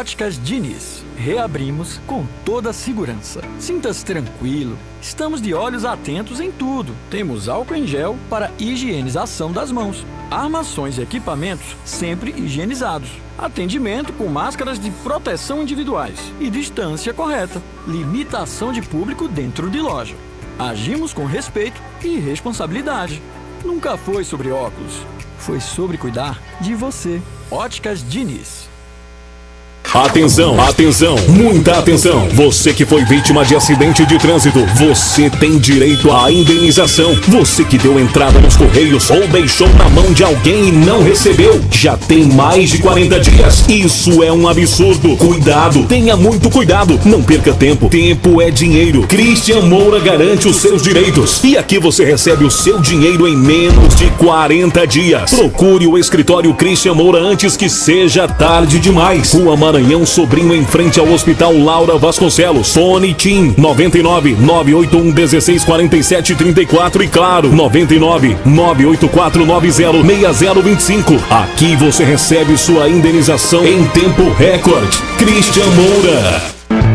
Óticas Diniz. Reabrimos com toda a segurança. Sinta-se tranquilo. Estamos de olhos atentos em tudo. Temos álcool em gel para higienização das mãos. Armações e equipamentos sempre higienizados. Atendimento com máscaras de proteção individuais e distância correta. Limitação de público dentro de loja. Agimos com respeito e responsabilidade. Nunca foi sobre óculos. Foi sobre cuidar de você. Óticas Diniz. Atenção, atenção, muita atenção. Você que foi vítima de acidente de trânsito, você tem direito à indenização. Você que deu entrada nos correios ou deixou na mão de alguém e não recebeu, já tem mais de quarenta dias. Isso é um absurdo. Cuidado, tenha muito cuidado. Não perca tempo. Tempo é dinheiro. Christian Moura garante os seus direitos. E aqui você recebe o seu dinheiro em menos de quarenta dias. Procure o escritório Christian Moura antes que seja tarde demais. Rua Maranhão Sobrinho, em frente ao Hospital Laura Vasconcelos. Fone Tim nove nove nove oito um um seis quatro sete três quatro e claro nove nove nove oito quatro nove zero seis zero dois cinco. Aqui você recebe sua indenização em tempo recorde. Christian Moura.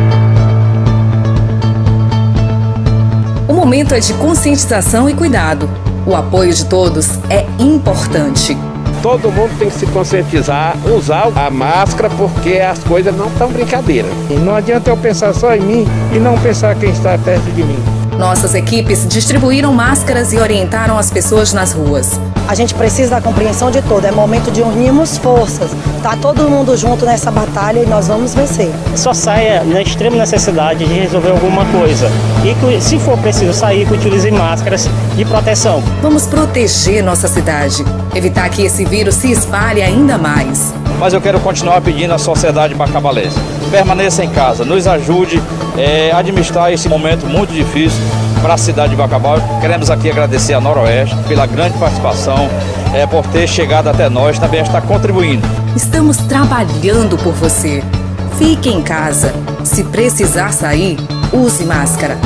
O momento é de conscientização e cuidado. O apoio de todos é importante. Todo mundo tem que se conscientizar, usar a máscara, porque as coisas não estão brincadeira. E não adianta eu pensar só em mim e não pensar quem está perto de mim. Nossas equipes distribuíram máscaras e orientaram as pessoas nas ruas. A gente precisa da compreensão de todos. É momento de unirmos forças. Tá todo mundo junto nessa batalha e nós vamos vencer. Só saia na extrema necessidade de resolver alguma coisa. E se for preciso sair, que utilize máscaras de proteção. Vamos proteger nossa cidade. Evitar que esse vírus se espalhe ainda mais. Mas eu quero continuar pedindo à sociedade bacabalense. Permaneça em casa, nos ajude é, a administrar esse momento muito difícil para a cidade de Bacabal. Queremos aqui agradecer a Noroeste pela grande participação, é, por ter chegado até nós, também está contribuindo. Estamos trabalhando por você. Fique em casa. Se precisar sair, use máscara.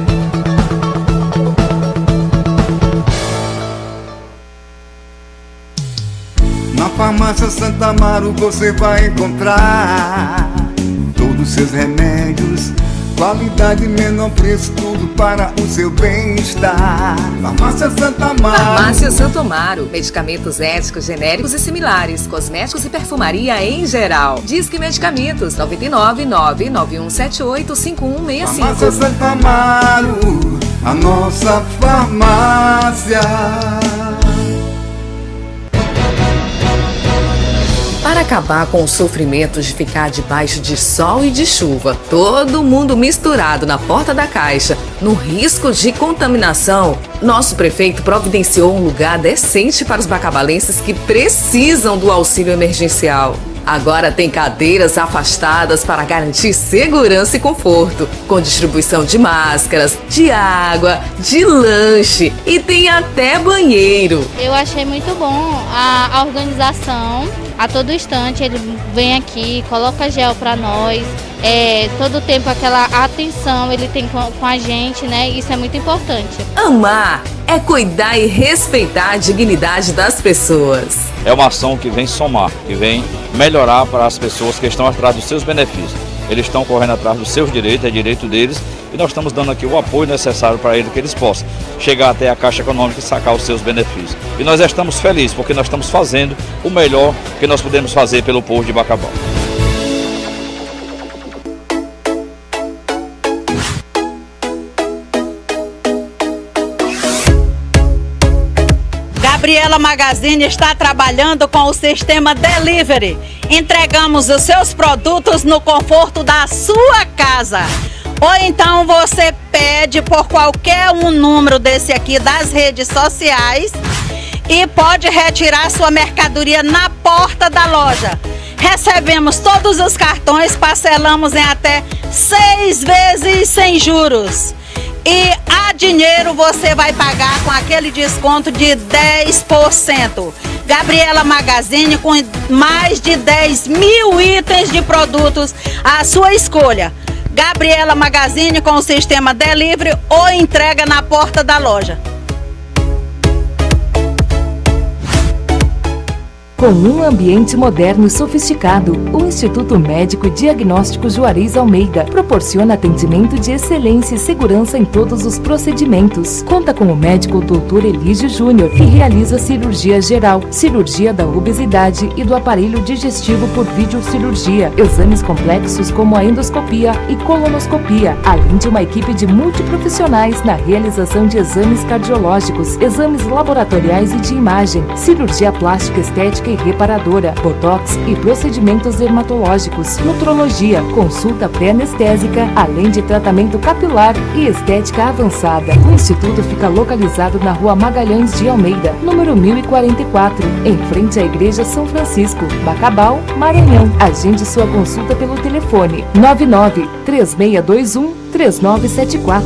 Na farmácia Santa Amaro você vai encontrar todos os seus remédios, qualidade, menor preço, tudo para o seu bem-estar. Farmácia Santa Amaro. Farmácia Santo Amaro. Medicamentos éticos, genéricos e similares, cosméticos e perfumaria em geral. Disque Medicamentos nove nove nove nove um sete oito cinco um seis cinco. Farmácia Santa Amaro, a nossa farmácia. Para acabar com o sofrimento de ficar debaixo de sol e de chuva, todo mundo misturado na porta da caixa, no risco de contaminação, nosso prefeito providenciou um lugar decente para os bacabalenses que precisam do auxílio emergencial. Agora tem cadeiras afastadas para garantir segurança e conforto, com distribuição de máscaras, de água, de lanche e tem até banheiro. Eu achei muito bom a, a organização. A todo instante ele vem aqui, coloca gel para nós, é, todo tempo aquela atenção ele tem com, com a gente, né? Isso é muito importante. Amar é cuidar e respeitar a dignidade das pessoas. É uma ação que vem somar, que vem melhorar para as pessoas que estão atrás dos seus benefícios. Eles estão correndo atrás dos seus direitos, é direito deles, e nós estamos dando aqui o apoio necessário para eles, que eles possam chegar até a Caixa Econômica e sacar os seus benefícios. E nós estamos felizes, porque nós estamos fazendo o melhor que nós podemos fazer pelo povo de Bacabal. Gabriela Magazine está trabalhando com o sistema Delivery. Entregamos os seus produtos no conforto da sua casa. Ou então você pede por qualquer um número desse aqui das redes sociais e pode retirar sua mercadoria na porta da loja. Recebemos todos os cartões, parcelamos em até seis vezes sem juros. E a dinheiro você vai pagar com aquele desconto de dez por cento. Gabriela Magazine com mais de dez mil itens de produtos à sua escolha. Gabriela Magazine com o sistema Delivery ou entrega na porta da loja. Com um ambiente moderno e sofisticado, o Instituto Médico e Diagnóstico Juarez Almeida proporciona atendimento de excelência e segurança em todos os procedimentos. Conta com o médico doutor Elígio Júnior, que realiza cirurgia geral, cirurgia da obesidade e do aparelho digestivo por videocirurgia, exames complexos como a endoscopia e colonoscopia, além de uma equipe de multiprofissionais na realização de exames cardiológicos, exames laboratoriais e de imagem, cirurgia plástica, estética e reparadora, botox e procedimentos dermatológicos, nutrologia, consulta pré-anestésica, além de tratamento capilar e estética avançada. O instituto fica localizado na Rua Magalhães de Almeida, número mil e quarenta e quatro, em frente à Igreja São Francisco, Bacabal, Maranhão. Agende sua consulta pelo telefone nove nove, três seis dois um, três nove sete quatro.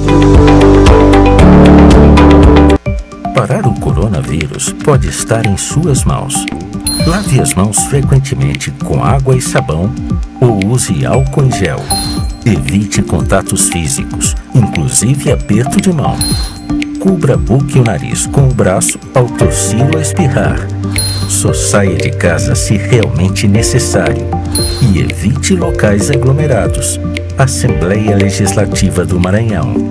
Parar o coronavírus pode estar em suas mãos. Lave as mãos frequentemente com água e sabão ou use álcool em gel. Evite contatos físicos, inclusive aperto de mão. Cubra a boca e o nariz com o braço ao tossir ou espirrar. Só saia de casa se realmente necessário. E evite locais aglomerados. Assembleia Legislativa do Maranhão.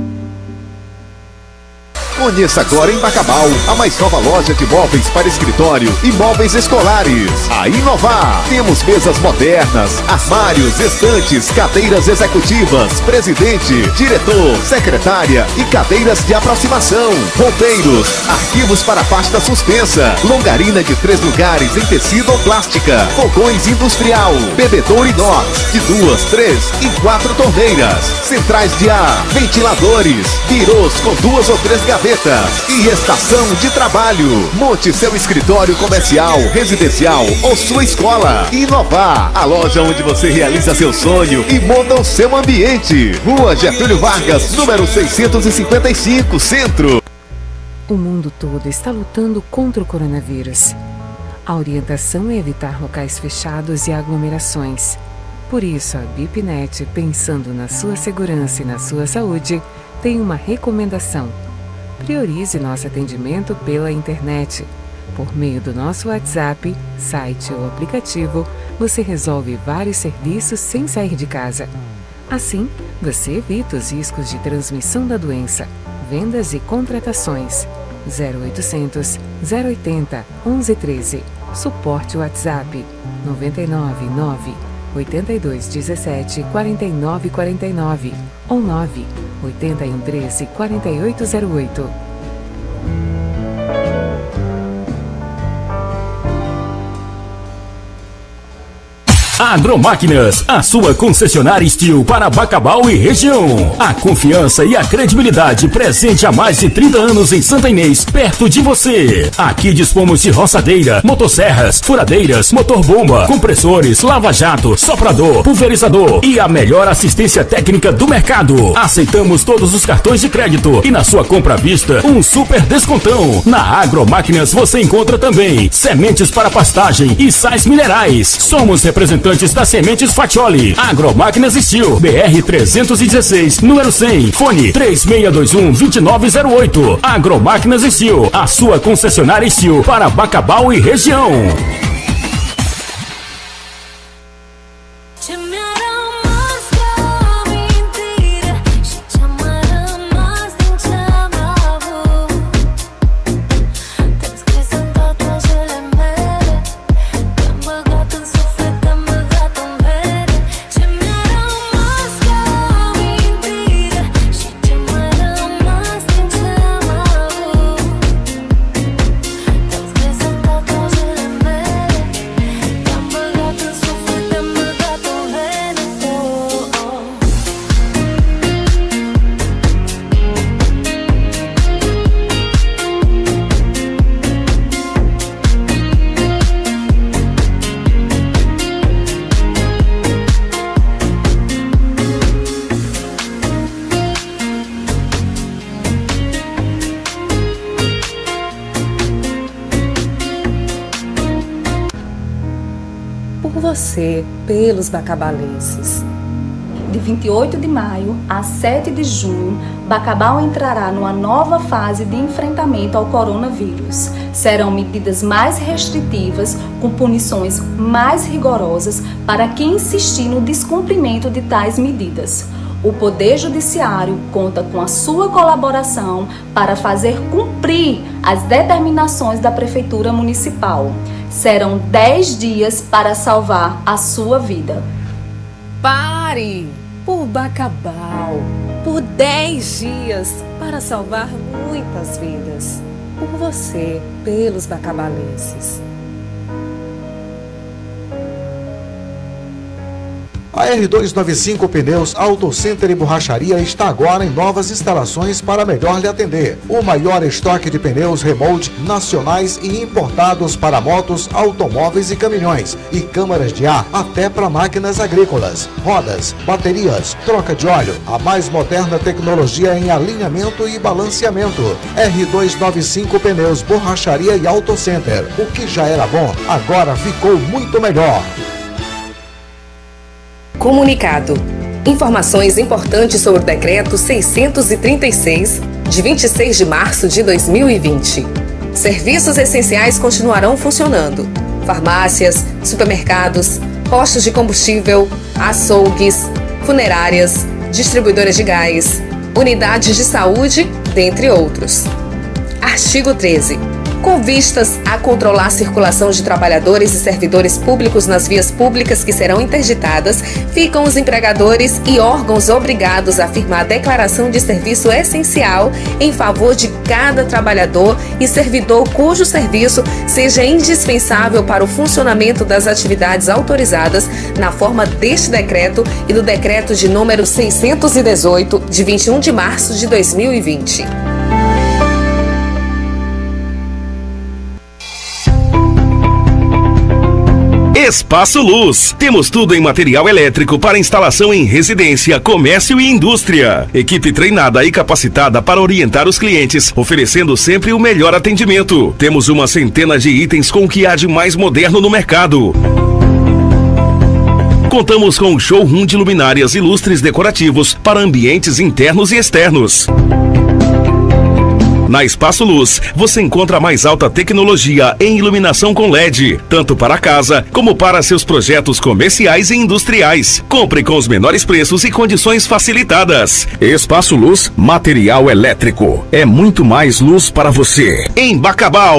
Conheça agora em Bacabal a mais nova loja de móveis para escritório e móveis escolares. A Inovar. Temos mesas modernas, armários, estantes, cadeiras executivas, presidente, diretor, secretária e cadeiras de aproximação. Roupeiros, arquivos para pasta suspensa, longarina de três lugares em tecido ou plástica, fogões industrial, bebedouro inox de duas, três e quatro torneiras, centrais de ar, ventiladores, birôs com duas ou três gavetas e estação de trabalho. Monte seu escritório comercial, residencial ou sua escola. Inovar, a loja onde você realiza seu sonho e monta o seu ambiente. Rua Getúlio Vargas, número seiscentos e cinquenta e cinco, Centro. O mundo todo está lutando contra o coronavírus. A orientação é evitar locais fechados e aglomerações. Por isso, a BIPnet, pensando na sua segurança e na sua saúde, tem uma recomendação. Priorize nosso atendimento pela internet. Por meio do nosso WhatsApp, site ou aplicativo, você resolve vários serviços sem sair de casa. Assim, você evita os riscos de transmissão da doença, vendas e contratações. zero oitocentos, zero oitenta, onze treze. Suporte WhatsApp nove nove nove, oito dois um sete, quatro nove quatro nove ou nove oito um treze, quatro oito zero oito. Agromáquinas, a sua concessionária Steel para Bacabal e região. A confiança e a credibilidade presente há mais de trinta anos em Santa Inês, perto de você. Aqui dispomos de roçadeira, motosserras, furadeiras, motor-bomba, compressores, lava-jato, soprador, pulverizador e a melhor assistência técnica do mercado. Aceitamos todos os cartões de crédito e na sua compra à vista, um super descontão. Na Agromáquinas você encontra também sementes para pastagem e sais minerais. Somos representantes das sementes Fatioli. Agromáquinas Steel, B R trezentos e dezesseis, número cem, fone três seis dois um, dois nove zero oito. Agromáquinas Steel, a sua concessionária Steel para Bacabal e região. Você, pelos bacabalenses. de vinte e oito de maio a sete de junho, Bacabal entrará numa nova fase de enfrentamento ao coronavírus. Serão medidas mais restritivas, com punições mais rigorosas para quem insistir no descumprimento de tais medidas. O Poder Judiciário conta com a sua colaboração para fazer cumprir as determinações da Prefeitura Municipal. Serão dez dias para salvar a sua vida. Pare por Bacabal, por dez dias para salvar muitas vidas. Por você, pelos bacabalenses. A R duzentos e noventa e cinco Pneus Auto Center e Borracharia está agora em novas instalações para melhor lhe atender. O maior estoque de pneus remold nacionais e importados para motos, automóveis e caminhões, e câmaras de ar até para máquinas agrícolas, rodas, baterias, troca de óleo, a mais moderna tecnologia em alinhamento e balanceamento. R duzentos e noventa e cinco Pneus, Borracharia e Auto Center. O que já era bom, agora ficou muito melhor. Comunicado. Informações importantes sobre o Decreto seiscentos e trinta e seis, de vinte e seis de março de dois mil e vinte. Serviços essenciais continuarão funcionando. Farmácias, supermercados, postos de combustível, açougues, funerárias, distribuidoras de gás, unidades de saúde, dentre outros. Artigo treze. Com vistas a controlar a circulação de trabalhadores e servidores públicos nas vias públicas que serão interditadas, ficam os empregadores e órgãos obrigados a firmar a declaração de serviço essencial em favor de cada trabalhador e servidor cujo serviço seja indispensável para o funcionamento das atividades autorizadas na forma deste decreto e do decreto de número seiscentos e dezoito, de vinte e um de março de dois mil e vinte. Espaço Luz. Temos tudo em material elétrico para instalação em residência, comércio e indústria. Equipe treinada e capacitada para orientar os clientes, oferecendo sempre o melhor atendimento. Temos uma centena de itens com o que há de mais moderno no mercado. Contamos com um showroom de luminárias e lustres decorativos para ambientes internos e externos. Na Espaço Luz, você encontra a mais alta tecnologia em iluminação com L E D, tanto para casa como para seus projetos comerciais e industriais. Compre com os menores preços e condições facilitadas. Espaço Luz, material elétrico. É muito mais luz para você. Em Bacabal.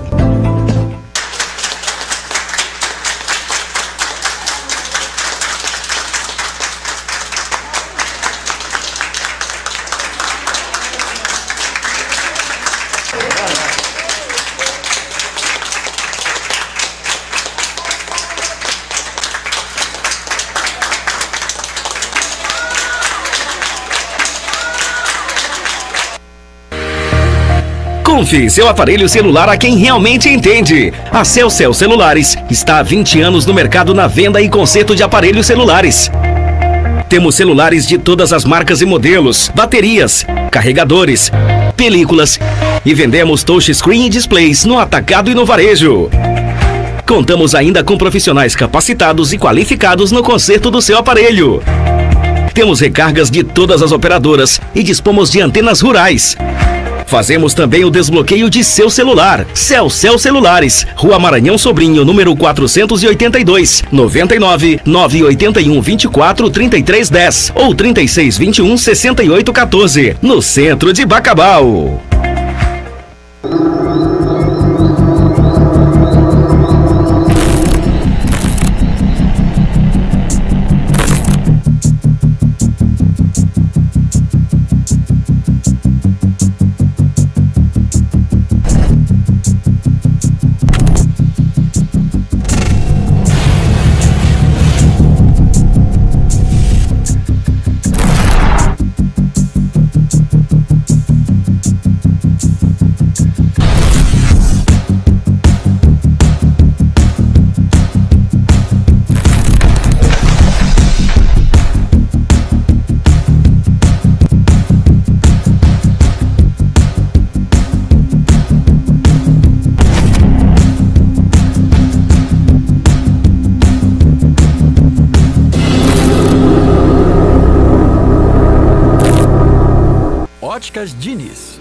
Confie seu aparelho celular a quem realmente entende. A Celcel Celulares está há vinte anos no mercado na venda e conserto de aparelhos celulares. Temos celulares de todas as marcas e modelos, baterias, carregadores, películas e vendemos touchscreen e displays no atacado e no varejo. Contamos ainda com profissionais capacitados e qualificados no conserto do seu aparelho. Temos recargas de todas as operadoras e dispomos de antenas rurais. Fazemos também o desbloqueio de seu celular. Celcel Celulares, Rua Maranhão Sobrinho, número quatrocentos e oitenta e dois, noventa e nove, nove oito um, vinte e quatro, trinta e três dez ou trinta e seis, vinte e um, sessenta e oito quatorze, no centro de Bacabal. Óticas Diniz.